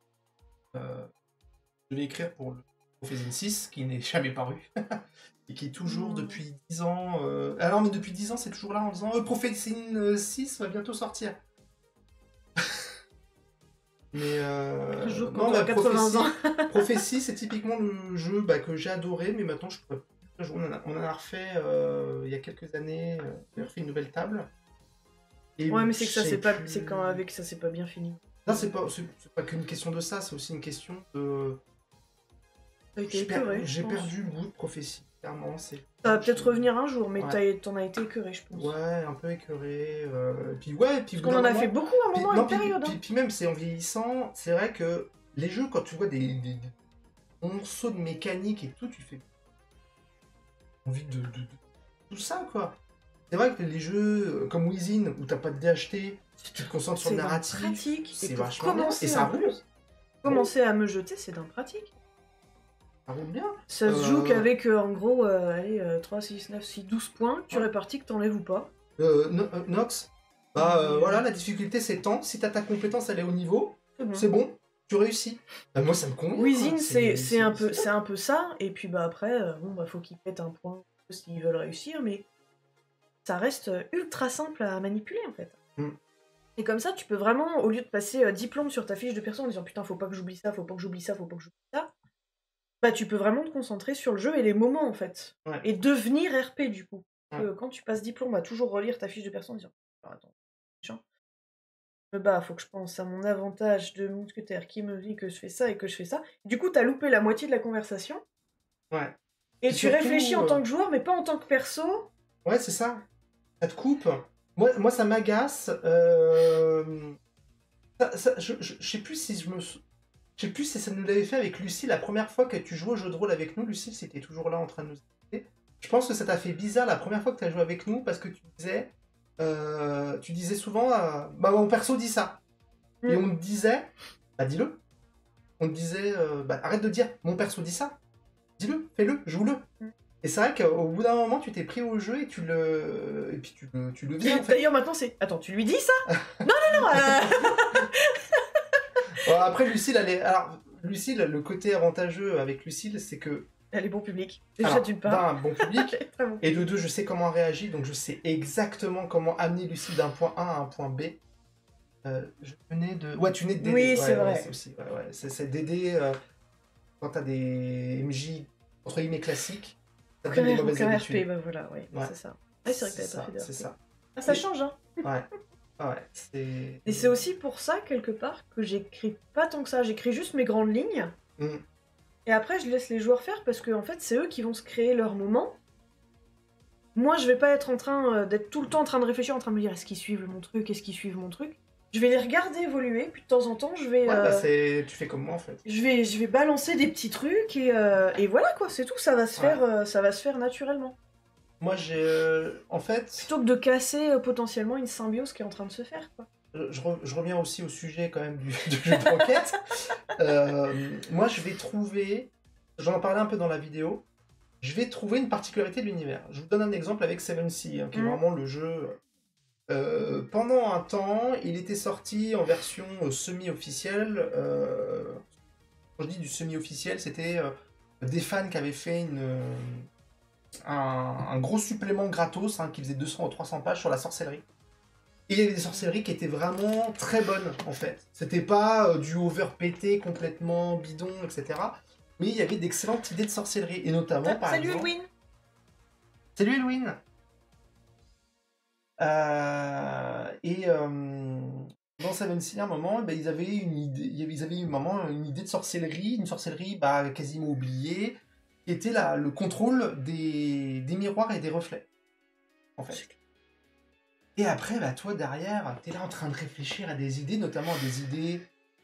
Je devais écrire pour le Prophésine 6, qui n'est jamais paru. Et qui est toujours depuis 10 ans... Ah non, mais depuis 10 ans, c'est toujours là en disant « Prophésine 6 va bientôt sortir ». Mais Un jour, quand on a 80 ans. Prophétie, c'est typiquement le jeu que j'ai adoré, mais maintenant je pourrais plus jouer. On en a refait il y a quelques années, on a refait une nouvelle table. Et ouais, mais c'est que ça, c'est pas, c'est quand avec ça, c'est pas bien fini. Non, c'est pas qu'une question de ça, c'est aussi une question de. J'ai perdu le goût de Prophétie. Clairement, c'est. Ça va peut-être revenir un jour, mais t'en as été écœuré, je pense. Ouais, un peu écœuré. Puis parce qu'on en a fait beaucoup à un moment, une période. Puis même, c'est en vieillissant, c'est vrai que les jeux, quand tu vois des morceaux de mécanique et tout, tu fais envie de tout ça, quoi. C'est vrai que les jeux comme Within, où t'as pas de DHT, tu te concentres sur le narratif, c'est vachement bien. Et ça roule. Commencer à me jeter, c'est d'un pratique. Ça roule bien. Ça se joue qu'avec, en gros, 3, 6, 9, 6, 12 points, tu répartis que t'enlèves ou pas. Nox, voilà, la difficulté c'est tant. Si t'as ta compétence, elle est au niveau, c'est bon, tu réussis. Moi, ça me convient. Within, c'est un peu ça, et puis après, faut qu'ils pètent un point s'ils veulent réussir, mais ça reste ultra simple à manipuler, en fait. Et comme ça, tu peux vraiment, au lieu de passer 10 plombes sur ta fiche de perso en disant « Putain, faut pas que j'oublie ça, faut pas que j'oublie ça, faut pas que j'oublie ça », tu peux vraiment te concentrer sur le jeu et les moments, en fait. Ouais. Et devenir RP, du coup. Quand tu passes 10 plombes à toujours relire ta fiche de perso en disant « Attends, faut que je pense à mon avantage de mousquetaire qui me dit que je fais ça et que je fais ça. » Du coup, t'as loupé la moitié de la conversation. Ouais. Et tu réfléchis en tant que joueur, mais pas en tant que perso. Ouais, c'est ça. Ça te coupe. Moi ça m'agace. Je sais plus si je sais plus si ça nous l'avait fait avec Lucie la première fois que tu jouais au jeu de rôle avec nous. Lucie, c'était toujours là en train de nous écouter. Je pense que ça t'a fait bizarre la première fois que tu as joué avec nous parce que tu disais souvent mon perso dit ça. Et on te disait, dis-le. On te disait, arrête de dire mon perso dit ça. Dis-le, fais-le, joue-le. Et c'est vrai qu'au bout d'un moment, tu t'es pris au jeu et tu le vis. En fait. D'ailleurs, maintenant, c'est. Attends, tu lui dis ça? Non. Après, Lucille, alors, Lucille, le côté avantageux avec Lucille, c'est que. Elle est bon public. Déjà, d'une part. Un bon public. Bon. Et de deux, je sais comment elle réagit, donc je sais exactement comment amener Lucille d'un point A à un point B. Je venais de. Ouais, tu venais de d'aider. Oui, c'est vrai. C'est d'aider quand t'as des MJ entre guillemets classiques. T'as des mauvaises habitudes. RP, voilà, c'est ça. Ouais, c'est vrai que t'avais pas fait de RP. C'est ça. Ça change, hein. Ouais, Et c'est aussi pour ça, quelque part, que j'écris pas tant que ça. J'écris juste mes grandes lignes. Et après, je laisse les joueurs faire parce que, en fait, c'est eux qui vont se créer leur moment. Moi, je vais pas être en train d'être tout le temps en train de réfléchir, en train de me dire est-ce qu'ils suivent mon truc, est-ce qu'ils suivent mon truc. Je vais les regarder évoluer, puis de temps en temps, je vais... tu fais comme moi, en fait. Je vais balancer des petits trucs et voilà, quoi, c'est tout. Ça va se faire naturellement. Moi, j'ai... en fait... Plutôt que de casser potentiellement une symbiose qui est en train de se faire, quoi. Je reviens aussi au sujet, quand même, du jeu d'enquête. Moi, je vais trouver... J'en parlais un peu dans la vidéo. Je vais trouver une particularité de l'univers. Je vous donne un exemple avec 7C, qui est vraiment le jeu... pendant un temps, il était sorti en version semi-officielle. Quand je dis du semi-officiel, c'était des fans qui avaient fait un gros supplément gratos qui faisait 200 ou 300 pages sur la sorcellerie. Et il y avait des sorcelleries qui étaient vraiment très bonnes, en fait. C'était pas du over-pété complètement bidon, etc. mais il y avait d'excellentes idées de sorcellerie, et notamment, par Salut exemple... Elwin. Salut Elwin. Dans Seven Seal, à un moment, ben, ils avaient une idée, ils avaient un moment une idée de sorcellerie, une sorcellerie quasiment oubliée, qui était le contrôle des miroirs et des reflets, en fait. Et après, bah, toi, derrière, t'es là en train de réfléchir à des idées, notamment à des idées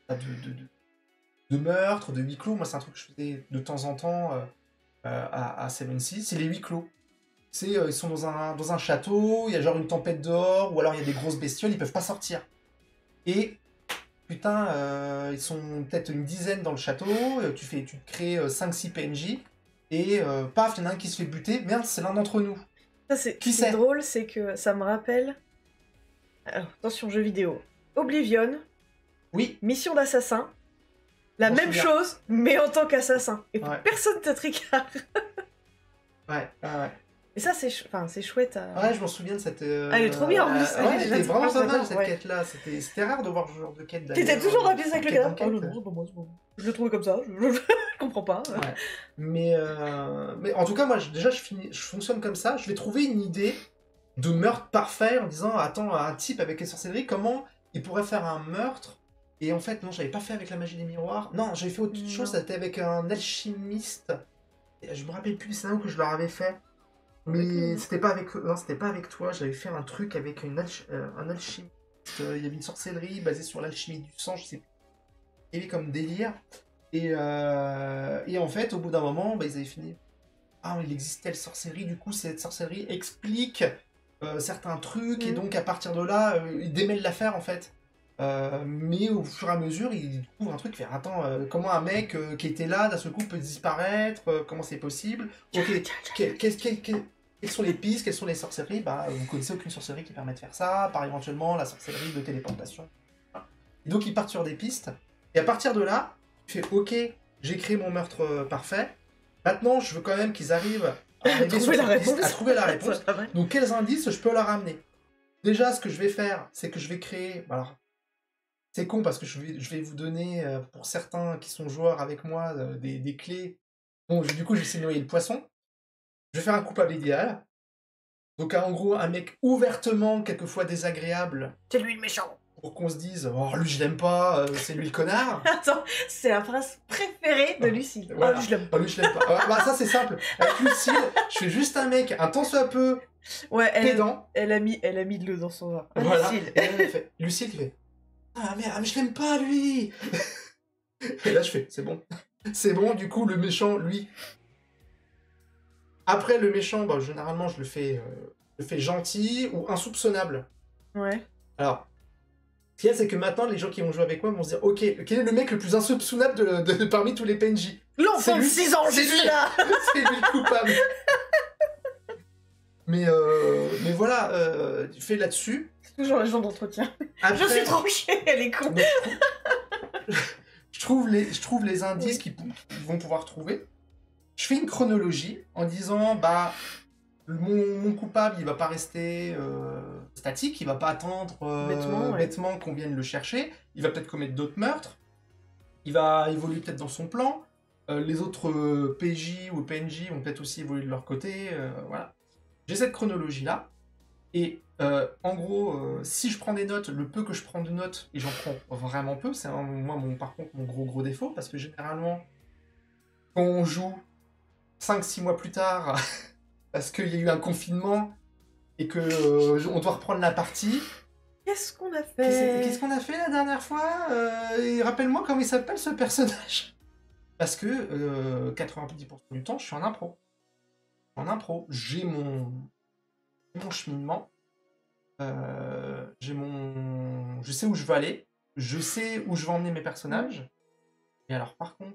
de meurtre, de huis clos. Moi, c'est un truc que je faisais de temps en temps à Seven Seas, c'est les huis clos. Ils sont dans un château, il y a genre une tempête dehors, ou alors il y a des grosses bestioles, ils peuvent pas sortir. Et putain, ils sont peut-être une dizaine dans le château, tu crées 5-6 PNJ, et paf, il y en a un qui se fait buter, merde, c'est l'un d'entre nous. Qui c'est drôle, c'est que ça me rappelle... Alors, attention, jeu vidéo. Oblivion. Oui. Mission d'assassin. La même chose, mais en tant qu'assassin. Et personne t'a tricard. Ouais. Et ça, c'est chouette à... Ouais, je m'en souviens de cette... elle est trop bien, en plus. C'était vraiment sympa, cette quête-là. C'était rare de voir ce genre de quête, d'ailleurs. T'étais toujours dans la pièce avec le gars. Oh non, c'est pas moi, c'est pas moi. Je l'ai trouvé comme ça, je comprends pas. Ouais. Mais en tout cas, moi, déjà, je fonctionne comme ça. Je vais trouver une idée de meurtre parfait en disant, attends, un type avec les sorcelleries, comment il pourrait faire un meurtre? Et en fait, non, j'avais pas fait avec la magie des miroirs. Non, j'avais fait autre chose, c'était avec un alchimiste. Et je me rappelle plus, c'est là que je leur avais fait. Mais c'était pas avec toi, j'avais fait un truc avec un alchimiste. Il y avait une sorcellerie basée sur l'alchimie du sang, je sais plus. Il y avait comme délire. Et en fait, au bout d'un moment, ils avaient fini. Ah, il existe telle sorcellerie, du coup, cette sorcellerie explique certains trucs, et donc à partir de là, ils démêlent l'affaire en fait. Mais au fur et à mesure, ils découvrent un truc, faire attends, comment un mec qui était là, d'un seul coup, peut disparaître, comment c'est possible? Ok, quelles sont les pistes, quelles sont les sorcelleries? Bah, vous connaissez aucune sorcellerie qui permet de faire ça, par éventuellement la sorcellerie de téléportation. Et donc ils partent sur des pistes, et à partir de là, tu fais ok, j'ai créé mon meurtre parfait, maintenant je veux quand même qu'ils arrivent à trouver la réponse. Donc quels indices je peux leur amener? Déjà, ce que je vais faire, c'est que je vais créer... Alors, c'est con parce que je vais vous donner, pour certains qui sont joueurs avec moi, des clés. Bon, du coup, je vais essayer de noyer le poisson. Je vais faire un coupable idéal. Donc, en gros, un mec ouvertement, quelquefois désagréable. C'est lui le méchant. Pour qu'on se dise, oh, lui, je l'aime pas, c'est lui le connard. Attends, c'est la phrase préférée de Lucille. Voilà. Oh, lui, je l'aime pas. Oh, lui, je l'aime pas. Bah, ça, c'est simple. Avec Lucille, je fais juste un mec, un tant soit peu pédant. Elle a mis de l'eau dans son vin. Voilà. Lucille. Lucille qui fait, ah merde, mais je l'aime pas, lui. Et là, je fais, c'est bon. C'est bon, du coup, le méchant, lui... Après, le méchant, bah, généralement, je le fais gentil ou insoupçonnable. Ouais. Alors, ce qu'il y a, c'est que maintenant, les gens qui vont jouer avec moi vont se dire, ok, quel est le mec le plus insoupçonnable de parmi tous les PNJ? L'enfant de 6 ans, je suis là. C'est lui le coupable. Mais voilà, fais là-dessus. C'est toujours la gens d'entretien. Après, je suis tranchée, elle est con. Je trouve les indices qu'ils vont pouvoir trouver. Je fais une chronologie en disant, bah, mon coupable, il va pas rester statique, il va pas attendre bêtement qu'on vienne le chercher, il va peut-être commettre d'autres meurtres, il va évoluer peut-être dans son plan, les autres PJ ou PNJ vont peut-être aussi évoluer de leur côté, voilà. J'ai cette chronologie-là, et en gros, si je prends des notes, le peu que je prends de notes, et j'en prends vraiment peu, c'est moi, par contre, mon gros défaut, parce que généralement, quand on joue 5-6 mois plus tard, parce qu'il y a eu un confinement, et que on doit reprendre la partie... Qu'est-ce qu'on a fait? Qu'est-ce qu'on a fait la dernière fois? Et rappelle-moi comment il s'appelle ce personnage. Parce que 90% du temps, je suis en impro. J'ai mon cheminement. Je sais où je veux aller. Je sais où je veux emmener mes personnages. Et alors, par contre...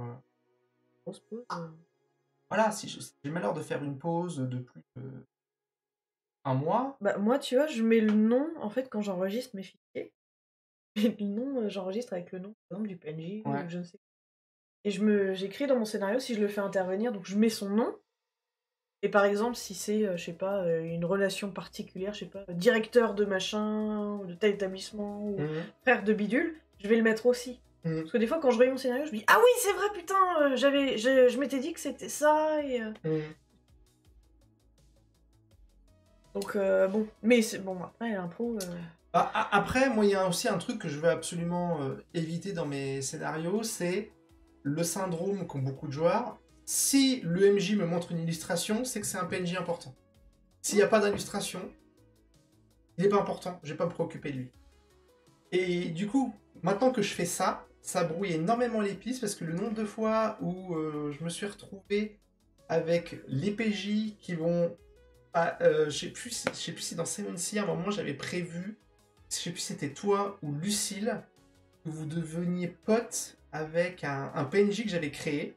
Voilà, si j'ai malheur de faire une pause de plus d'1 mois... Bah, moi, tu vois, je mets le nom, en fait, quand j'enregistre mes fichiers. Et le nom, j'enregistre avec le nom, par exemple, du PNJ, ou je ne sais. Et j'écris dans mon scénario si je le fais intervenir, donc je mets son nom. Et par exemple, si c'est, je sais pas, une relation particulière, je sais pas, directeur de machin, ou de tel établissement, ou frère de bidule, je vais le mettre aussi. Parce que des fois, quand je voyais mon scénario, je me dis ah oui, c'est vrai, putain, je m'étais dit que c'était ça et. Donc bon, mais c'est bon après l'impro. Après, moi, il y a aussi un truc que je veux absolument éviter dans mes scénarios, c'est le syndrome qu'ont beaucoup de joueurs. Si le MJ me montre une illustration, c'est que c'est un PNJ important. S'il n'y a pas d'illustration, il n'est pas important, je vais pas me préoccuper de lui. Et du coup, maintenant que je fais ça, ça brouille énormément les pistes parce que le nombre de fois où je me suis retrouvé avec les PJ qui vont... je sais plus si dans Seven Sea, à un moment j'avais prévu, je sais plus si c'était toi ou Lucille, que vous deveniez potes avec un PNJ que j'avais créé.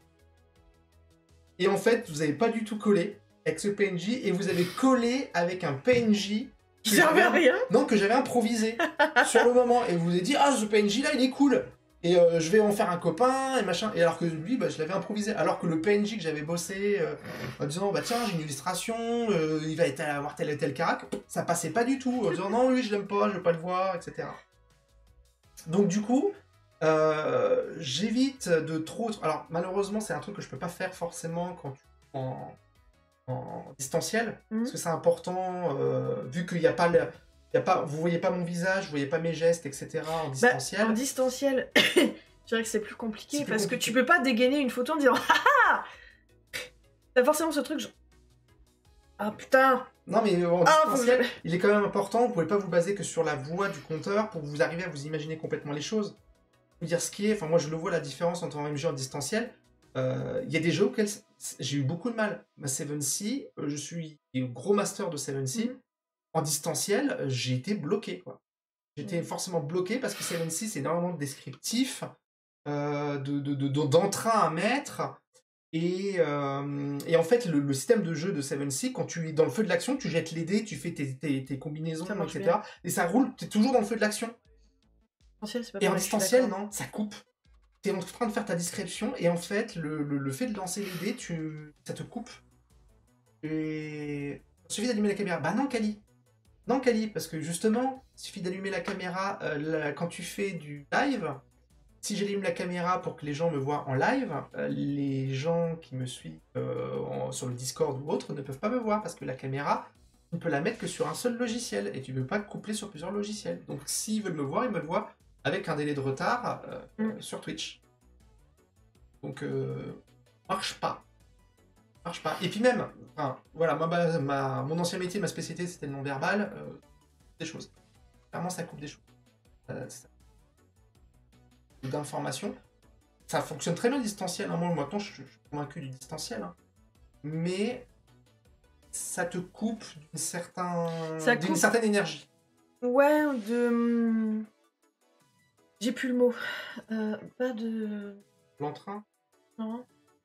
Et en fait, vous n'avez pas du tout collé avec ce PNJ et vous avez collé avec un PNJ qui servait à rien. Non, que j'avais improvisé sur le moment. Et vous avez dit, ah, ce PNJ là, il est cool. Et je vais en faire un copain et machin. Et alors que lui, bah, je l'avais improvisé. Alors que le PNJ que j'avais bossé en disant, bah tiens, j'ai une illustration, il va avoir tel et tel carac, ça passait pas du tout. En disant, non, lui, je l'aime pas, je veux pas le voir, etc. Donc du coup, j'évite de trop... Alors malheureusement, c'est un truc que je peux pas faire forcément quand tu en distanciel, parce que c'est important, vu qu'il n'y a pas le... vous voyez pas mon visage, vous voyez pas mes gestes, etc. en distanciel. En distanciel, je dirais que c'est plus compliqué parce que tu peux pas dégainer une photo en disant haha. T'as forcément ce truc genre ah putain. Non mais en distanciel, il est quand même important. Vous pouvez pas vous baser que sur la voix du compteur pour vous arriver à vous imaginer complètement les choses. Vous dire ce qui est. Enfin moi je le vois la différence entre un MJ en distanciel. Il y a des jeux auxquels j'ai eu beaucoup de mal. Ma Seven Sea, je suis gros master de Seven Sea. En distanciel, j'ai été bloqué, quoi. J'étais forcément bloqué parce que Seven Sea, c'est énormément de descriptif, d'entrain à mettre. Et en fait, le système de jeu de Seven Sea, quand tu es dans le feu de l'action, tu jettes les dés, tu fais tes combinaisons, etc. Bien. Et ça roule, tu es toujours dans le feu de l'action. Et en distanciel, non, ça coupe. Tu es en train de faire ta description et en fait, le fait de lancer les dés, ça te coupe. Et il suffit d'allumer la caméra. Bah non, Kali. Non, Kali, parce que justement, il suffit d'allumer la caméra quand tu fais du live. Si j'allume la caméra pour que les gens me voient en live, les gens qui me suivent sur le Discord ou autre ne peuvent pas me voir parce que la caméra, tu ne peux la mettre que sur un seul logiciel et tu ne peux pas coupler sur plusieurs logiciels. Donc s'ils veulent me voir, ils me le voient avec un délai de retard sur Twitch. Donc, marche pas. Marche pas. Et puis même, enfin, voilà, mon ancien métier, ma spécialité, c'était le non-verbal. Des choses. Clairement, ça coupe des choses. D'informations. Ça fonctionne très bien distanciel. Moi, maintenant, je suis convaincu du distanciel. Hein. Mais ça te coupe d'une certaine énergie. Ouais, j'ai plus le mot. Pas de... L'entrain? Non.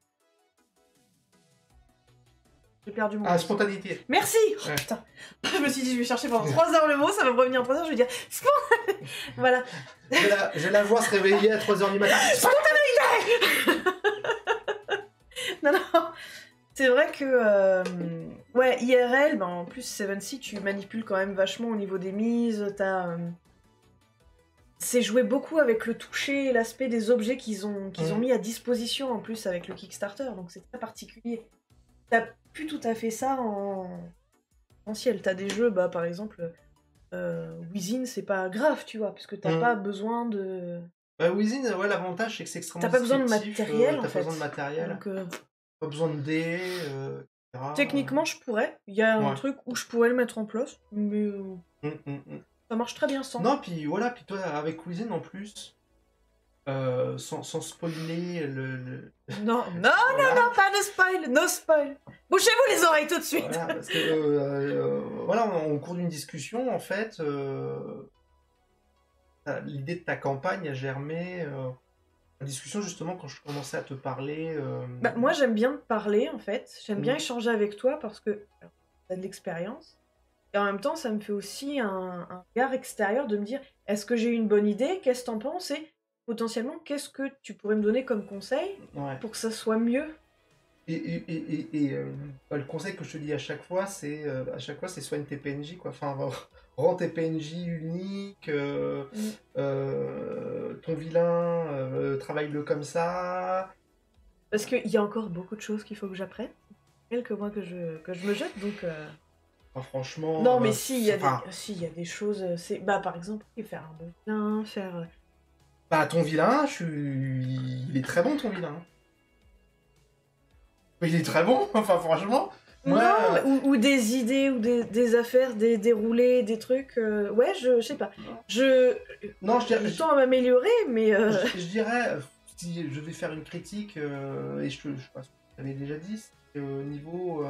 J'ai perdu mon... Ah, spontanéité. Merci. Ouais. Oh, putain. Je me suis dit, je vais chercher pendant 3 heures le mot, ça va me revenir en 3 heures, je vais dire... Voilà. Je la vois se réveiller à 3 heures du matin. Spontanéité. Non. C'est vrai que... ouais, IRL, ben, en plus, Seven Sea, tu manipules quand même vachement au niveau des mises, t'as... C'est joué beaucoup avec le toucher et l'aspect des objets qu'ils ont mis à disposition en plus avec le Kickstarter, donc c'est très particulier. T'as plus tout à fait ça en ciel. T'as des jeux, bah par exemple, Within, c'est pas grave, tu vois, parce que t'as pas besoin de... Bah Within, ouais, l'avantage c'est que c'est extrêmement t'as pas besoin de matériel, en fait. T'as pas besoin de matériel, donc, pas besoin de dés, etc. Techniquement, je pourrais. Il y a un truc où je pourrais le mettre en place, mais... Ça marche très bien sans. Non, puis voilà, puis toi, avec Within en plus, sans spoiler le... Non, pas de spoil, no spoil. Bouchez-vous les oreilles tout de suite. Voilà, parce que, voilà, au cours d'une discussion, en fait, l'idée de ta campagne a germé... La discussion, justement, quand je commençais à te parler... Bah, moi, j'aime bien te parler, en fait. J'aime bien échanger avec toi parce que t'as de l'expérience. Et en même temps, ça me fait aussi un regard extérieur de me dire, est-ce que j'ai eu une bonne idée? Qu'est-ce que t'en penses? Et potentiellement, qu'est-ce que tu pourrais me donner comme conseil pour que ça soit mieux? Et le conseil que je te dis à chaque fois, c'est soigne tes PNJ, quoi. Enfin, rends tes PNJ uniques, ton vilain, travaille-le comme ça. Parce qu'il y a encore beaucoup de choses qu'il faut que j'apprenne. Quelques mois que je me jette, donc... Enfin, franchement... Non, mais si, il y a enfin, y a des choses... Bah, par exemple, faire un bon vilain, faire... Bah, ton vilain, il est très bon, ton vilain. Il est très bon, enfin, franchement. Moi, Non, ou des idées, ou des affaires, des déroulés, des trucs... Ouais, je sais pas. Non, Je tends à m'améliorer, mais... je dirais, si je vais faire une critique, et je pense que je l'avais déjà dit, c'est au niveau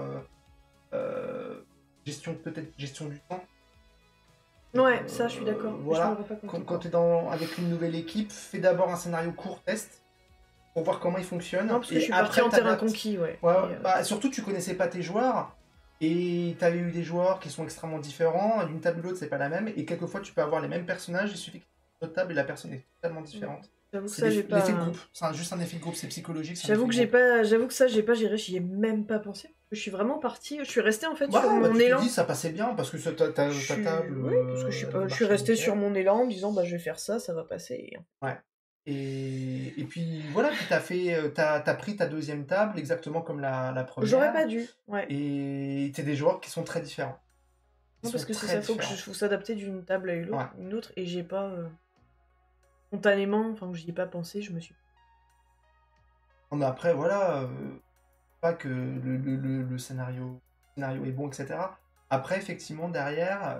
peut-être gestion du temps. Ouais, ça, je suis d'accord. Voilà, quand tu es avec une nouvelle équipe, fais d'abord un scénario court test pour voir comment il fonctionne. Non, parce que je suis partie en terrain conquis, ouais. Bah, surtout, tu connaissais pas tes joueurs. Et tu avais eu des joueurs qui sont extrêmement différents. D'une table à l'autre, c'est pas la même. Et quelquefois, tu peux avoir les mêmes personnages. Il suffit que notre table et la personne est totalement différente. J'avoue que C'est ça, j'ai pas... l'effet de groupe. C'est juste un effet de groupe, c'est psychologique. J'avoue que ça, j'ai pas géré, j'y ai même pas pensé. Je suis vraiment partie, je suis restée en fait sur mon élan. Tu dis, ça passait bien parce que ta table. Oui, parce que je suis restée sur mon élan en me disant, bah je vais faire ça, ça va passer. Ouais. Et puis voilà, puis t'as pris ta deuxième table exactement comme la première. J'aurais pas dû, ouais. Et t'es des joueurs qui sont très différents. Non, parce que c'est ça, faut s'adapter d'une table à une autre, et j'ai pas... spontanément, enfin, j'y ai pas pensé, je me suis... Non, mais après, voilà, pas que le scénario est bon, etc. Après, effectivement, derrière,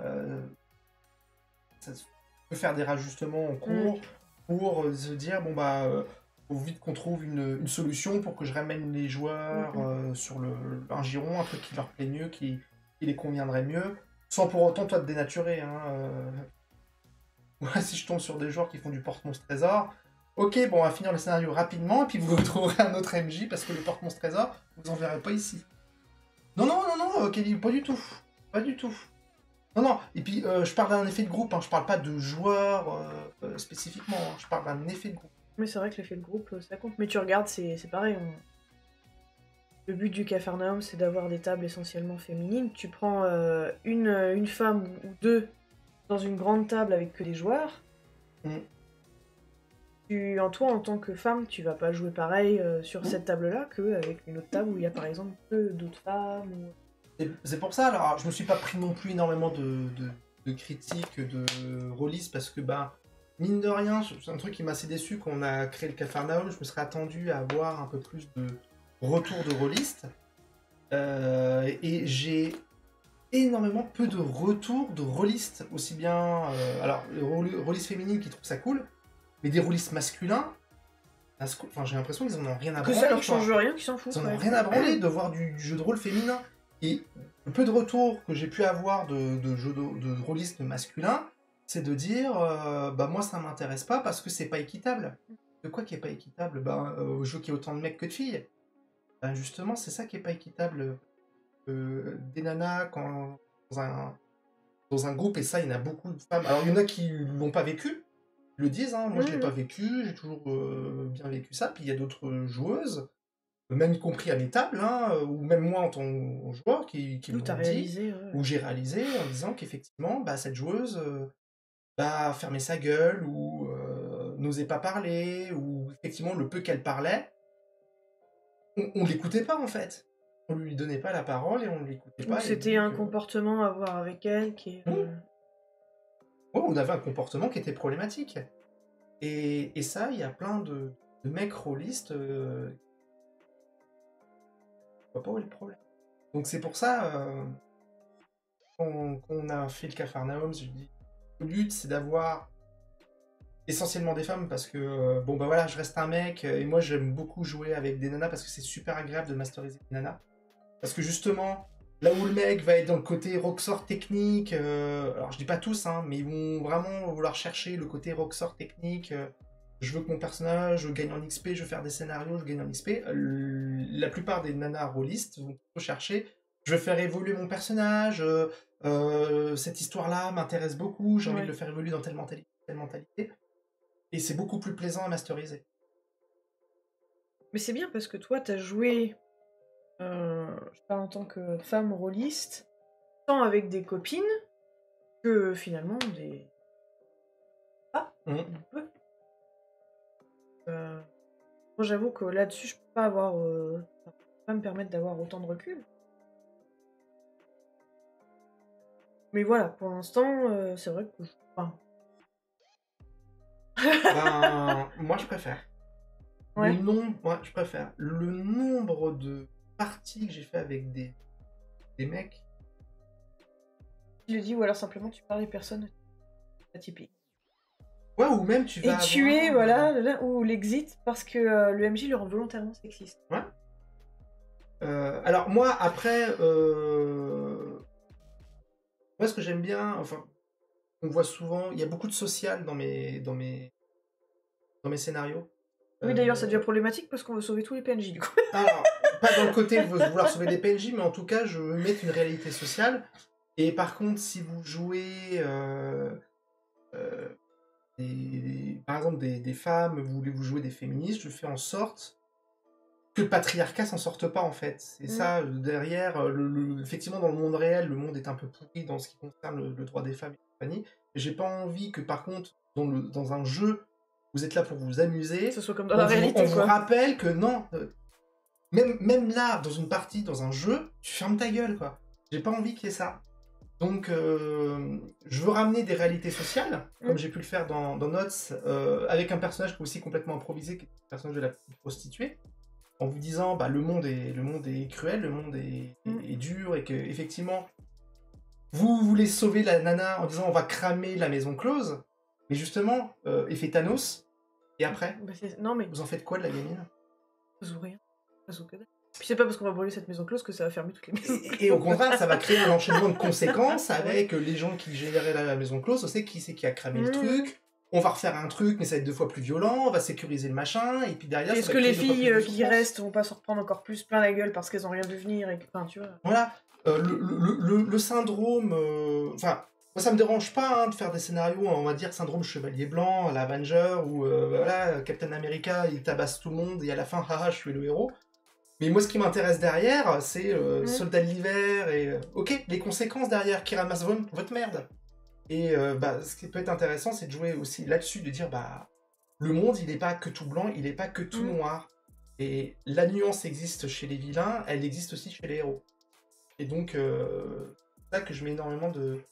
ça peut faire des rajustements en cours pour se dire, bon, bah, faut vite qu'on trouve une solution pour que je ramène les joueurs sur un giron, un truc qui leur plaît mieux, qui les conviendrait mieux, sans pour autant, toi, te dénaturer. Moi, si je tombe sur des joueurs qui font du porte-monstre-trésor, ok, bon, on va finir le scénario rapidement, et puis vous retrouverez un autre MJ, parce que le porte-monstre-trésor, vous en verrez pas ici. Non, Kelly, pas du tout. Pas du tout. Non, et puis je parle d'un effet de groupe, je parle pas de joueurs spécifiquement, je parle d'un effet de groupe. Mais c'est vrai que l'effet de groupe, ça compte. Mais tu regardes, c'est pareil. Le but du Capharnaüm, c'est d'avoir des tables essentiellement féminines. Tu prends une femme ou deux dans une grande table avec que des joueurs. Toi, en tant que femme, tu vas pas jouer pareil sur cette table-là qu'avec une autre table où il y a par exemple que d'autres femmes. C'est pour ça, alors je me suis pas pris non plus énormément de critiques, de rôlistes, parce que bah, mine de rien, c'est un truc qui m'a assez déçu quand on a créé le Capharnaüm. Je me serais attendu à avoir un peu plus de retour de rôlistes. Et j'ai énormément peu de retours de rôlistes, aussi bien... alors, les rôlistes féminines qui trouvent ça cool, mais des rôlistes masculins, enfin, j'ai l'impression qu'ils en ont rien à branler. Que ça leur change rien, qu'ils s'en foutent. Ils en ont rien à branler de voir du jeu de rôle féminin. Et le peu de retours que j'ai pu avoir de rôlistes masculins, c'est de dire, bah moi ça m'intéresse pas parce que c'est pas équitable. De quoi qui est pas équitable? Bah, au jeu qui a autant de mecs que de filles. Ben justement, c'est ça qui est pas équitable. Des nanas dans un groupe, et ça, il y en a beaucoup de femmes. Alors, il y en a qui l'ont pas vécu, ils le disent, moi je l'ai pas vécu, j'ai toujours bien vécu ça. Puis il y a d'autres joueuses, même y compris à mes tables, ou même moi en tant que joueur, qui me l'ont dit, où j'ai réalisé en disant qu'effectivement, bah, cette joueuse fermait sa gueule, ou n'osait pas parler, ou effectivement, le peu qu'elle parlait, on l'écoutait pas en fait. On lui donnait pas la parole et on l'écoutait pas. C'était un comportement à voir avec elle qui est... Ouais, on avait un comportement qui était problématique. Et ça, il y a plein de mecs rôlistes je vois pas où est le problème. Donc c'est pour ça, qu'on a fait le Capharnaüm, je dis, le but c'est d'avoir essentiellement des femmes, parce que, bon bah voilà, je reste un mec, et moi j'aime beaucoup jouer avec des nanas, parce que c'est super agréable de masteriser des nanas. Parce que justement, là où le mec va être dans le côté rocksort technique, alors je dis pas tous, mais ils vont vraiment vouloir chercher le côté rocksort technique, je veux que mon personnage gagne en XP, je veux faire des scénarios, je gagne en XP. La plupart des nanas rôlistes vont chercher, je veux faire évoluer mon personnage, cette histoire-là m'intéresse beaucoup, j'ai envie de le faire évoluer dans telle mentalité. Et c'est beaucoup plus plaisant à masteriser. Mais c'est bien parce que toi, t'as joué, je parle en tant que femme rôliste, tant avec des copines que finalement, des... Ah, Mmh. on peut. Moi, j'avoue que là-dessus, je peux pas avoir... ça peut pas me permettre d'avoir autant de recul. Mais voilà, pour l'instant, c'est vrai que... Enfin, Ben, moi, je préfère. ouais. Ouais, je préfère. Le nombre de parties que j'ai fait avec des mecs. Tu le dis, ou alors simplement tu parles des personnes atypiques. Ouais, ou même tu vas Et tuer, avoir... voilà, ou l'exit, parce que le MJ le rend volontairement sexiste. Ouais. Alors moi, après, moi ce que j'aime bien, enfin, on voit souvent, il y a beaucoup de social dans mes scénarios. Oui, d'ailleurs, ça devient problématique parce qu'on veut sauver tous les PNJ, du coup. Alors, pas dans le côté de vouloir sauver des PNJ, mais en tout cas, je veux mettre une réalité sociale. Et par contre, si vous jouez, par exemple, des femmes, vous voulez vous jouer des féministes, je fais en sorte que le patriarcat s'en sorte pas, en fait. C'est ça, derrière, effectivement, dans le monde réel, le monde est un peu pourri dans ce qui concerne le droit des femmes et compagnie. Et j'ai pas envie que, par contre, dans un jeu, vous êtes là pour vous amuser. Que ce soit comme dans la réalité, on vous rappelle que non, même là, dans une partie, dans un jeu, tu fermes ta gueule, quoi. J'ai pas envie qu'il y ait ça. Donc, je veux ramener des réalités sociales, comme j'ai pu le faire dans Notes, avec un personnage qui est aussi complètement improvisé, qui est le personnage de la prostituée, en vous disant, bah, le monde est cruel, le monde est dur, et que effectivement, vous voulez sauver la nana en disant, on va cramer la maison close, mais justement, effet Thanos, et après, non, mais... vous en faites quoi de la gamine? Ça rien. Ça que dalle. Puis c'est pas parce qu'on va brûler cette maison close que ça va fermer toutes les maisons. Et au contraire, ça va créer un enchaînement de conséquences avec les gens qui géraient la maison close. On sait qui c'est qui a cramé le truc. On va refaire un truc, mais ça va être 2 fois plus violent. On va sécuriser le machin. Et puis derrière, est-ce que les filles qui restent vont pas se reprendre encore plus plein la gueule parce qu'elles ont rien vu venir et que... Enfin, tu vois. Voilà. Le syndrome... Enfin, moi, ça me dérange pas de faire des scénarios, on va dire, syndrome chevalier blanc, à l'Avenger, où voilà, Captain America, il tabasse tout le monde, et à la fin, haha, je suis le héros. Mais moi, ce qui m'intéresse derrière, c'est Soldat de l'hiver, et ok, les conséquences derrière, qui ramassent votre merde. Et ce qui peut être intéressant, c'est de jouer aussi là-dessus, de dire, bah, le monde, il n'est pas que tout blanc, il n'est pas que tout noir. Et la nuance existe chez les vilains, elle existe aussi chez les héros. Et donc, c'est ça que je mets énormément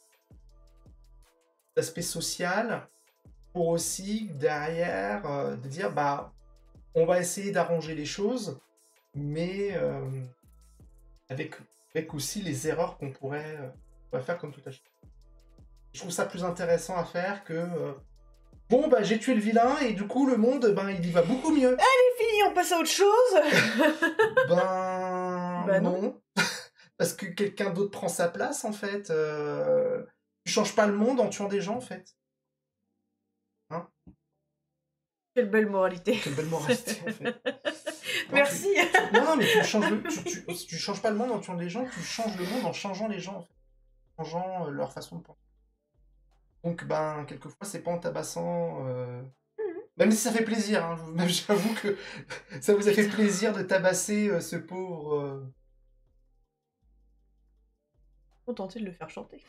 d'aspect social, pour aussi, derrière, de dire, bah, on va essayer d'arranger les choses, mais avec aussi les erreurs qu'on pourrait faire comme tout à chacun. Je trouve ça plus intéressant à faire que bon, bah, j'ai tué le vilain et du coup le monde, ben, il y va beaucoup mieux. Allez, fini, on passe à autre chose. Ben non. Parce que quelqu'un d'autre prend sa place, en fait. Tu changes pas le monde en tuant des gens, en fait. Hein? Quelle belle moralité. Quelle belle moralité, en fait. Merci. Non, mais tu changes pas le monde en tuant des gens, tu changes le monde en changeant les gens, en fait. En changeant leur façon de penser. Donc, ben, quelquefois, c'est pas en tabassant... Même si ça fait plaisir, hein. Même j'avoue que ça vous a fait plaisir de tabasser ce pauvre... On tentait de le faire chanter.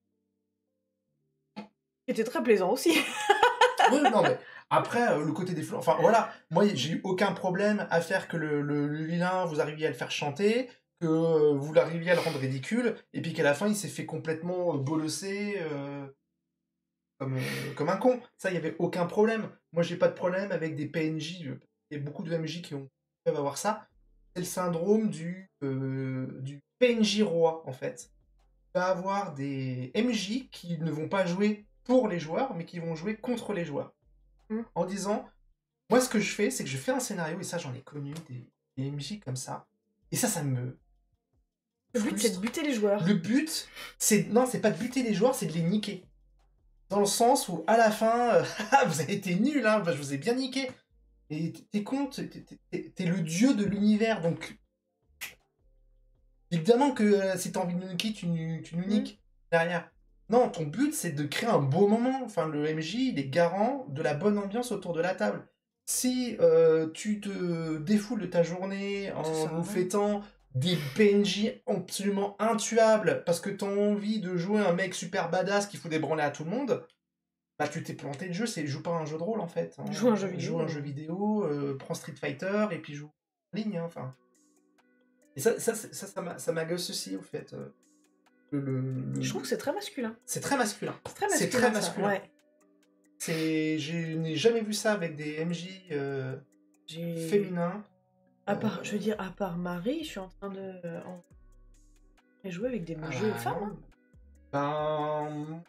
C'était très plaisant aussi. Oui, non, mais après, le côté des fleurs... Enfin, voilà, moi, j'ai eu aucun problème à faire que le vilain, vous arriviez à le faire chanter, que vous arriviez à le rendre ridicule, et puis qu'à la fin, il s'est fait complètement bolosser comme un con. Ça, il n'y avait aucun problème. Moi, j'ai pas de problème avec des PNJ. Il y a beaucoup de MJ qui peuvent avoir ça. C'est le syndrome du PNJ roi, en fait. Il va avoir des MJ qui ne vont pas jouer pour les joueurs, mais qui vont jouer contre les joueurs. En disant, moi, ce que je fais, c'est que je fais un scénario, et ça, j'en ai connu des MJ comme ça. Et ça me... Le but, c'est de buter les joueurs. Le but, c'est... Non, c'est pas de buter les joueurs, c'est de les niquer. Dans le sens où, à la fin, vous avez été nuls, hein, je vous ai bien niqué. Et t'es con, t'es le dieu de l'univers, donc... Évidemment que si t'as envie de nous niquer, tu nous niques derrière. Non, ton but, c'est de créer un beau moment. Enfin, le MJ, il est garant de la bonne ambiance autour de la table. Si tu te défoules de ta journée en nous fêtant des PNJ absolument intuables parce que t'as envie de jouer un mec super badass qui fout des branlées à tout le monde, bah tu t'es planté de jeu, joue pas un jeu de rôle en fait. Hein. Joue un jeu vidéo. Joue un jeu vidéo, prends Street Fighter et puis joue en ligne. Hein, enfin. Et ça m'agace aussi au fait. Je trouve que c'est très masculin. C'est très masculin. C'est très masculin. Ouais. Je n'ai jamais vu ça avec des MJ féminins. À part, je veux dire, à part Marie, je suis en train de jouer avec des MJ femmes. Hein.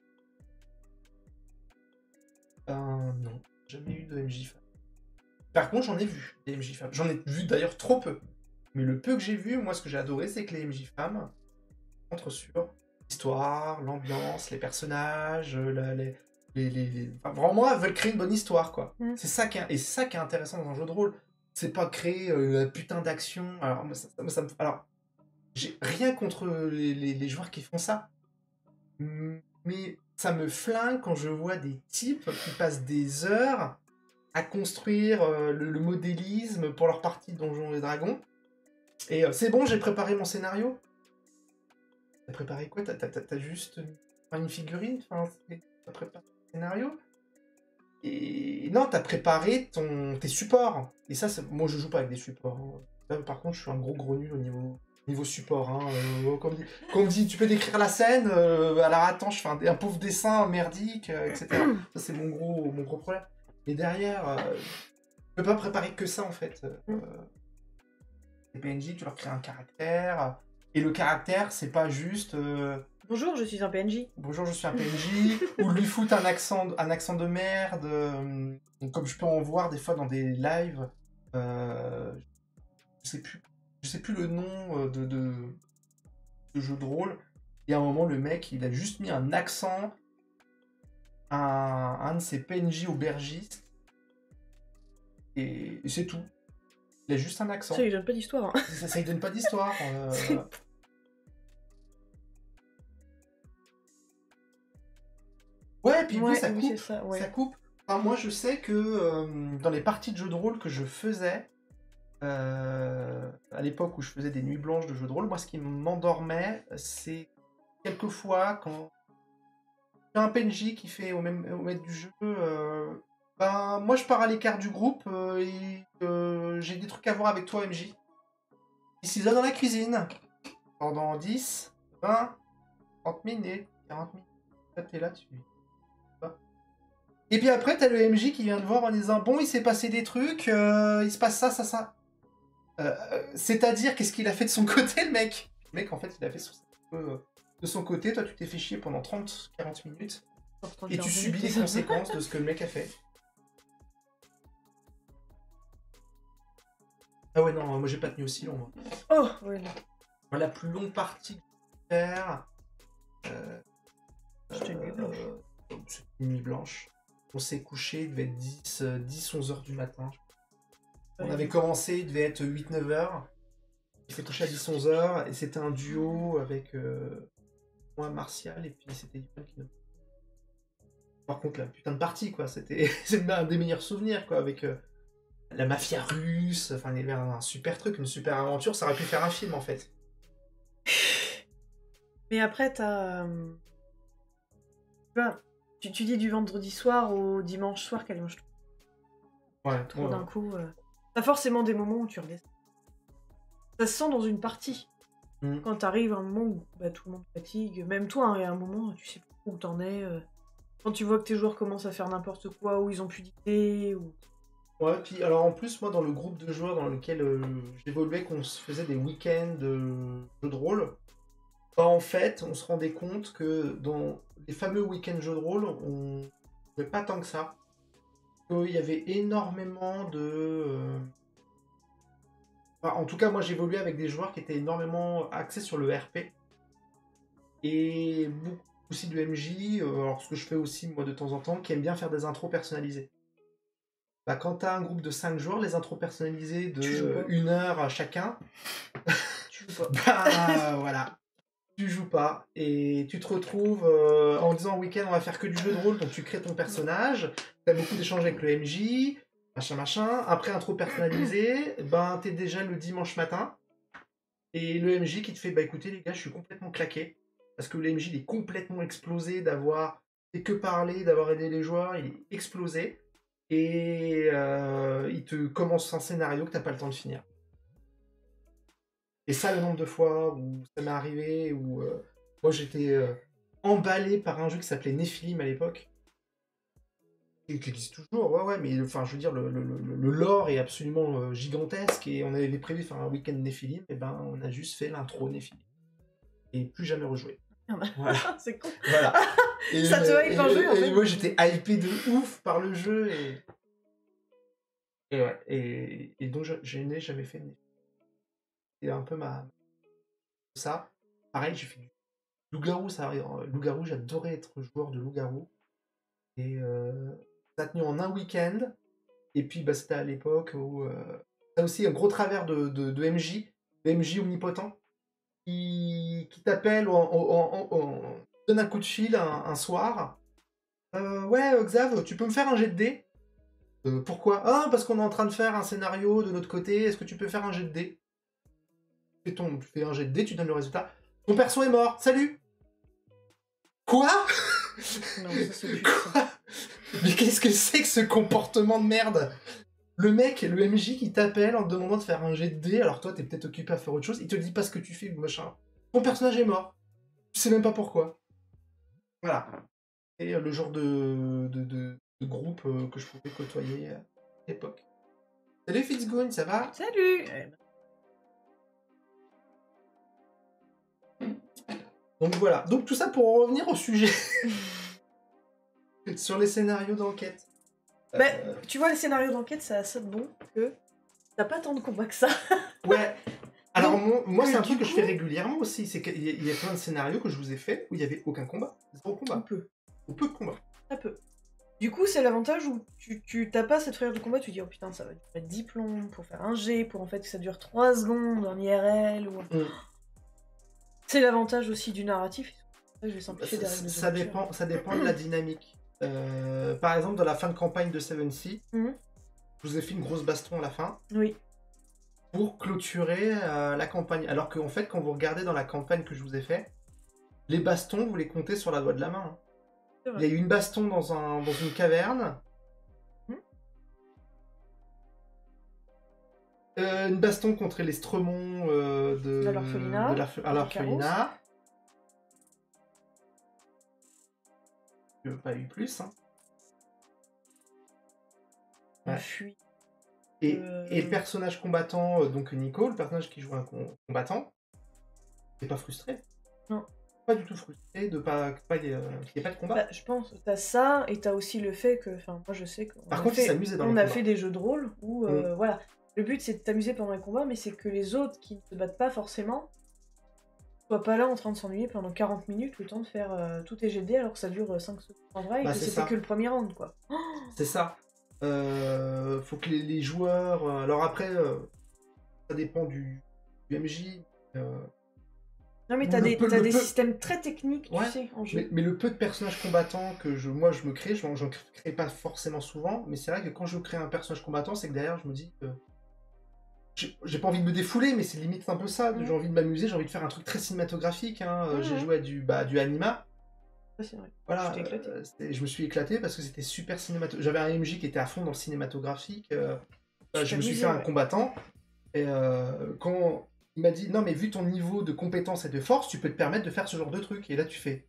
Non, jamais eu de MJ femme. Par contre, j'en ai vu des MJ femmes. J'en ai vu d'ailleurs trop peu. Mais le peu que j'ai vu, moi, ce que j'ai adoré, c'est que les MJ femmes rentrent sur l'histoire, l'ambiance, les personnages, enfin, vraiment, elles veulent créer une bonne histoire, quoi. C'est ça qui est intéressant dans un jeu de rôle. C'est pas créer la putain d'action. Alors, alors, j'ai rien contre les joueurs qui font ça. Mais ça me flingue quand je vois des types qui passent des heures à construire le modélisme pour leur partie de Donjons et Dragons. Et c'est bon, j'ai préparé mon scénario. T'as préparé quoi? T'as juste une figurine? Enfin, t'as préparé un scénario? Et non, t'as préparé tes supports. Et ça, moi je joue pas avec des supports. Là, par contre, je suis un gros nul au niveau support. Hein. Comme on me dit, tu peux décrire la scène, alors attends, je fais un pauvre dessin merdique, etc. Ça, c'est mon gros problème. Et derrière, je peux pas préparer que ça en fait. Les PNJ, tu leur crées un caractère. Et le caractère, c'est pas juste. Bonjour, je suis un PNJ. Bonjour, je suis un PNJ. Ou lui foutre un accent de merde. Comme je peux en voir des fois dans des lives. Je sais plus le nom de jeu de rôle. Et à un moment, le mec, il a juste mis un accent à un de ses PNJ aubergistes. Et c'est tout. Il a juste un accent. Ça, il donne pas d'histoire. Hein. Ça, il donne pas d'histoire. Ouais, puis oui, ça coupe. Ça coupe. Enfin, moi, je sais que dans les parties de jeux de rôle que je faisais, à l'époque où je faisais des nuits blanches de jeux de rôle, moi, ce qui m'endormait, c'est quelquefois quand j'ai un PNJ qui fait au maître du jeu, moi, je pars à l'écart du groupe et j'ai des trucs à voir avec toi, MJ. Il s'isole dans la cuisine pendant 10, 20, 30 minutes, 40 minutes. Là, t'es là-dessus. Et puis après, t'as le MJ qui vient te voir en disant « Bon, il s'est passé des trucs, il se passe ça. » C'est-à-dire, qu'est-ce qu'il a fait de son côté, le mec? Le mec, en fait, il a fait de son côté. Toi, tu t'es fait chier pendant 30-40 minutes. Et tu subis les conséquences de ce que le mec a fait. Ah ouais, non, moi, j'ai pas tenu aussi long. Moi. Oh, ouais, non. La plus longue partie que je vais faire... C'était une nuit blanche. C'est une nuit blanche. On s'est couché, il devait être 10-11 heures du matin. On avait commencé, il devait être 8-9 heures. Il s'est couché à 10-11 heures et c'était un duo avec moi, Martial, et puis c'était Yohan qui... Par contre, la putain de partie, quoi. C'est un des meilleurs souvenirs, quoi, avec la mafia russe. Enfin, il y avait un super truc, une super aventure. Ça aurait pu faire un film, en fait. Mais après, t'as... Tu dis du vendredi soir au dimanche soir, quel je trouve. Ouais, tout d'un coup. T'as forcément des moments où tu regardes. Ça se sent dans une partie. Quand t'arrives à un moment où tout le monde fatigue, même toi, hein, il y a un moment, tu sais pas où t'en es. Quand tu vois que tes joueurs commencent à faire n'importe quoi, ou ils ont plus d'idées, ou... Ouais, puis alors en plus, moi, dans le groupe de joueurs dans lequel j'évoluais, qu'on se faisait des week-ends de jeux de rôle, en fait, on se rendait compte que dans les fameux week-ends jeux de rôle, on ne jouait pas tant que ça. Il y avait énormément de... en tout cas, moi, j'évoluais avec des joueurs qui étaient énormément axés sur le RP. Et beaucoup aussi du MJ, alors ce que je fais aussi, moi, de temps en temps, qui aime bien faire des intros personnalisées. Quand t'as un groupe de 5 joueurs, les intros personnalisées de 1 heure à chacun... Tu joues pas. Voilà. Tu joues pas et tu te retrouves en disant week-end on va faire que du jeu de rôle, donc tu crées ton personnage, t'as beaucoup d'échanges avec le MJ, machin, après intro personnalisé, t'es déjà le dimanche matin, Et le MJ qui te fait, bah écoutez les gars, je suis complètement claqué. Parce que le MJ, il est complètement explosé d'avoir fait que parler, d'avoir aidé les joueurs, il est explosé. Et il te commence un scénario que t'as pas le temps de finir. Et ça, le nombre de fois où ça m'est arrivé, où moi j'étais emballé par un jeu qui s'appelait Nephilim à l'époque. Qui existe toujours, ouais, mais enfin, je veux dire, le lore est absolument gigantesque et on avait prévu faire un week-end Nephilim, et ben on a juste fait l'intro Nephilim. Et plus jamais rejoué. Voilà. C'est con. Voilà. Et, ça te hype un jeu en fait. Et moi j'étais hypé de ouf par le jeu et ouais. Et donc je n'ai jamais fait Nephilim. C'est un peu ça. Pareil, j'ai fait du Loup-garou, Loup-garou, j'adorais être joueur de Loup-garou. Et ça a tenu en un week-end. Et puis bah, c'était à l'époque où t'as aussi un gros travers de MJ, de MJ omnipotent, qui t'appelle, donne un coup de fil un soir. Ouais, Xav, tu peux me faire un jet de dés? Pourquoi? Ah, parce qu'on est en train de faire un scénario de l'autre côté, est-ce que tu peux faire un jet de dés? Tu fais un jet de dés, tu donnes le résultat. Ton perso est mort, salut! Quoi? Non, ça c'est plus Quoi? Mais qu'est-ce que c'est que ce comportement de merde? Le mec, le MJ qui t'appelle en te demandant de faire un jet de dés, alors toi t'es peut-être occupé à faire autre chose, il te dit pas ce que tu fais, machin. Ton personnage est mort. Tu sais même pas pourquoi. Voilà. Et le genre de groupe que je pouvais côtoyer à l'époque. Salut Fitzgoon, ça va? Salut. Donc voilà. Donc tout ça pour en revenir au sujet. Sur les scénarios d'enquête. Bah, tu vois, les scénarios d'enquête, c'est assez bon que t'as pas tant de combats que ça. Ouais. Alors Donc, moi c'est un truc du que je fais régulièrement aussi, c'est qu'il y a plein de scénarios que je vous ai fait où il y avait aucun combat. Zéro combat. Ou peu de combat. Très peu. Du coup, c'est l'avantage où tu t'as pas cette frayeur de combat, tu dis oh putain, ça va durer 10 plombs pour faire un G, pour en fait que ça dure 3 secondes en IRL. Ou... C'est l'avantage aussi du narratif. Je vais simplifier des règles de ça dépend de la dynamique. Par exemple, dans la fin de campagne de 7C, je vous ai fait une grosse baston à la fin. Oui. Pour clôturer la campagne. Alors qu'en fait, quand vous regardez dans la campagne que je vous ai fait, les bastons, vous les comptez sur la doigt de la main. Il y a eu une baston dans une caverne. Une baston contre les Stremons à l'orphelinat. Il n'y a pas eu plus. Hein. Ouais. Fuit. Et le personnage combattant, donc Nico, le personnage qui joue un combattant, n'est pas frustré. Non. Pas du tout frustré de qu'il n'y ait pas de combat. Bah, je pense, t'as ça, et t'as aussi le fait que, enfin, moi je sais qu'on Par contre, il s'amusait dans le combat. On a fait des jeux de rôle où, voilà, le but c'est de t'amuser pendant les combats, mais c'est que les autres qui ne se battent pas forcément soient pas là en train de s'ennuyer pendant 40 minutes, le temps de faire tous tes GD alors que ça dure 5 secondes en vrai, et que c'était que le premier round, quoi. C'est ça. Faut que les joueurs... alors après, ça dépend du MJ. Non mais t'as des systèmes très techniques, tu sais, en jeu. Mais le peu de personnages combattants que moi je me crée, j'en crée pas forcément souvent, mais c'est vrai que quand je crée un personnage combattant, c'est que derrière je me dis... j'ai pas envie de me défouler, mais c'est limite un peu ça. J'ai envie de m'amuser, j'ai envie de faire un truc très cinématographique. Hein. J'ai joué à du anima. C'est vrai. Voilà, je me suis éclaté parce que c'était super cinématographique. J'avais un MJ qui était à fond dans le cinématographique. Je me suis fait un combattant. Et quand il m'a dit non, mais vu ton niveau de compétence et de force, tu peux te permettre de faire ce genre de truc. Et là, tu fais.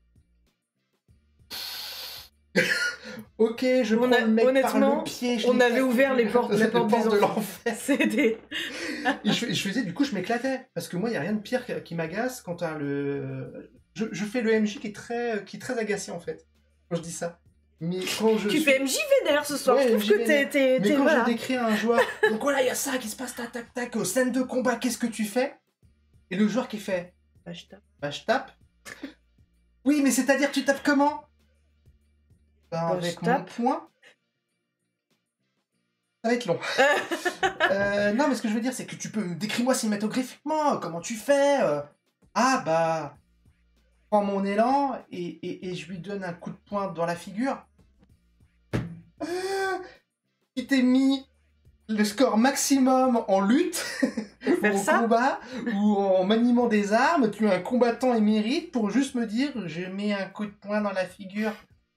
Ok, je prends le mec par le pied. On avait ouvert les portes de l'enfer. C'était. je faisais, du coup, je m'éclatais. Parce que moi, il n'y a rien de pire qui m'agace quand t'as le. Je fais le MJ qui est très agacé en fait. Quand je dis ça. Mais quand je. Tu fais MJ vénère ce soir. Ouais, je trouve que t'es. Mais quand je décris à un joueur. Donc voilà, il y a ça qui se passe, tac, tac, tac. Scène de combat, qu'est-ce que tu fais? Et le joueur qui fait. Bah, je tape. Bah, je tape. Oui, mais c'est-à-dire, tu tapes comment? Bah, avec mon poing. Ça va être long. Non, mais ce que je veux dire, c'est que tu peux... Décris-moi cinématographiquement, comment tu fais Ah, bah... Je prends mon élan et je lui donne un coup de poing dans la figure. Tu t'es mis le score maximum en lutte, ou en combat, ou en maniement des armes, tu es un combattant émérite pour juste me dire je mets un coup de poing dans la figure.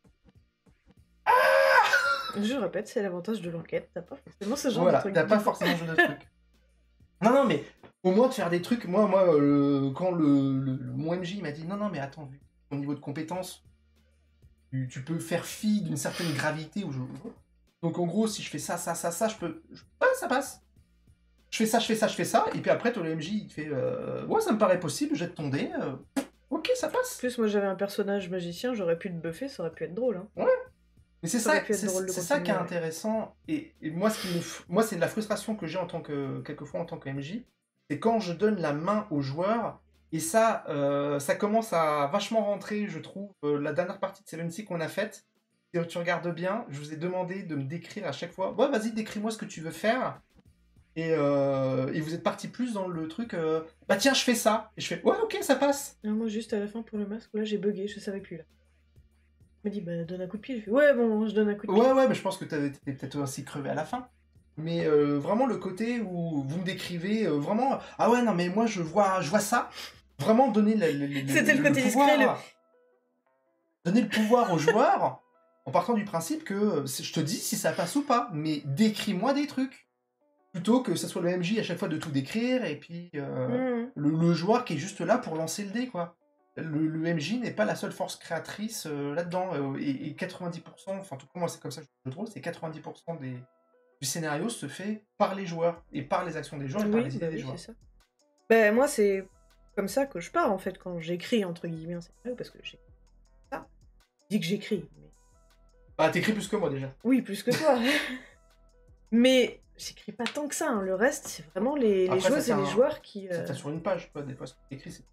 Je répète, c'est l'avantage de l'enquête, t'as pas forcément ce genre Voilà, de truc. t'as pas forcément ce genre de truc. Non, mais au moins de faire des trucs, moi quand mon MJ m'a dit non, mais attends, vu ton niveau de compétence, tu peux faire fi d'une certaine gravité. Donc en gros, si je fais ça, je peux... Ouais, ça passe. Je fais ça, et puis après, ton MJ, il te fait ouais, ça me paraît possible, jette ton dé, ok, ça passe. En plus, moi j'avais un personnage magicien, j'aurais pu te buffer, ça aurait pu être drôle. Hein. Ouais. Mais c'est ça qui est intéressant, et moi, c'est de la frustration que j'ai quelquefois en tant que MJ, c'est quand je donne la main aux joueurs, et ça commence à vachement rentrer, je trouve, la dernière partie de Seven Sea qu'on a faite. Si tu regardes bien, je vous ai demandé de me décrire à chaque fois, ouais, vas-y, décris-moi ce que tu veux faire, et vous êtes parti plus dans le truc, bah tiens, je fais ça, et je fais, ouais, ok, ça passe. Non, moi juste à la fin pour le masque, là j'ai bugué, je savais plus là. Il me dit, bah donne un coup de pied. Je fais, ouais, bon, je donne un coup de pied. Ouais, mais je pense que t'étais peut-être aussi crevé à la fin. Mais vraiment le côté où vous me décrivez vraiment, ah ouais, non, mais moi je vois ça. Vraiment donner C'était le côté discret, donner le pouvoir aux joueurs en partant du principe que je te dis si ça passe ou pas, mais décris-moi des trucs. Plutôt que ce soit le MJ à chaque fois de tout décrire et puis le joueur qui est juste là pour lancer le dé, quoi. Le MJ n'est pas la seule force créatrice là-dedans. Et 90%, enfin, tout cas, moi, c'est comme ça que je trouve, c'est 90% du scénario se fait par les joueurs, et par les actions des joueurs, et par les idées des joueurs. C'est ça. Bah, moi, c'est comme ça que je pars, en fait, quand j'écris, entre guillemets, un scénario, parce que j'ai ça. Je dis que j'écris, mais... Bah, t'écris plus que moi, déjà. Oui, plus que toi. Mais j'écris pas tant que ça, hein. Le reste, c'est vraiment les joueuses et les joueurs qui... Ça tient sur une page, quoi, des fois, ce que t'écris, c'est...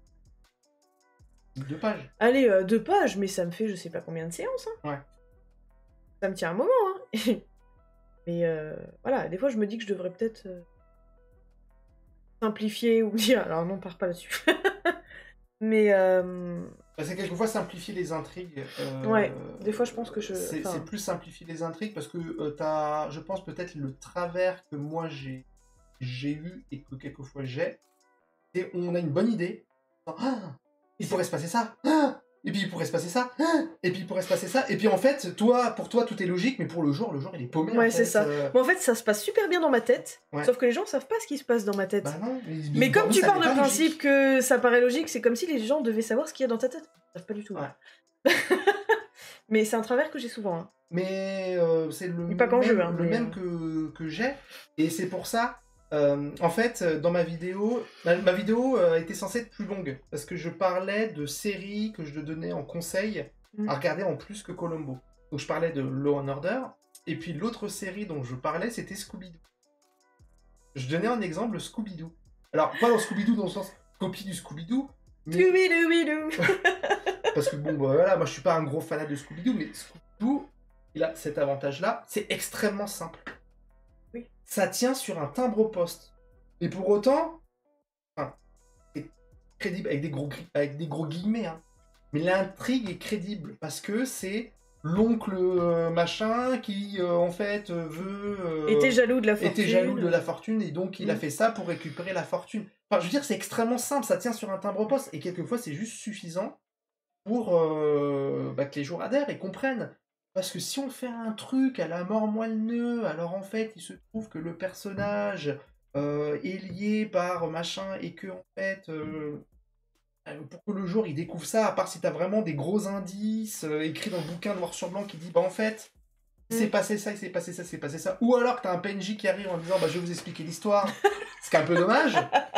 2 pages. Allez, 2 pages, mais ça me fait je sais pas combien de séances. Hein. Ouais. Ça me tient un moment. Hein. Mais voilà, des fois je me dis que je devrais peut-être simplifier ou dire. Alors non, on part pas là-dessus. Mais. C'est quelquefois simplifier les intrigues. Ouais, des fois je pense que c'est plus simplifier les intrigues parce que t'as, je pense, peut-être le travers que moi j'ai eu et que quelquefois j'ai. Et on a une bonne idée. Il pourrait se passer ça. Et puis il pourrait se passer ça. Et puis il pourrait se passer ça. Et puis en fait, pour toi, tout est logique, mais pour le joueur il est paumé. Ouais, c'est ça. Bon, en fait, ça se passe super bien dans ma tête. Ouais. Sauf que les gens savent pas ce qui se passe dans ma tête. Bah non. Mais comme tu pars du principe que ça paraît logique, c'est comme si les gens devaient savoir ce qu'il y a dans ta tête. Ils savent pas du tout. Ouais. Mais c'est un travers que j'ai souvent. Hein. Mais c'est le même que j'ai. Et c'est pour ça. En fait, dans ma vidéo était censée être plus longue parce que je parlais de séries que je donnais en conseil à regarder en plus que Columbo. Donc je parlais de Law and Order, et puis l'autre série dont je parlais, c'était Scooby-Doo. Je donnais un exemple, Scooby-Doo. Alors, pas dans Scooby-Doo dans le sens copie du Scooby-Doo, mais... Scooby-Doo. Parce que bon, bah, voilà, moi je suis pas un gros fanat de Scooby-Doo, mais Scooby-Doo, il a cet avantage-là, c'est extrêmement simple. Oui. Ça tient sur un timbre au poste. Et pour autant, c'est crédible avec des gros guillemets, hein. Mais l'intrigue est crédible parce que c'est l'oncle machin qui en fait veut était jaloux de la fortune. Était jaloux de la fortune, et donc il a fait ça pour récupérer la fortune. Enfin, je veux dire, c'est extrêmement simple, ça tient sur un timbre au poste, et quelquefois c'est juste suffisant pour que les joueurs adhèrent et comprennent. Parce que si on fait un truc à la mort moelle-neu, alors en fait il se trouve que le personnage est lié par machin, et que en fait pour que le joueur il découvre ça, à part si t'as vraiment des gros indices écrits dans le bouquin noir sur blanc qui dit bah en fait il s'est passé ça, il s'est passé ça, il s'est passé ça, ou alors que t'as un PNJ qui arrive en disant bah je vais vous expliquer l'histoire, ce qui est un peu dommage.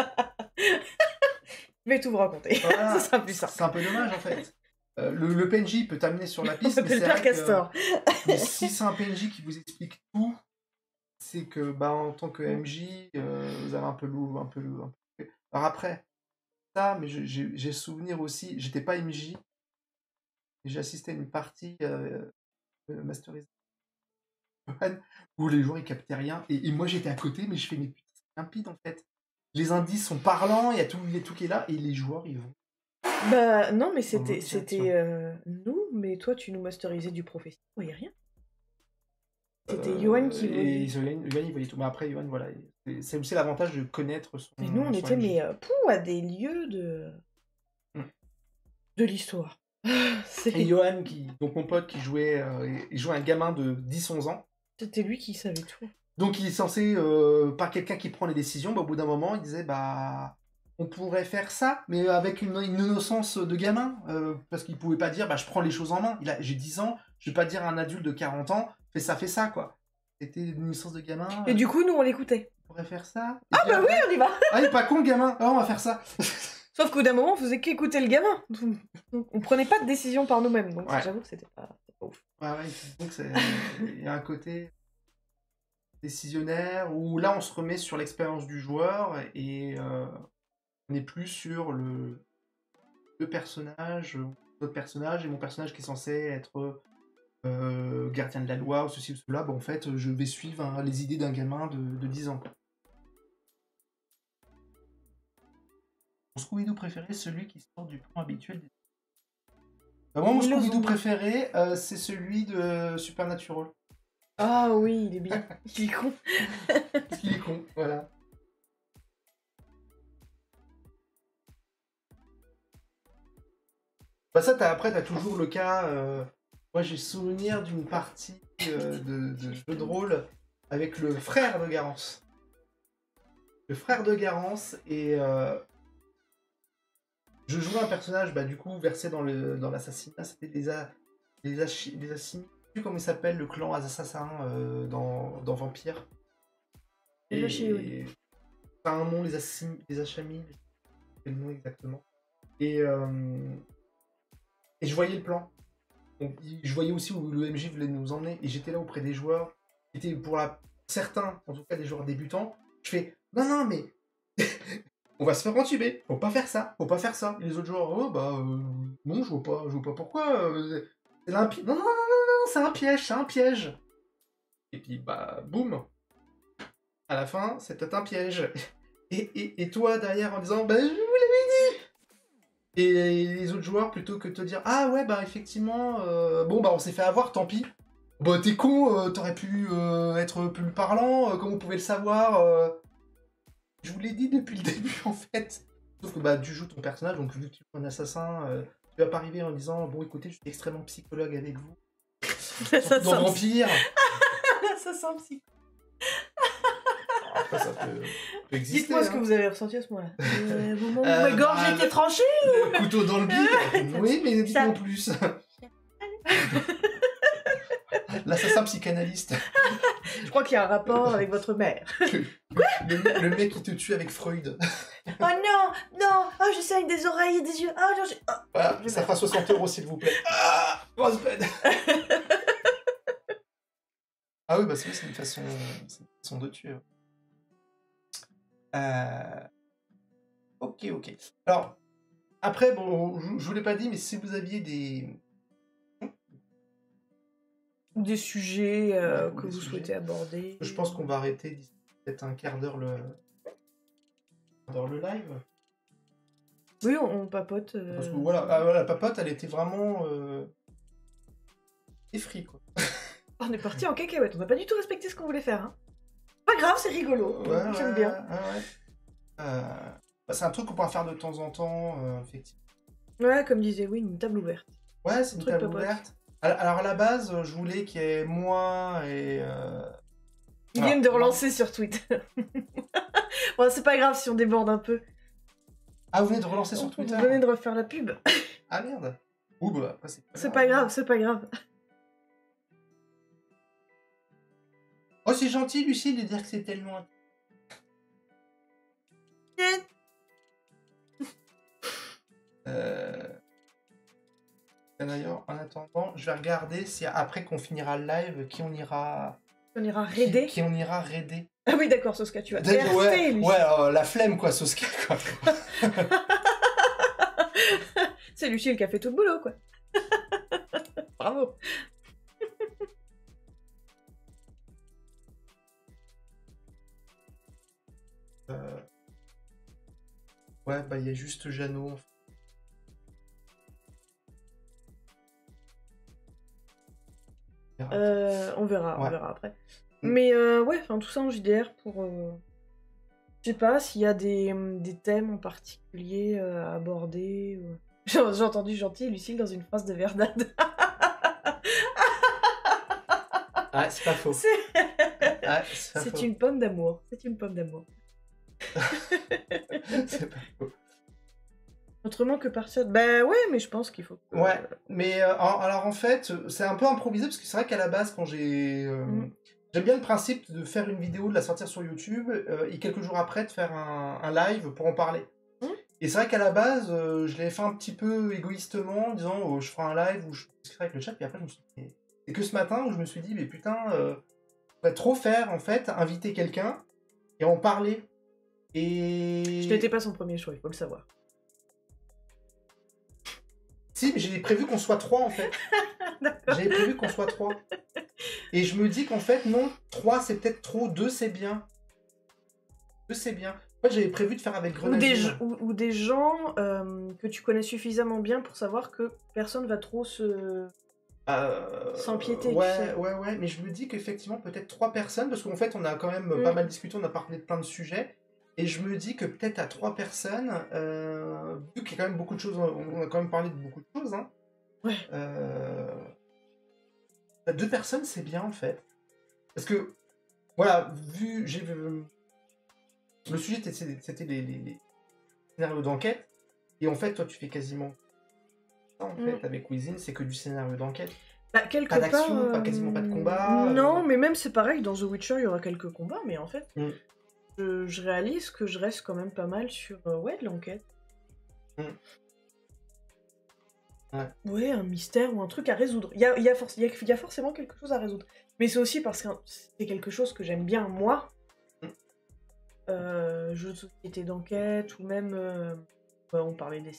Je vais tout vous raconter. Voilà, ça sera plus simple. C'est un peu dommage en fait. Le PNJ peut t'amener sur la piste, mais c'est vrai Castor. Mais si c'est un PNJ qui vous explique tout, c'est que bah en tant que MJ, vous avez un peu lourd, un peu. Alors après, ça, mais j'ai souvenir aussi, j'étais pas MJ, j'ai assisté à une partie masterisée où les joueurs ils captaient rien, et moi j'étais à côté, mais je fais mais putain, c'est limpide en fait. Les indices sont parlants, il y a tout qui est là, et les joueurs ils vont. Bah non, mais c'était nous, mais toi tu nous masterisais du professeur, il n'y a rien. C'était Johan qui Et voyait. Johan, il voyait tout. Mais après, Johan, voilà, c'est aussi l'avantage de connaître son. Et nous, on son était MJ. mais à des lieux de l'histoire. Et Johan, donc mon pote, il jouait un gamin de 10-11 ans. C'était lui qui savait tout. Donc il est censé, par quelqu'un qui prend les décisions, bah, au bout d'un moment, il disait, bah, on pourrait faire ça, mais avec une innocence de gamin, parce qu'il pouvait pas dire, bah, je prends les choses en main. J'ai 10 ans, je vais pas dire à un adulte de 40 ans, fais ça, quoi. C'était une innocence de gamin. Et du coup, nous, on l'écoutait. On pourrait faire ça. Et ah bah après, oui, on y va. Ah, il est pas con, le gamin. Ah, on va faire ça. Sauf qu'au d'un moment, on faisait qu'écouter le gamin. Donc, on prenait pas de décision par nous-mêmes. Donc j'avoue que c'était pas ouf. Ouais, donc il y a un côté décisionnaire où là, on se remet sur l'expérience du joueur et on n'est plus sur le personnage, notre personnage et mon personnage qui est censé être gardien de la loi ou ceci ou cela. Bah, en fait, je vais suivre les idées d'un gamin de 10 ans. Quoi. Mon Scooby-Doo préféré, celui qui sort du plan habituel des... Bah, moi, mon Scooby-Doo préféré, c'est celui de Supernatural. Ah oui, il est bien. Il est con. Il est con, voilà. Bah ça, après, t'as toujours le cas... Moi, j'ai souvenir d'une partie de jeu de rôle avec le frère de Garance. Le frère de Garance, et... je jouais un personnage, bah, du coup, versé dans l'assassinat. C'était les assassinats. Je sais plus comment il s'appelle, le clan assassin dans Vampire. Et t'as un nom, les Achamis, quel nom exactement. Et je voyais le plan. Donc, je voyais aussi où le MJ voulait nous emmener. Et j'étais là auprès des joueurs, qui étaient pour certains, en tout cas des joueurs débutants. Je fais, non, mais... on va se faire entuber, faut pas faire ça, faut pas faire ça. Et les autres joueurs, non, je vois pas pourquoi. C'est un piège. Non, c'est un piège. Et puis, bah, boum. À la fin, c'était un piège. Et toi, derrière, en disant, bah, je vous l'avais dit. Et les autres joueurs, plutôt que de te dire, ah ouais, bah, effectivement, bon, bah, on s'est fait avoir, tant pis. Bah, t'es con, t'aurais pu être plus parlant, comment on pouvait le savoir Je vous l'ai dit depuis le début, en fait. Sauf que bah, tu joues ton personnage, donc vu que tu es un assassin, tu vas pas arriver en disant bon, écoutez, je suis extrêmement psychologue avec vous. Dans Vampire. L'assassin psy. Après, ça peut exister. Dites-moi ce que vous avez ressenti à ce moment-là. Moment où ma gorge était tranchée ou... Couteau dans le bide. Oui, mais dites-moi en plus. L'assassin psychanalyste. Je crois qu'il y a un rapport avec votre mère. Le mec qui te tue avec Freud. Oh non, oh je saigne des oreilles et des yeux. Oh non, voilà, ça fera 60 €, s'il vous plaît. Ah, grosse peine. Ah oui, bah c'est une façon de tuer. Ok. Alors, après, bon, je vous l'ai pas dit, mais si vous aviez des sujets que vous souhaitez aborder. Je pense qu'on va arrêter d'ici peut-être un quart d'heure le live. Oui, on papote. Parce que voilà, la papote, elle était vraiment effrie, quoi. On est parti en cacahuète, on n'a pas du tout respecté ce qu'on voulait faire. Hein. Pas grave, c'est rigolo. J'aime bien. Bah, c'est un truc qu'on pourra faire de temps en temps, effectivement. Ouais, comme disait, oui, une table ouverte. Ouais, c'est une table ouverte. Alors à la base, je voulais qu'il y ait moi et... Ils viennent de relancer sur Twitter. Bon, c'est pas grave si on déborde un peu. Ah, vous venez de relancer sur Twitter? Vous venez de refaire la pub. Ah merde. Ouh, bah, c'est pas grave, c'est pas grave. Oh, c'est gentil, Lucie, de dire que c'est tellement... D'ailleurs, en attendant, je vais regarder si après qu'on finira le live, qui on ira raider. Qui on ira raider. Ah oui, d'accord, Soska, tu vas ouais, la flemme, quoi, Soska, quoi. C'est Lucille qui a fait tout le boulot, quoi. Bravo. Ouais, bah, il y a juste Jeannot, en fait. On verra Ouais. après. Mais ouais, enfin tout ça en JDR pour... Je sais pas s'il y a des thèmes en particulier à aborder. J'ai entendu Gentil et Lucille dans une phrase de Verdad. Ah, c'est pas faux. C'est C'est une pomme d'amour. C'est une pomme d'amour. C'est pas faux. Autrement que partir... Bah ouais, mais je pense qu'il faut... Ouais, mais alors en fait, c'est un peu improvisé parce que c'est vrai qu'à la base, quand j'aime bien le principe de faire une vidéo, de la sortir sur YouTube et quelques jours après de faire un live pour en parler. Et c'est vrai qu'à la base, je l'ai fait un petit peu égoïstement en disant je ferai un live où je discuterai avec le chat, puis après je me suis dit... C'est que ce matin où je me suis dit, mais putain, je pourrais trop faire en fait, inviter quelqu'un et en parler. Et... Je n'étais pas son premier choix, il faut le savoir. Si, mais j'ai prévu qu'on soit 3 en fait. J'avais prévu qu'on soit 3. Et je me dis qu'en fait, non, 3 c'est peut-être trop, 2 c'est bien. 2 c'est bien. En fait, j'avais prévu de faire avec Grenadine. Ou des gens que tu connais suffisamment bien pour savoir que personne va trop s'empiéter. Ouais, mais je me dis qu'effectivement, peut-être 3 personnes, parce qu'en fait, on a quand même pas mal discuté, on a parlé de plein de sujets. Et je me dis que peut-être à 3 personnes, vu qu'il y a quand même beaucoup de choses, on a quand même parlé de beaucoup de choses, hein. Ouais. 2 personnes, c'est bien en fait. Parce que, voilà, le sujet, c'était les scénarios d'enquête. Et en fait, toi, tu fais quasiment ça en fait avec Cuisine, c'est que du scénario d'enquête. Bah, pas d'action, quasiment pas de combat. Non, mais même c'est pareil, dans The Witcher, il y aura quelques combats, mais en fait, je réalise que je reste quand même pas mal sur de l'enquête. Ouais, un mystère ou un truc à résoudre. Il y a forcément quelque chose à résoudre. Mais c'est aussi parce que c'est quelque chose que j'aime bien, moi. Jeux de société d'enquête, ou même... on parlait des...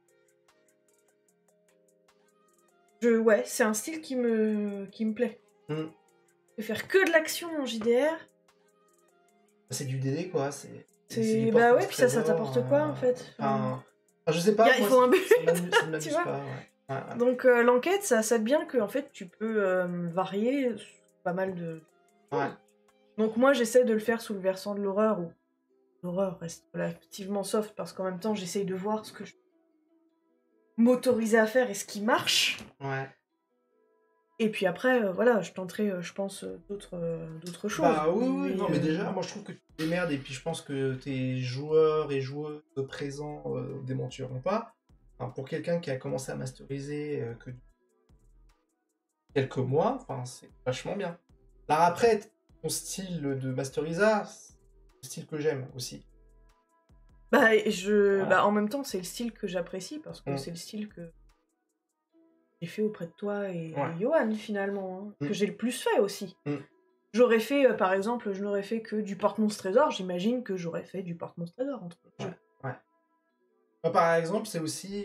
Ouais, c'est un style qui me plaît. De faire que de l'action en JDR. C'est du DD quoi, Bah ouais, puis ça t'apporte quoi en fait je sais pas, il faut un but, ça ne m'amuse pas, ouais. Donc l'enquête, ça aide bien que en fait tu peux varier pas mal de... Ouais. Donc moi j'essaie de le faire sous le versant de l'horreur, où l'horreur reste relativement soft parce qu'en même temps j'essaye de voir ce que je m'autoriser à faire et ce qui marche. Ouais. Et puis après, voilà, je tenterai, je pense, d'autres choses. Bah oui, non, mais déjà, moi je trouve que tu te démerdes, et puis je pense que tes joueurs et joueuses présents démentiront pas. Enfin, pour quelqu'un qui a commencé à masteriser que quelques mois, enfin, c'est vachement bien. Alors après, ton style de masterisa, c'est le style que j'aime aussi. Bah, en même temps, c'est le style que j'apprécie, parce que c'est le style que j'ai fait auprès de toi et Johan, finalement, hein, que j'ai le plus fait aussi. J'aurais fait, par exemple, je n'aurais fait que du Porte-Monstre Trésor, j'imagine que j'aurais fait du Porte-Monstre Trésor entre les jeux. Ouais. Moi, par exemple, c'est aussi...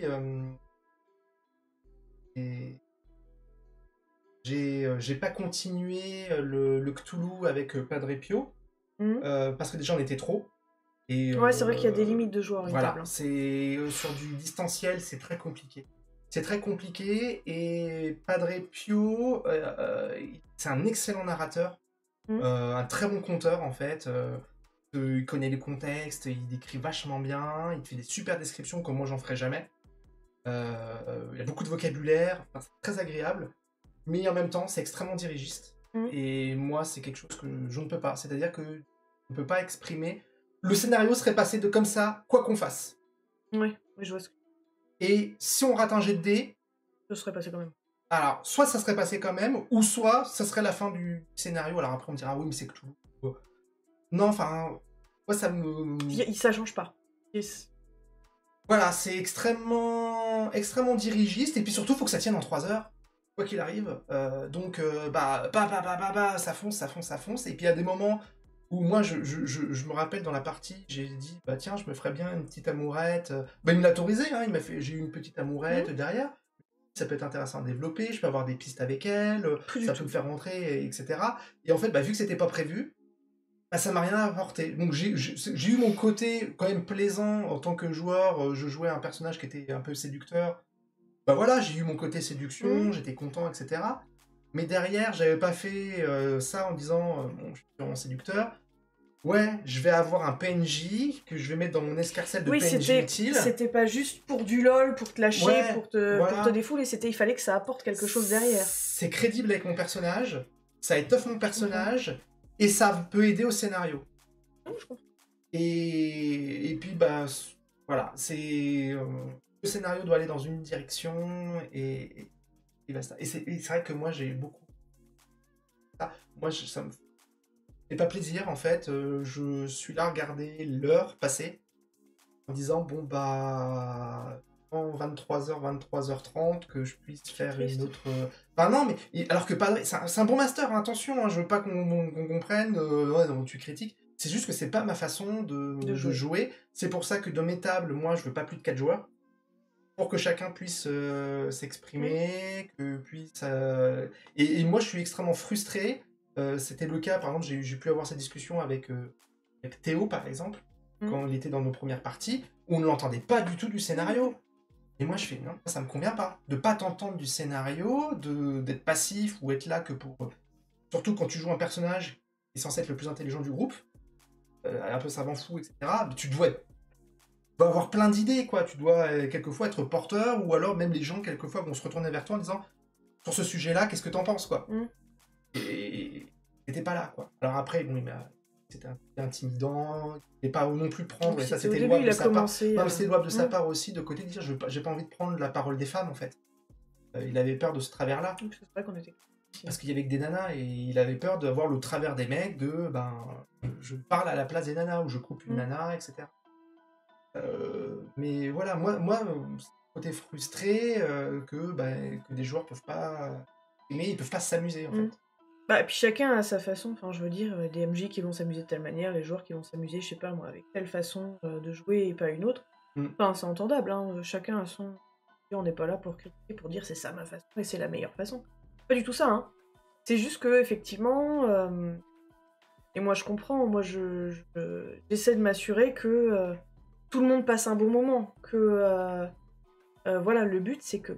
J'ai pas continué le Cthulhu avec Padre Pio, parce que déjà on était trop. Et, ouais, c'est vrai qu'il y a des limites de joueurs. Voilà, c'est sur du distanciel, c'est très compliqué. C'est très compliqué, et Padre Pio, c'est un excellent narrateur, un très bon conteur en fait. Il connaît les contextes, il décrit vachement bien, il te fait des super descriptions comme moi j'en ferais jamais. Il a beaucoup de vocabulaire, c'est très agréable, mais en même temps c'est extrêmement dirigiste. Et moi c'est quelque chose que je ne peux pas, c'est-à-dire que je ne peux pas exprimer. Le scénario serait passé de comme ça, quoi qu'on fasse. Oui, je vois ce que... Et si on rate un jet de dés... Ça serait passé quand même. Alors, soit ça serait passé quand même, ou soit ça serait la fin du scénario. Alors après on me dira, oui mais c'est que tout. Non, enfin... Moi ça me... Ça change pas. Yes. Voilà, c'est extrêmement dirigiste, et puis surtout il faut que ça tienne en 3 heures, quoi qu'il arrive. Donc, ça fonce. Et puis il y a des moments... où moi, je me rappelle dans la partie, j'ai dit, bah tiens, je me ferais bien une petite amourette. Bah, il me l'a autorisé, hein, j'ai eu une petite amourette derrière. Ça peut être intéressant à développer, je peux avoir des pistes avec elle, ça peut me faire rentrer, etc. Et en fait, bah, vu que c'était pas prévu, bah, ça m'a rien apporté. Donc j'ai eu mon côté quand même plaisant en tant que joueur, je jouais un personnage qui était un peu séducteur. Bah voilà, j'ai eu mon côté séduction, j'étais content, etc. mais derrière, j'avais pas fait ça en disant bon, je suis vraiment séducteur. Ouais, je vais avoir un PNJ que je vais mettre dans mon escarcelle de PNJ utile. C'était pas juste pour du lol, pour te lâcher, Ouais, pour te défouler, il fallait que ça apporte quelque chose derrière. C'est crédible avec mon personnage, ça étoffe mon personnage, et ça peut aider au scénario. Je comprends. Et puis, bah, voilà, le scénario doit aller dans une direction, et basta. Et c'est vrai que moi, j'ai beaucoup... Moi, ça me fait pas plaisir, en fait. Je suis là à regarder l'heure passer, en disant, bon, bah... en 23h, 23h30, que je puisse faire une autre... Enfin, non, mais... Alors que c'est un bon master, hein, attention, hein, je veux pas qu'on comprenne... ouais, non, tu critiques. C'est juste que c'est pas ma façon de jouer. C'est pour ça que dans mes tables, moi, je veux pas plus de 4 joueurs. Pour que chacun puisse s'exprimer, que puisse... Et moi, je suis extrêmement frustré. C'était le cas, par exemple, j'ai pu avoir cette discussion avec Théo, par exemple, quand il était dans nos premières parties, où on ne l'entendait pas du tout du scénario. Et moi, je fais, non, ça me convient pas. De pas t'entendre du scénario, d'être passif ou être là que pour... Surtout quand tu joues un personnage qui est censé être le plus intelligent du groupe, un peu savant fou, etc., tu dois avoir plein d'idées, quoi. Tu dois quelquefois être porteur, ou alors même les gens, quelquefois, vont se retourner vers toi en disant, sur ce sujet-là, qu'est-ce que t'en penses, quoi. Et t'étais pas là, quoi. Alors après, bon, c'était un peu intimidant, et pas non plus prendre, et ça c'était louable de sa part. Non, mais c'était louable de sa part aussi, de côté de dire, j'ai pas envie de prendre la parole des femmes, en fait. Il avait peur de ce travers-là. C'est vrai qu'on était... Parce qu'il y avait que des nanas, et il avait peur d'avoir le travers des mecs, je parle à la place des nanas, ou je coupe une nana, etc. Mais voilà, moi côté frustré que des joueurs peuvent pas aimer, ils peuvent pas s'amuser, en fait. Bah, et puis chacun a sa façon, enfin je veux dire, des MJ qui vont s'amuser de telle manière, les joueurs qui vont s'amuser, je sais pas moi, avec telle façon de jouer et pas une autre. Enfin, c'est entendable, hein, chacun a son... On n'est pas là pour critiquer, pour dire c'est ça ma façon et c'est la meilleure façon. Pas du tout ça, hein. C'est juste que, effectivement, et moi je comprends, moi j'essaie de m'assurer que tout le monde passe un bon moment, que voilà, le but c'est que...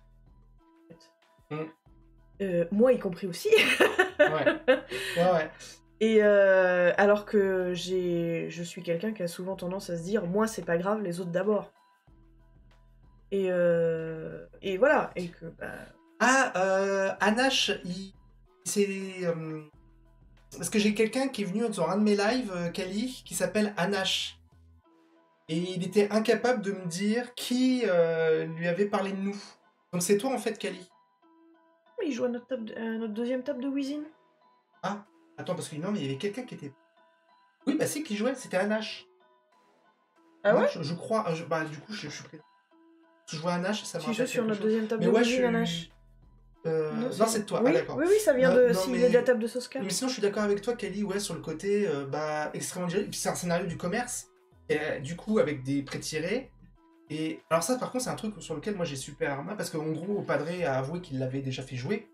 moi y compris aussi. Ouais. Et alors que je suis quelqu'un qui a souvent tendance à se dire moi c'est pas grave, les autres d'abord. Et voilà, et que Anash, c'est parce que j'ai quelqu'un qui est venu sur un de mes lives, Kali, qui s'appelle Anash. Et il était incapable de me dire qui lui avait parlé de nous. Donc c'est toi en fait, Kali. Il joue à notre deuxième table de Wizin. Ah, attends, parce que non, mais il y avait quelqu'un qui était... Oui, bah si, qui jouait, c'était Anash. Ah ouais, je crois, du coup, je suis pris. Je jouais à Anash, ça me rappelle. Tu joues sur notre deuxième table de Wizin, Anash. Non, c'est de toi. Oui, ah, d'accord. Oui, ça vient de la table de Soska. Mais sinon, je suis d'accord avec toi, Kali, ouais, sur le côté extrêmement direct. Puis c'est un scénario du commerce, et, du coup, avec des pré-tirés. Et alors ça, par contre, c'est un truc sur lequel moi j'ai super mal, parce qu'en gros, Padre a avoué qu'il l'avait déjà fait jouer.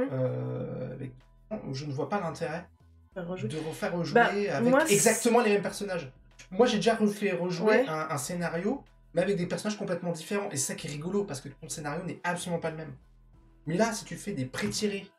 Je ne vois pas l'intérêt de refaire rejouer avec exactement les mêmes personnages. Moi, j'ai déjà fait rejouer un scénario, mais avec des personnages complètement différents. Et c'est ça qui est rigolo, parce que ton scénario n'est absolument pas le même. Mais là, si tu fais des pré-tirés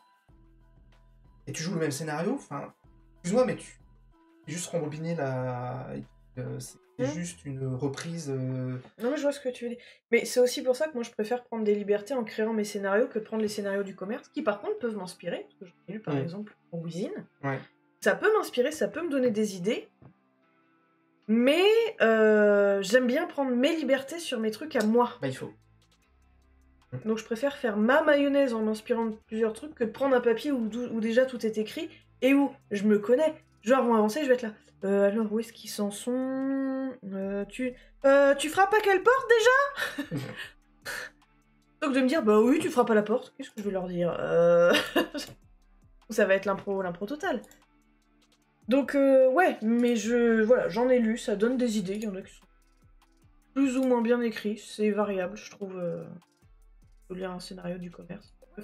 et tu joues le même scénario, enfin, excuse-moi, mais tu juste rembobiner c'est juste une reprise. Non, mais je vois ce que tu veux dire. Mais c'est aussi pour ça que moi je préfère prendre des libertés en créant mes scénarios que de prendre les scénarios du commerce, qui par contre peuvent m'inspirer. Parce que j'ai lu par exemple pour Wizin. Ouais. Ça peut m'inspirer, ça peut me donner des idées. Mais j'aime bien prendre mes libertés sur mes trucs à moi. Bah, il faut. Donc je préfère faire ma mayonnaise en m'inspirant de plusieurs trucs que de prendre un papier où déjà tout est écrit et où je me connais. Genre vont avancer, je vais être là. Alors où est-ce qu'ils s'en sont tu frappes à quelle porte déjà? Donc de me dire bah oui tu frappes à la porte. Qu'est-ce que je vais leur dire Ça va être l'impro totale. Donc ouais, mais voilà, j'en ai lu, ça donne des idées. Il y en a qui sont plus ou moins bien écrits, c'est variable, je trouve. Faut lire un scénario du commerce. Je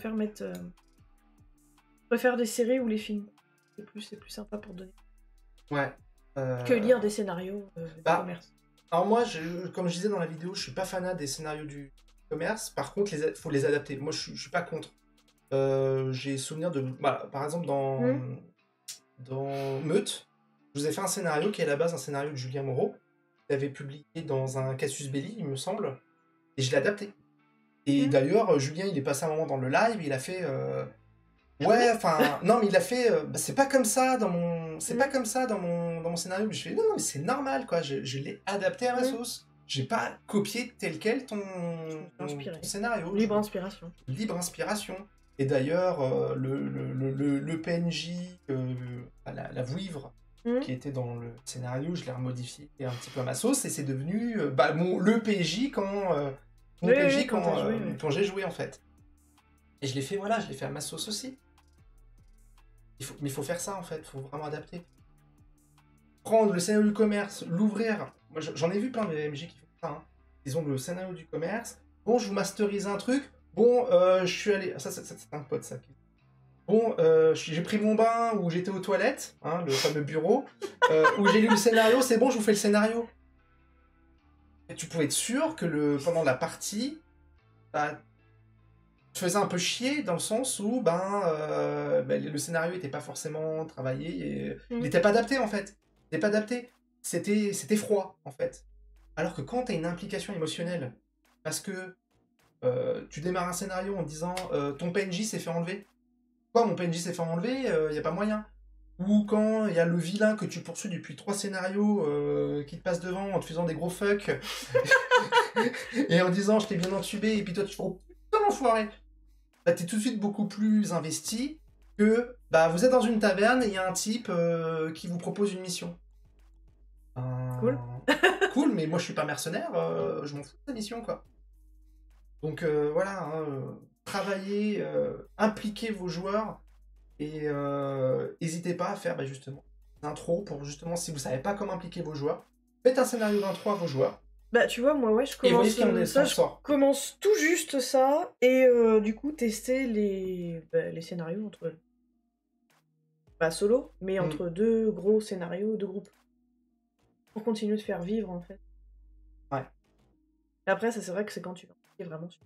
préfère des séries ou les films. C'est plus sympa pour donner. Ouais. Que lire des scénarios du commerce. Alors moi, comme je disais dans la vidéo, je suis pas fanat des scénarios du commerce. Par contre, faut les adapter. Moi, je suis pas contre. j'ai souvenir de... Bah, par exemple, dans Meute, je vous ai fait un scénario qui est à la base un scénario de Julien Moreau, qui avait publié dans un Casus Belli, il me semble, et je l'ai adapté. Et d'ailleurs, Julien, il est passé un moment dans le live, il a fait... Ouais, enfin... Non, mais il a fait... Bah, c'est pas comme ça dans mon... C'est pas comme ça dans mon scénario. Je fais, non, mais c'est normal, quoi. Je l'ai adapté à ma sauce. J'ai pas copié tel quel ton scénario. Libre inspiration. Libre inspiration. Et d'ailleurs, le PNJ, la vouivre, qui était dans le scénario, je l'ai remodifié un petit peu à ma sauce, et c'est devenu le PJ quand j'ai joué, en fait. Et je l'ai fait, voilà, je l'ai fait à ma sauce aussi. Mais il faut faire ça, en fait, il faut vraiment adapter. Prendre le scénario du commerce, l'ouvrir. Moi, j'en ai vu plein de MJ qui font ça. Hein. Ils ont le scénario du commerce. Bon, je vous masterise un truc. Bon, je suis allé... Ça, c'est un pote, ça. Bon, j'ai pris mon bain où j'étais aux toilettes, hein, le fameux bureau, où j'ai lu le scénario, c'est bon, je vous fais le scénario. Et tu pouvais être sûr que pendant la partie, bah, tu faisais un peu chier dans le sens où le scénario n'était pas forcément travaillé, et il n'était pas adapté en fait. Il n'était pas adapté. C'était froid en fait. Alors que quand tu as une implication émotionnelle, parce que tu démarres un scénario en disant ton PNJ s'est fait enlever. Quoi, mon PNJ s'est fait enlever, y a pas moyen. Ou quand il y a le vilain que tu poursuis depuis 3 scénarios qui te passe devant en te faisant des gros fuck et en disant je t'ai bien entubé et puis toi tu fais oh putain l'enfoiré. Bah t'es tout de suite beaucoup plus investi que vous êtes dans une taverne et il y a un type qui vous propose une mission. Cool. Cool, mais moi je suis pas mercenaire, je m'en fous de ta mission quoi. Donc voilà, hein, travaillez, impliquez vos joueurs et n'hésitez pas à faire justement une intro pour justement, si vous savez pas comment impliquer vos joueurs, faites un scénario d'intro à vos joueurs. Bah tu vois, moi je commence tout juste ça, et du coup tester les scénarios entre... Pas solo, mais entre deux gros scénarios de groupe. Pour continuer de faire vivre en fait. Ouais. Et après ça c'est vrai que c'est quand tu es vraiment sûr.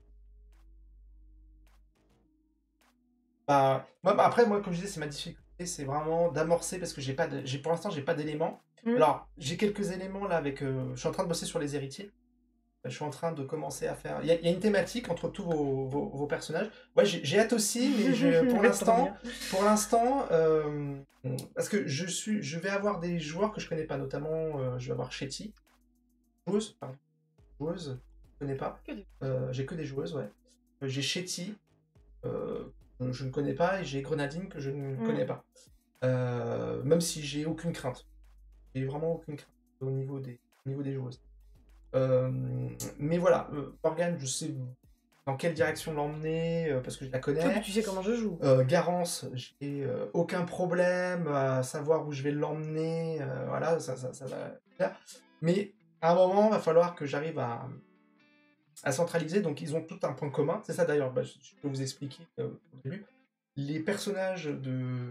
Après, moi, comme je disais, c'est ma difficulté, c'est vraiment d'amorcer parce que pour l'instant, j'ai pas d'éléments. Alors, j'ai quelques éléments là avec. Je suis en train de bosser sur les héritiers. Je suis en train de commencer à faire. Il y a une thématique entre tous vos personnages. Ouais, j'ai hâte aussi, mais pour l'instant, parce que je vais avoir des joueurs que je connais pas, notamment, je vais avoir Shetty, joueuse, je connais pas. J'ai que des joueuses, ouais. J'ai Shetty. Je ne connais pas, et j'ai Grenadine que je ne connais pas. Même si j'ai aucune crainte. J'ai vraiment aucune crainte au niveau des joueuses. Mais voilà, Morgane, je sais dans quelle direction l'emmener, parce que je la connais. Tu sais comment je joue. Garance, j'ai aucun problème à savoir où je vais l'emmener. Voilà, ça va faire. Mais à un moment, il va falloir que j'arrive à centraliser, donc ils ont tout un point commun. C'est ça d'ailleurs, je peux vous expliquer au début. Les personnages de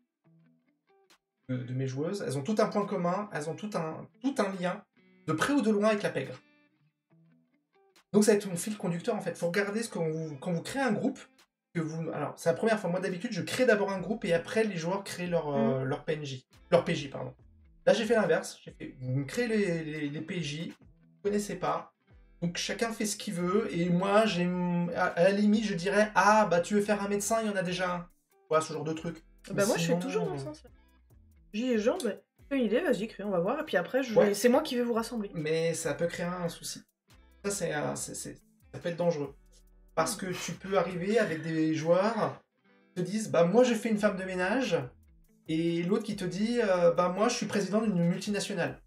mes joueuses, elles ont tout un point commun, elles ont tout un lien, de près ou de loin, avec la pègre. Donc ça va être mon fil conducteur en fait. Faut regarder quand vous créez un groupe, alors c'est la première fois, moi d'habitude je crée d'abord un groupe et après les joueurs créent leur PNJ. Leur PJ, pardon. Là j'ai fait l'inverse, vous me créez les PJ, vous connaissez pas. Donc chacun fait ce qu'il veut, et moi, à la limite, je dirais, tu veux faire un médecin, il y en a déjà un. Voilà, ce genre de truc. Moi, je fais toujours dans ce sens. J'ai une idée, vas-y, crée, on va voir, et puis après, c'est moi qui vais vous rassembler. Mais ça peut créer un souci. Ça, ça peut être dangereux. Parce que tu peux arriver avec des joueurs qui te disent, moi, je fais une femme de ménage, et l'autre qui te dit, moi, je suis président d'une multinationale.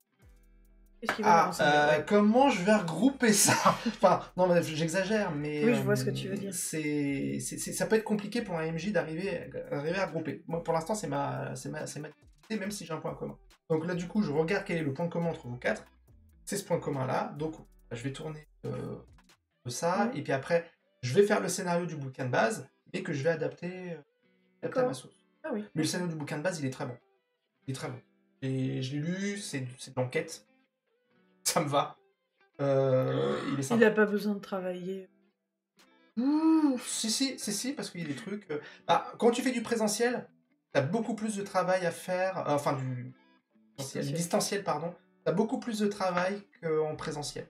Comment je vais regrouper ça? Enfin, non, j'exagère, mais... Oui, je vois ce que tu veux dire. Ça peut être compliqué pour un MJ d'arriver à regrouper. Moi, pour l'instant, c'est ma difficulté, même si j'ai un point commun. Donc là, du coup, je regarde quel est le point commun entre vous quatre. C'est ce point commun-là. Donc, je vais tourner de ça, et puis après, je vais faire le scénario du bouquin de base, et que je vais adapter à ma sauce. Ah oui. Mais le scénario du bouquin de base, il est très bon. Il est très bon. Et je l'ai lu, c'est de l'enquête. Ça me va. Il est sympa. Il n'a pas besoin de travailler. Si, parce qu'il y a des trucs... quand tu fais du présentiel, t'as beaucoup plus de travail à faire... enfin, du distanciel, pardon. T'as beaucoup plus de travail qu'en présentiel.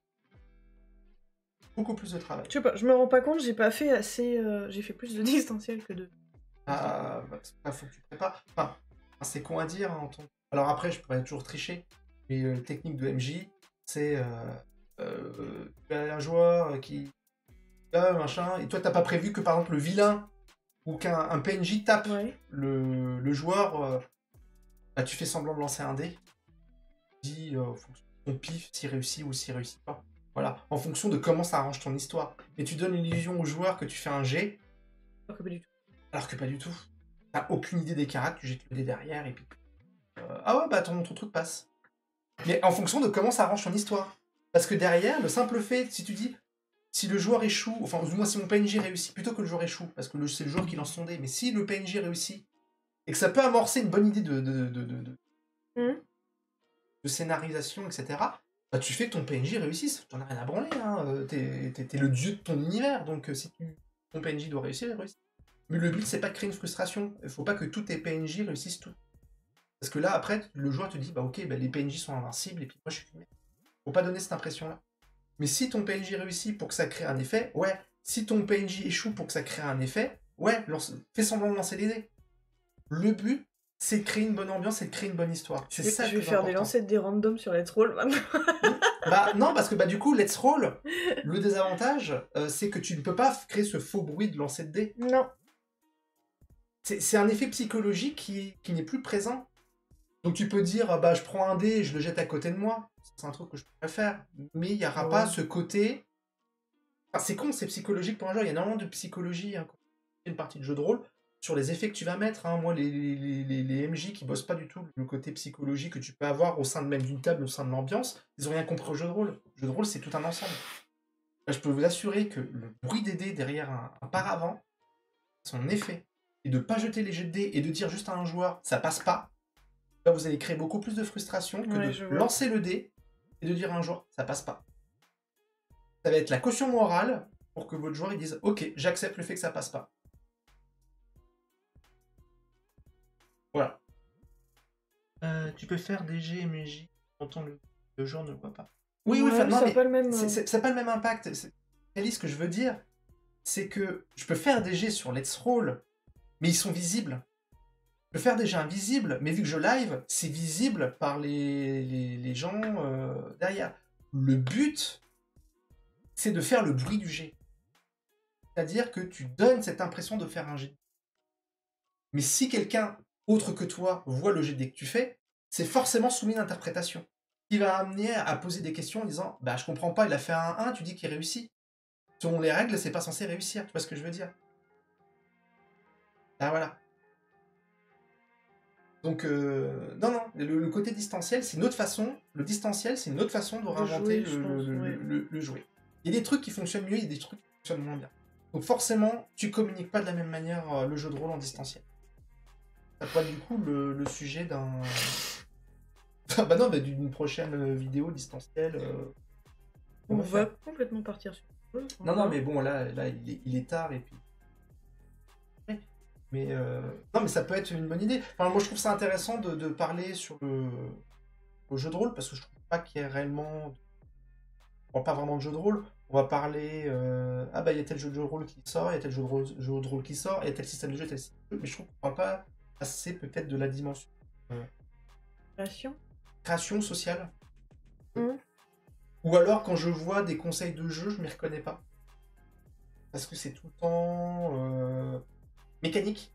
Beaucoup plus de travail. Je sais pas, je me rends pas compte, j'ai pas fait assez... j'ai fait plus de distanciel que de... Faut que tu prépares. Enfin, c'est con à dire. Hein, alors après, je pourrais toujours tricher. Mais technique de MJ, c'est... tu as un joueur qui... machin, et toi, t'as pas prévu que, par exemple, le vilain ou qu'un PNJ tape le joueur... tu fais semblant de lancer un dé. Tu dis, en fonction de ton pif, s'il réussit ou s'il réussit pas. Voilà, en fonction de comment ça arrange ton histoire. Et tu donnes l'illusion au joueur que tu fais un jet. Alors que pas du tout. Alors que pas du tout. T'as aucune idée des caractères, tu jettes le dé derrière et puis... ah ouais, ton truc passe. Mais en fonction de comment ça arrange ton histoire. Parce que derrière, le simple fait, si tu dis, si le joueur échoue, enfin, du moins si mon PNJ réussit, plutôt que le joueur échoue, parce que c'est le joueur qui lance son dé, mais si le PNJ réussit, et que ça peut amorcer une bonne idée de scénarisation, etc., tu fais que ton PNJ réussisse. T'en as rien à branler, hein. T'es le dieu de ton univers, donc si ton PNJ doit réussir, il réussit. Mais le but, c'est pas de créer une frustration. Il faut pas que tous tes PNJ réussissent tout. Parce que là, après, le joueur te dit, ok, les PNJ sont invincibles, et puis moi, je suis fumé. Faut pas donner cette impression-là. Mais si ton PNJ réussit pour que ça crée un effet, ouais. Si ton PNJ échoue pour que ça crée un effet, ouais, fais semblant de lancer les dés. Le but, c'est de créer une bonne ambiance et de créer une bonne histoire. C'est ça je vais faire des lancers de dés random sur Let's Roll maintenant. Non, parce que du coup, Let's Roll, le désavantage, c'est que tu ne peux pas créer ce faux bruit de lancer de dés. Non. C'est un effet psychologique qui n'est plus présent. Donc tu peux dire, je prends un dé et je le jette à côté de moi. C'est un truc que je pourrais faire. Mais il n'y aura pas ce côté... Enfin, c'est con, c'est psychologique pour un joueur. Il y a énormément de psychologie, hein, quand tu fais une partie de jeu de rôle, sur les effets que tu vas mettre. Hein. Moi, les MJ qui bossent pas du tout le côté psychologique que tu peux avoir au sein de même d'une table, au sein de l'ambiance, ils ont rien compris au jeu de rôle. Le jeu de rôle, c'est tout un ensemble. Là, je peux vous assurer que le bruit des dés derrière un paravent, son effet, et de pas jeter les jets de dés et de dire juste à un joueur, ça passe pas, là, vous allez créer beaucoup plus de frustration que de lancer le dé et de dire à un joueur, ça passe pas. Ça va être la caution morale pour que votre joueur il dise, ok, j'accepte le fait que ça passe pas. Voilà. Tu peux faire des G et MJ, pourtant le joueur ne le voit pas. Oui, ouais, non, mais pas le même... c'est pas le même impact. Alice, ce que je veux dire, c'est que je peux faire des G sur Let's Roll, mais ils sont visibles. Je peux faire des jets invisibles, mais vu que je live, c'est visible par les gens derrière. Le but, c'est de faire le bruit du jet. C'est-à-dire que tu donnes cette impression de faire un jet. Mais si quelqu'un autre que toi voit le jet dès que tu fais, c'est forcément soumis à une interprétation. Qui va amener à poser des questions en disant « je comprends pas, il a fait un 1, tu dis qu'il réussit. » Selon les règles, c'est pas censé réussir, tu vois ce que je veux dire? Voilà. Donc, non, le côté distanciel, c'est une autre façon. Le distanciel, c'est une autre façon de réinventer le jouer. Il y a des trucs qui fonctionnent mieux, il y a des trucs qui fonctionnent moins bien. Donc forcément, tu communiques pas de la même manière le jeu de rôle en distanciel. Ça peut être du coup le sujet d'un... d'une prochaine vidéo distancielle. On va complètement partir sur... Non, mais bon, là il est tard et puis... Mais non, mais ça peut être une bonne idée. Enfin, moi, je trouve ça intéressant de parler sur le jeu de rôle, parce que je trouve pas qu'il y ait réellement... On parle pas vraiment de jeu de rôle. On va parler... il y a tel jeu de rôle qui sort, il y a tel jeu de rôle qui sort, il y a tel système de jeu, tel système de jeu. Mais je trouve qu'on parle pas assez peut-être de la dimension... Création sociale. Ou alors, quand je vois des conseils de jeu, je m'y reconnais pas. Parce que c'est tout le temps... mécanique.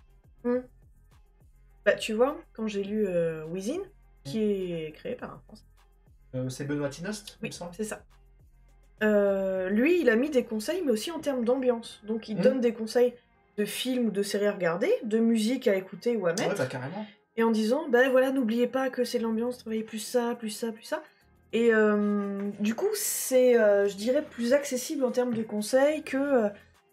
Tu vois, quand j'ai lu Within, qui est créé par un Français. C'est Benoît Tinost, oui, c'est ça. Lui, il a mis des conseils, mais aussi en termes d'ambiance. Donc, il donne des conseils de films ou de séries à regarder, de musique à écouter ou à mettre. Ouais, carrément. Et en disant, voilà, n'oubliez pas que c'est l'ambiance, travaillez plus ça, plus ça, plus ça. Et du coup, c'est, je dirais, plus accessible en termes de conseils que...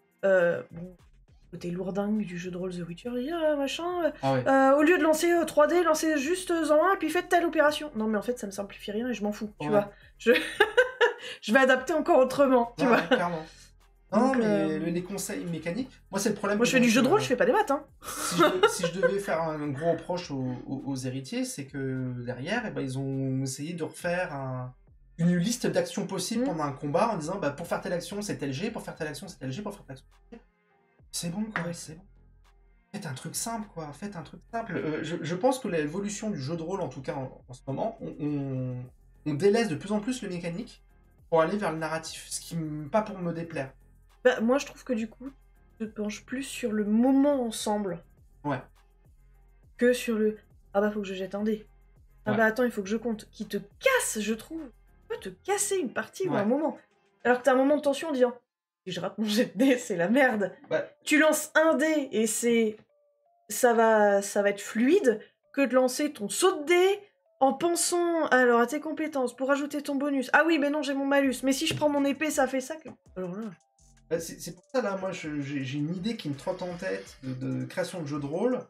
côté lourdingue du jeu de rôle The Witcher, il dit au lieu de lancer 3D, lancez juste en 1 et puis faites telle opération. Non mais en fait ça me simplifie rien et je m'en fous, tu vois. Je vais adapter encore autrement, tu vois. Clairement. Non, Donc, mais les conseils mécaniques, moi c'est le problème. Moi je fais du jeu de rôle, je fais pas des maths, hein. Si je devais faire un gros reproche aux héritiers, c'est que derrière, eh ben, ils ont essayé de refaire une liste d'actions possibles pendant un combat en disant bah, pour faire telle action c'est tel G, pour faire telle action c'est tel G, pour faire telle action. C'est bon quoi, c'est bon. Faites un truc simple quoi, faites un truc simple. Je pense que l'évolution du jeu de rôle en tout cas en ce moment, on délaisse de plus en plus le mécanique pour aller vers le narratif, ce qui pas pour me déplaire. Bah, moi je trouve que du coup, tu te penches plus sur le moment ensemble. Ouais. Que sur le ah bah faut que je jette un dé. Ah bah attends, il faut que je compte. Qui te casse, je trouve. Peut te casser une partie ou un moment. Alors que t'as un moment de tension en disant si je rate mon jet de dé, c'est la merde. Ouais. Tu lances un dé et ça va être fluide que de lancer ton saut de dé en pensant alors à tes compétences pour ajouter ton bonus. Ah oui, mais non, j'ai mon malus. Mais si je prends mon épée, ça fait ça que. Alors là. C'est pour ça, là, moi, j'ai une idée qui me trotte en tête de création de jeux de rôle,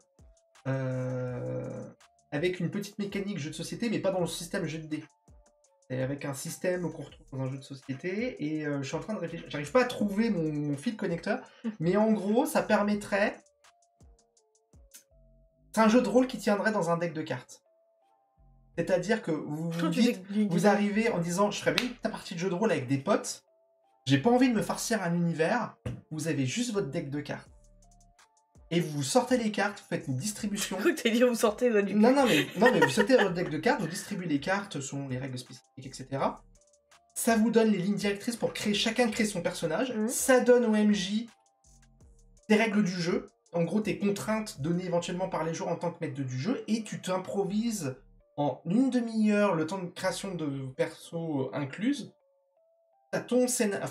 avec une petite mécanique jeu de société, mais pas dans le système jeu de dés. C'est avec un système qu'on retrouve dans un jeu de société, et je suis en train de réfléchir. J'arrive pas à trouver mon fil connecteur, mais en gros, ça permettrait... C'est un jeu de rôle qui tiendrait dans un deck de cartes. C'est-à-dire que vous arrivez en disant, je ferais bien ta partie de jeu de rôle avec des potes, j'ai pas envie de me farcir un univers, vous avez juste votre deck de cartes. Et vous sortez les cartes, vous faites une distribution. Je crois que t'as dit vous sortez du non, mais vous sortez votre deck de cartes, vous distribuez les cartes selon les règles spécifiques, etc. Ça vous donne les lignes directrices pour chacun créer son personnage. Ça donne au MJ des règles du jeu. En gros, tes contraintes données éventuellement par les joueurs en tant que maître du jeu. Et tu t'improvises en une demi-heure, le temps de création de perso incluse. T'as ton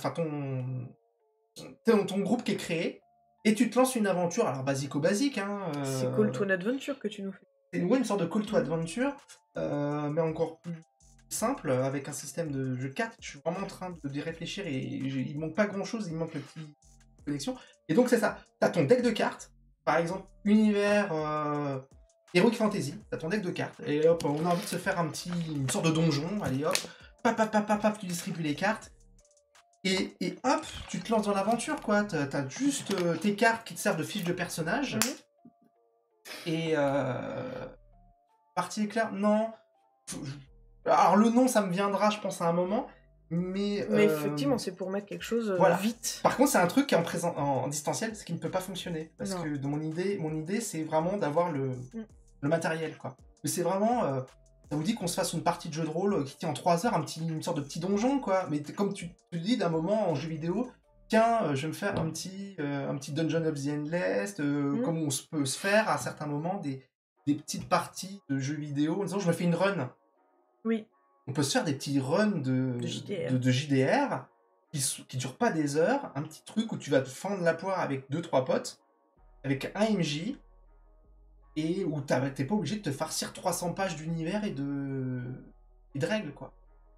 groupe qui est créé, et tu te lances une aventure, alors basique, hein. C'est Call to an Adventure que tu nous fais. C'est une sorte de Call to Adventure, mais encore plus simple, avec un système de jeu de cartes. Je suis vraiment en train de réfléchir, et il manque pas grand-chose, il manque le petit connexion. Et donc c'est ça, t'as ton deck de cartes, par exemple, univers Heroic Fantasy, t'as ton deck de cartes, et hop, on a envie de se faire une sorte de donjon, allez hop, pap, tu distribues les cartes, et hop, tu te lances dans l'aventure, quoi. T'as juste tes cartes qui te servent de fiches de personnage. Et partie éclair, non. Alors le nom, ça me viendra, je pense, à un moment. Mais effectivement, c'est pour mettre quelque chose vite. Par contre, c'est un truc qui est en distanciel, ce qui ne peut pas fonctionner. Parce que de mon idée, c'est vraiment d'avoir le matériel, quoi. Mais c'est vraiment... ça vous dit qu'on se fasse une partie de jeu de rôle qui tient en 3 heures, une sorte de petit donjon, quoi. Mais comme tu te dis d'un moment en jeu vidéo, tiens, je vais me faire un petit Dungeon of the Endless, comme on peut se faire à certains moments des petites parties de jeux vidéo en disant je me fais une run. Oui. On peut se faire des petits runs de JDR qui durent pas des heures, un petit truc où tu vas te fendre la poire avec 2-3 potes, avec un MJ, et où t'es pas obligé de te farcir 300 pages d'univers et de règles, quoi.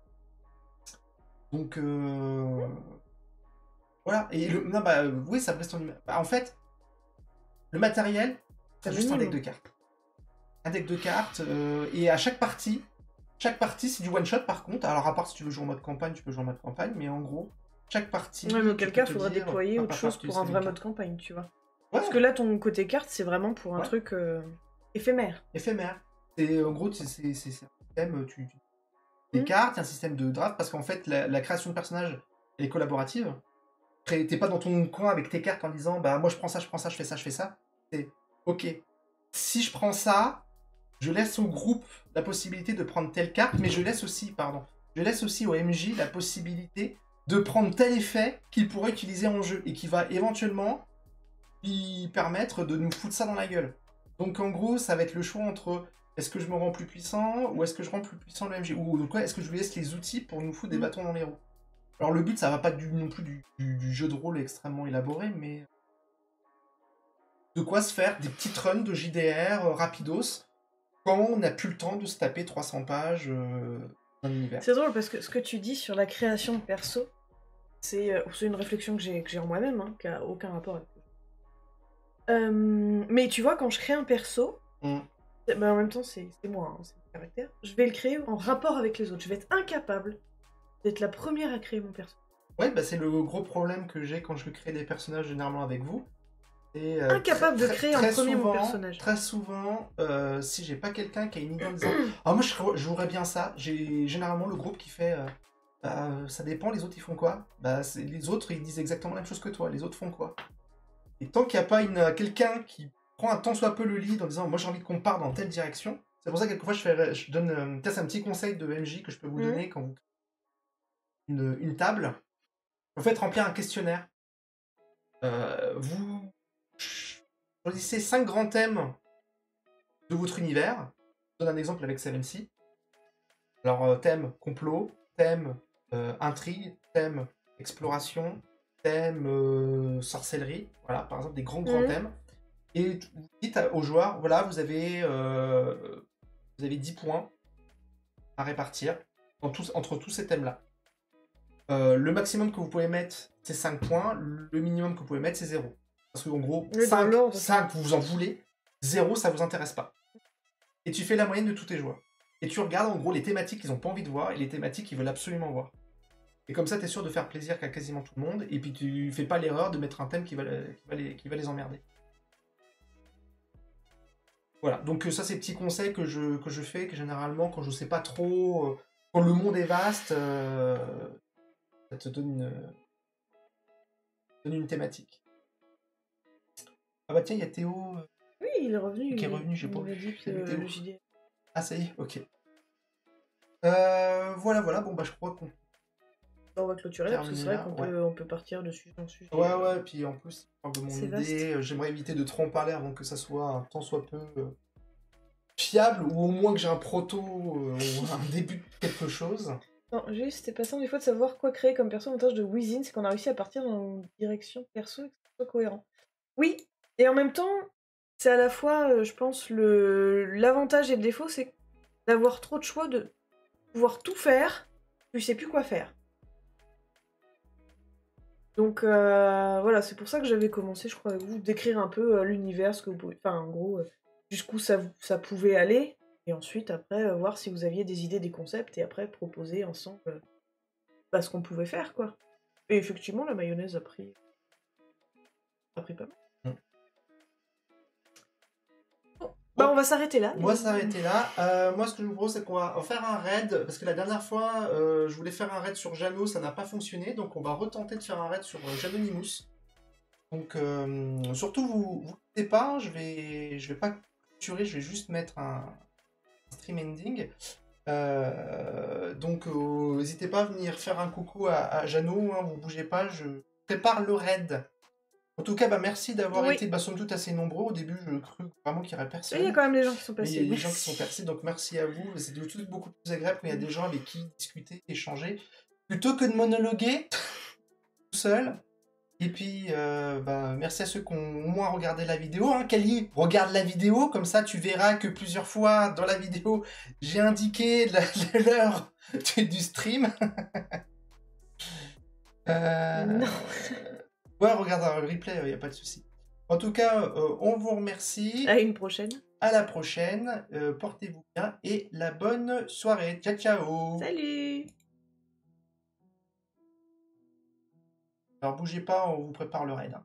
Donc, voilà. Et oui, ça reste en fait, le matériel, c'est juste un deck de cartes. Un deck de cartes, et à chaque partie, c'est du one-shot, par contre. Alors, à part si tu veux jouer en mode campagne, tu peux jouer en mode campagne, mais en gros, chaque partie... Ouais, mais auquel cas, il faudra déployer autre chose pour un vrai mode campagne, tu vois. Ouais. Parce que là, ton côté carte, c'est vraiment pour un truc éphémère. Et en gros, c'est un système, des cartes, un système de draft, parce qu'en fait, la création de personnages, elle est collaborative. T'es pas dans ton coin avec tes cartes en disant, bah, moi, je prends ça, je fais ça. C'est, ok, si je prends ça, je laisse au groupe la possibilité de prendre telle carte, mais je laisse aussi au MJ la possibilité de prendre tel effet qu'il pourrait utiliser en jeu, et qui va éventuellement lui permettre de nous foutre ça dans la gueule. Donc en gros, ça va être le choix entre est-ce que je me rends plus puissant, ou est-ce que je rends plus puissant le MJ, ou quoi, est-ce que je lui laisse les outils pour nous foutre des bâtons dans les roues. Alors le but, ça va pas non plus du jeu de rôle extrêmement élaboré, mais de quoi se faire des petites runs de JDR rapidos, quand on n'a plus le temps de se taper 300 pages dans l'univers. C'est drôle, parce que ce que tu dis sur la création de perso, c'est une réflexion que j'ai en moi-même, qui a aucun rapport avec... mais tu vois, quand je crée un perso, en même temps, c'est moi, c'est mon caractère, je vais le créer en rapport avec les autres. Je vais être incapable d'être la première à créer mon perso. Ouais, bah c'est le gros problème que j'ai quand je crée des personnages généralement avec vous. Et, incapable de créer en premier mon personnage. Très souvent, si j'ai pas quelqu'un qui a une idée en disant ah moi je jouerais bien ça, j'ai généralement le groupe qui fait ça dépend, les autres ils font quoi? Bah les autres ils disent exactement la même chose que toi, les autres font quoi? Et tant qu'il n'y a pas quelqu'un qui prend un tant soit peu le lead en disant moi j'ai envie qu'on parte dans telle direction, c'est pour ça que quelquefois je donne peut-être un petit conseil de MJ que je peux vous donner quand vous une table. Vous faites remplir un questionnaire. Vous choisissez 5 grands thèmes de votre univers. Je donne un exemple avec 7MC. Alors, thème complot, thème intrigue, thème exploration, thème sorcellerie. Voilà, par exemple, des grands thèmes. Et vous dites aux joueurs, voilà, vous avez 10 points à répartir entre tous ces thèmes-là. Le maximum que vous pouvez mettre, c'est 5 points. Le minimum que vous pouvez mettre, c'est 0. Parce qu'en gros, 5, vous en voulez. 0, ça vous intéresse pas. Et tu fais la moyenne de tous tes joueurs. Et tu regardes en gros les thématiques qu'ils n'ont pas envie de voir et les thématiques qu'ils veulent absolument voir. Et comme ça, tu es sûr de faire plaisir qu'à quasiment tout le monde. Et puis tu fais pas l'erreur de mettre un thème qui va les emmerder. Voilà, donc ça c'est petits conseils que je fais, que généralement quand je sais pas trop, quand le monde est vaste, ça te donne une thématique. Ah bah tiens, il y a Théo. Oui, il est revenu. Qui est revenu, j'ai pas vu. Le JD. Ah ça y est, ok. Voilà, bon bah je crois qu'on... On va clôturer là, parce que c'est vrai qu'on peut partir de sujet en sujet. Ouais, puis en plus, de mon idée, j'aimerais éviter de trop en parler avant que ça soit tant soit peu fiable, ou au moins que j'ai un proto ou un début de quelque chose. Non, juste, c'était pas simple des fois de savoir quoi créer comme perso. L'avantage de Within, c'est qu'on a réussi à partir dans une direction perso et que ce soit cohérent. Oui, et en même temps, c'est à la fois, je pense, l'avantage et le défaut, c'est d'avoir trop de choix, de pouvoir tout faire, tu sais plus quoi faire. Donc voilà, c'est pour ça que j'avais commencé, je crois, avec vous, d'écrire un peu l'univers, ce que vous pouvez... Enfin, en gros, jusqu'où ça pouvait aller, et ensuite, après, voir si vous aviez des idées, des concepts, et après, proposer ensemble ce qu'on pouvait faire, quoi. Et effectivement, la mayonnaise a pris pas mal. Bon, on va s'arrêter là. On va s'arrêter là. Moi, ce que je vous propose, c'est qu'on va faire un raid, parce que la dernière fois, je voulais faire un raid sur Jano, ça n'a pas fonctionné, donc on va retenter de faire un raid sur Janonymous. Donc, surtout, vous n'hésitez pas, je vais pas clôturer, je vais juste mettre un stream ending. Donc, n'hésitez pas à venir faire un coucou à Jano, hein, vous bougez pas, je prépare le raid. En tout cas, merci d'avoir été somme toute assez nombreux. Au début, je crus vraiment qu'il n'y aurait personne. Il y a quand même des gens qui sont passés. Il y a des gens qui sont passés, donc merci à vous. C'est tout beaucoup plus agréable quand il y a des gens avec qui discuter, échanger, plutôt que de monologuer tout seul. Et puis, merci à ceux qui ont au moins regardé la vidéo. Hein. Kali, regarde la vidéo, comme ça tu verras que plusieurs fois dans la vidéo, j'ai indiqué l'heure du stream. Non. Ouais, regarde un replay, il n'y a pas de souci. En tout cas, on vous remercie. À une prochaine. À la prochaine. Portez-vous bien et la bonne soirée. Ciao, ciao. Salut. Alors, bougez pas, on vous prépare le raid. Hein.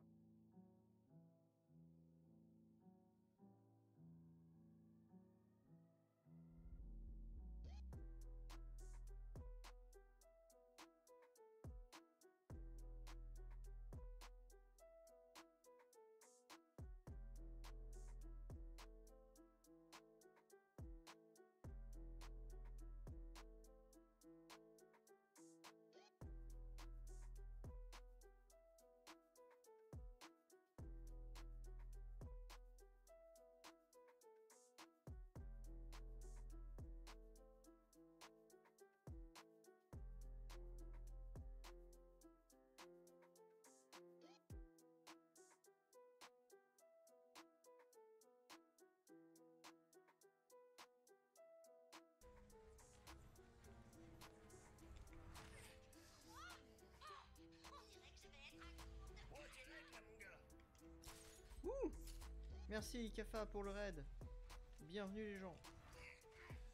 Merci Kafa pour le raid. Bienvenue les gens.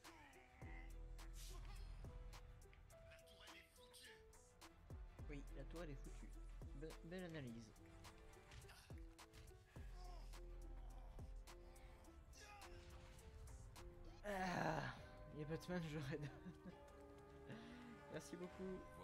Oui, la tourelle est foutue. Belle analyse. Ah, il y a Batman, je raid. Merci beaucoup.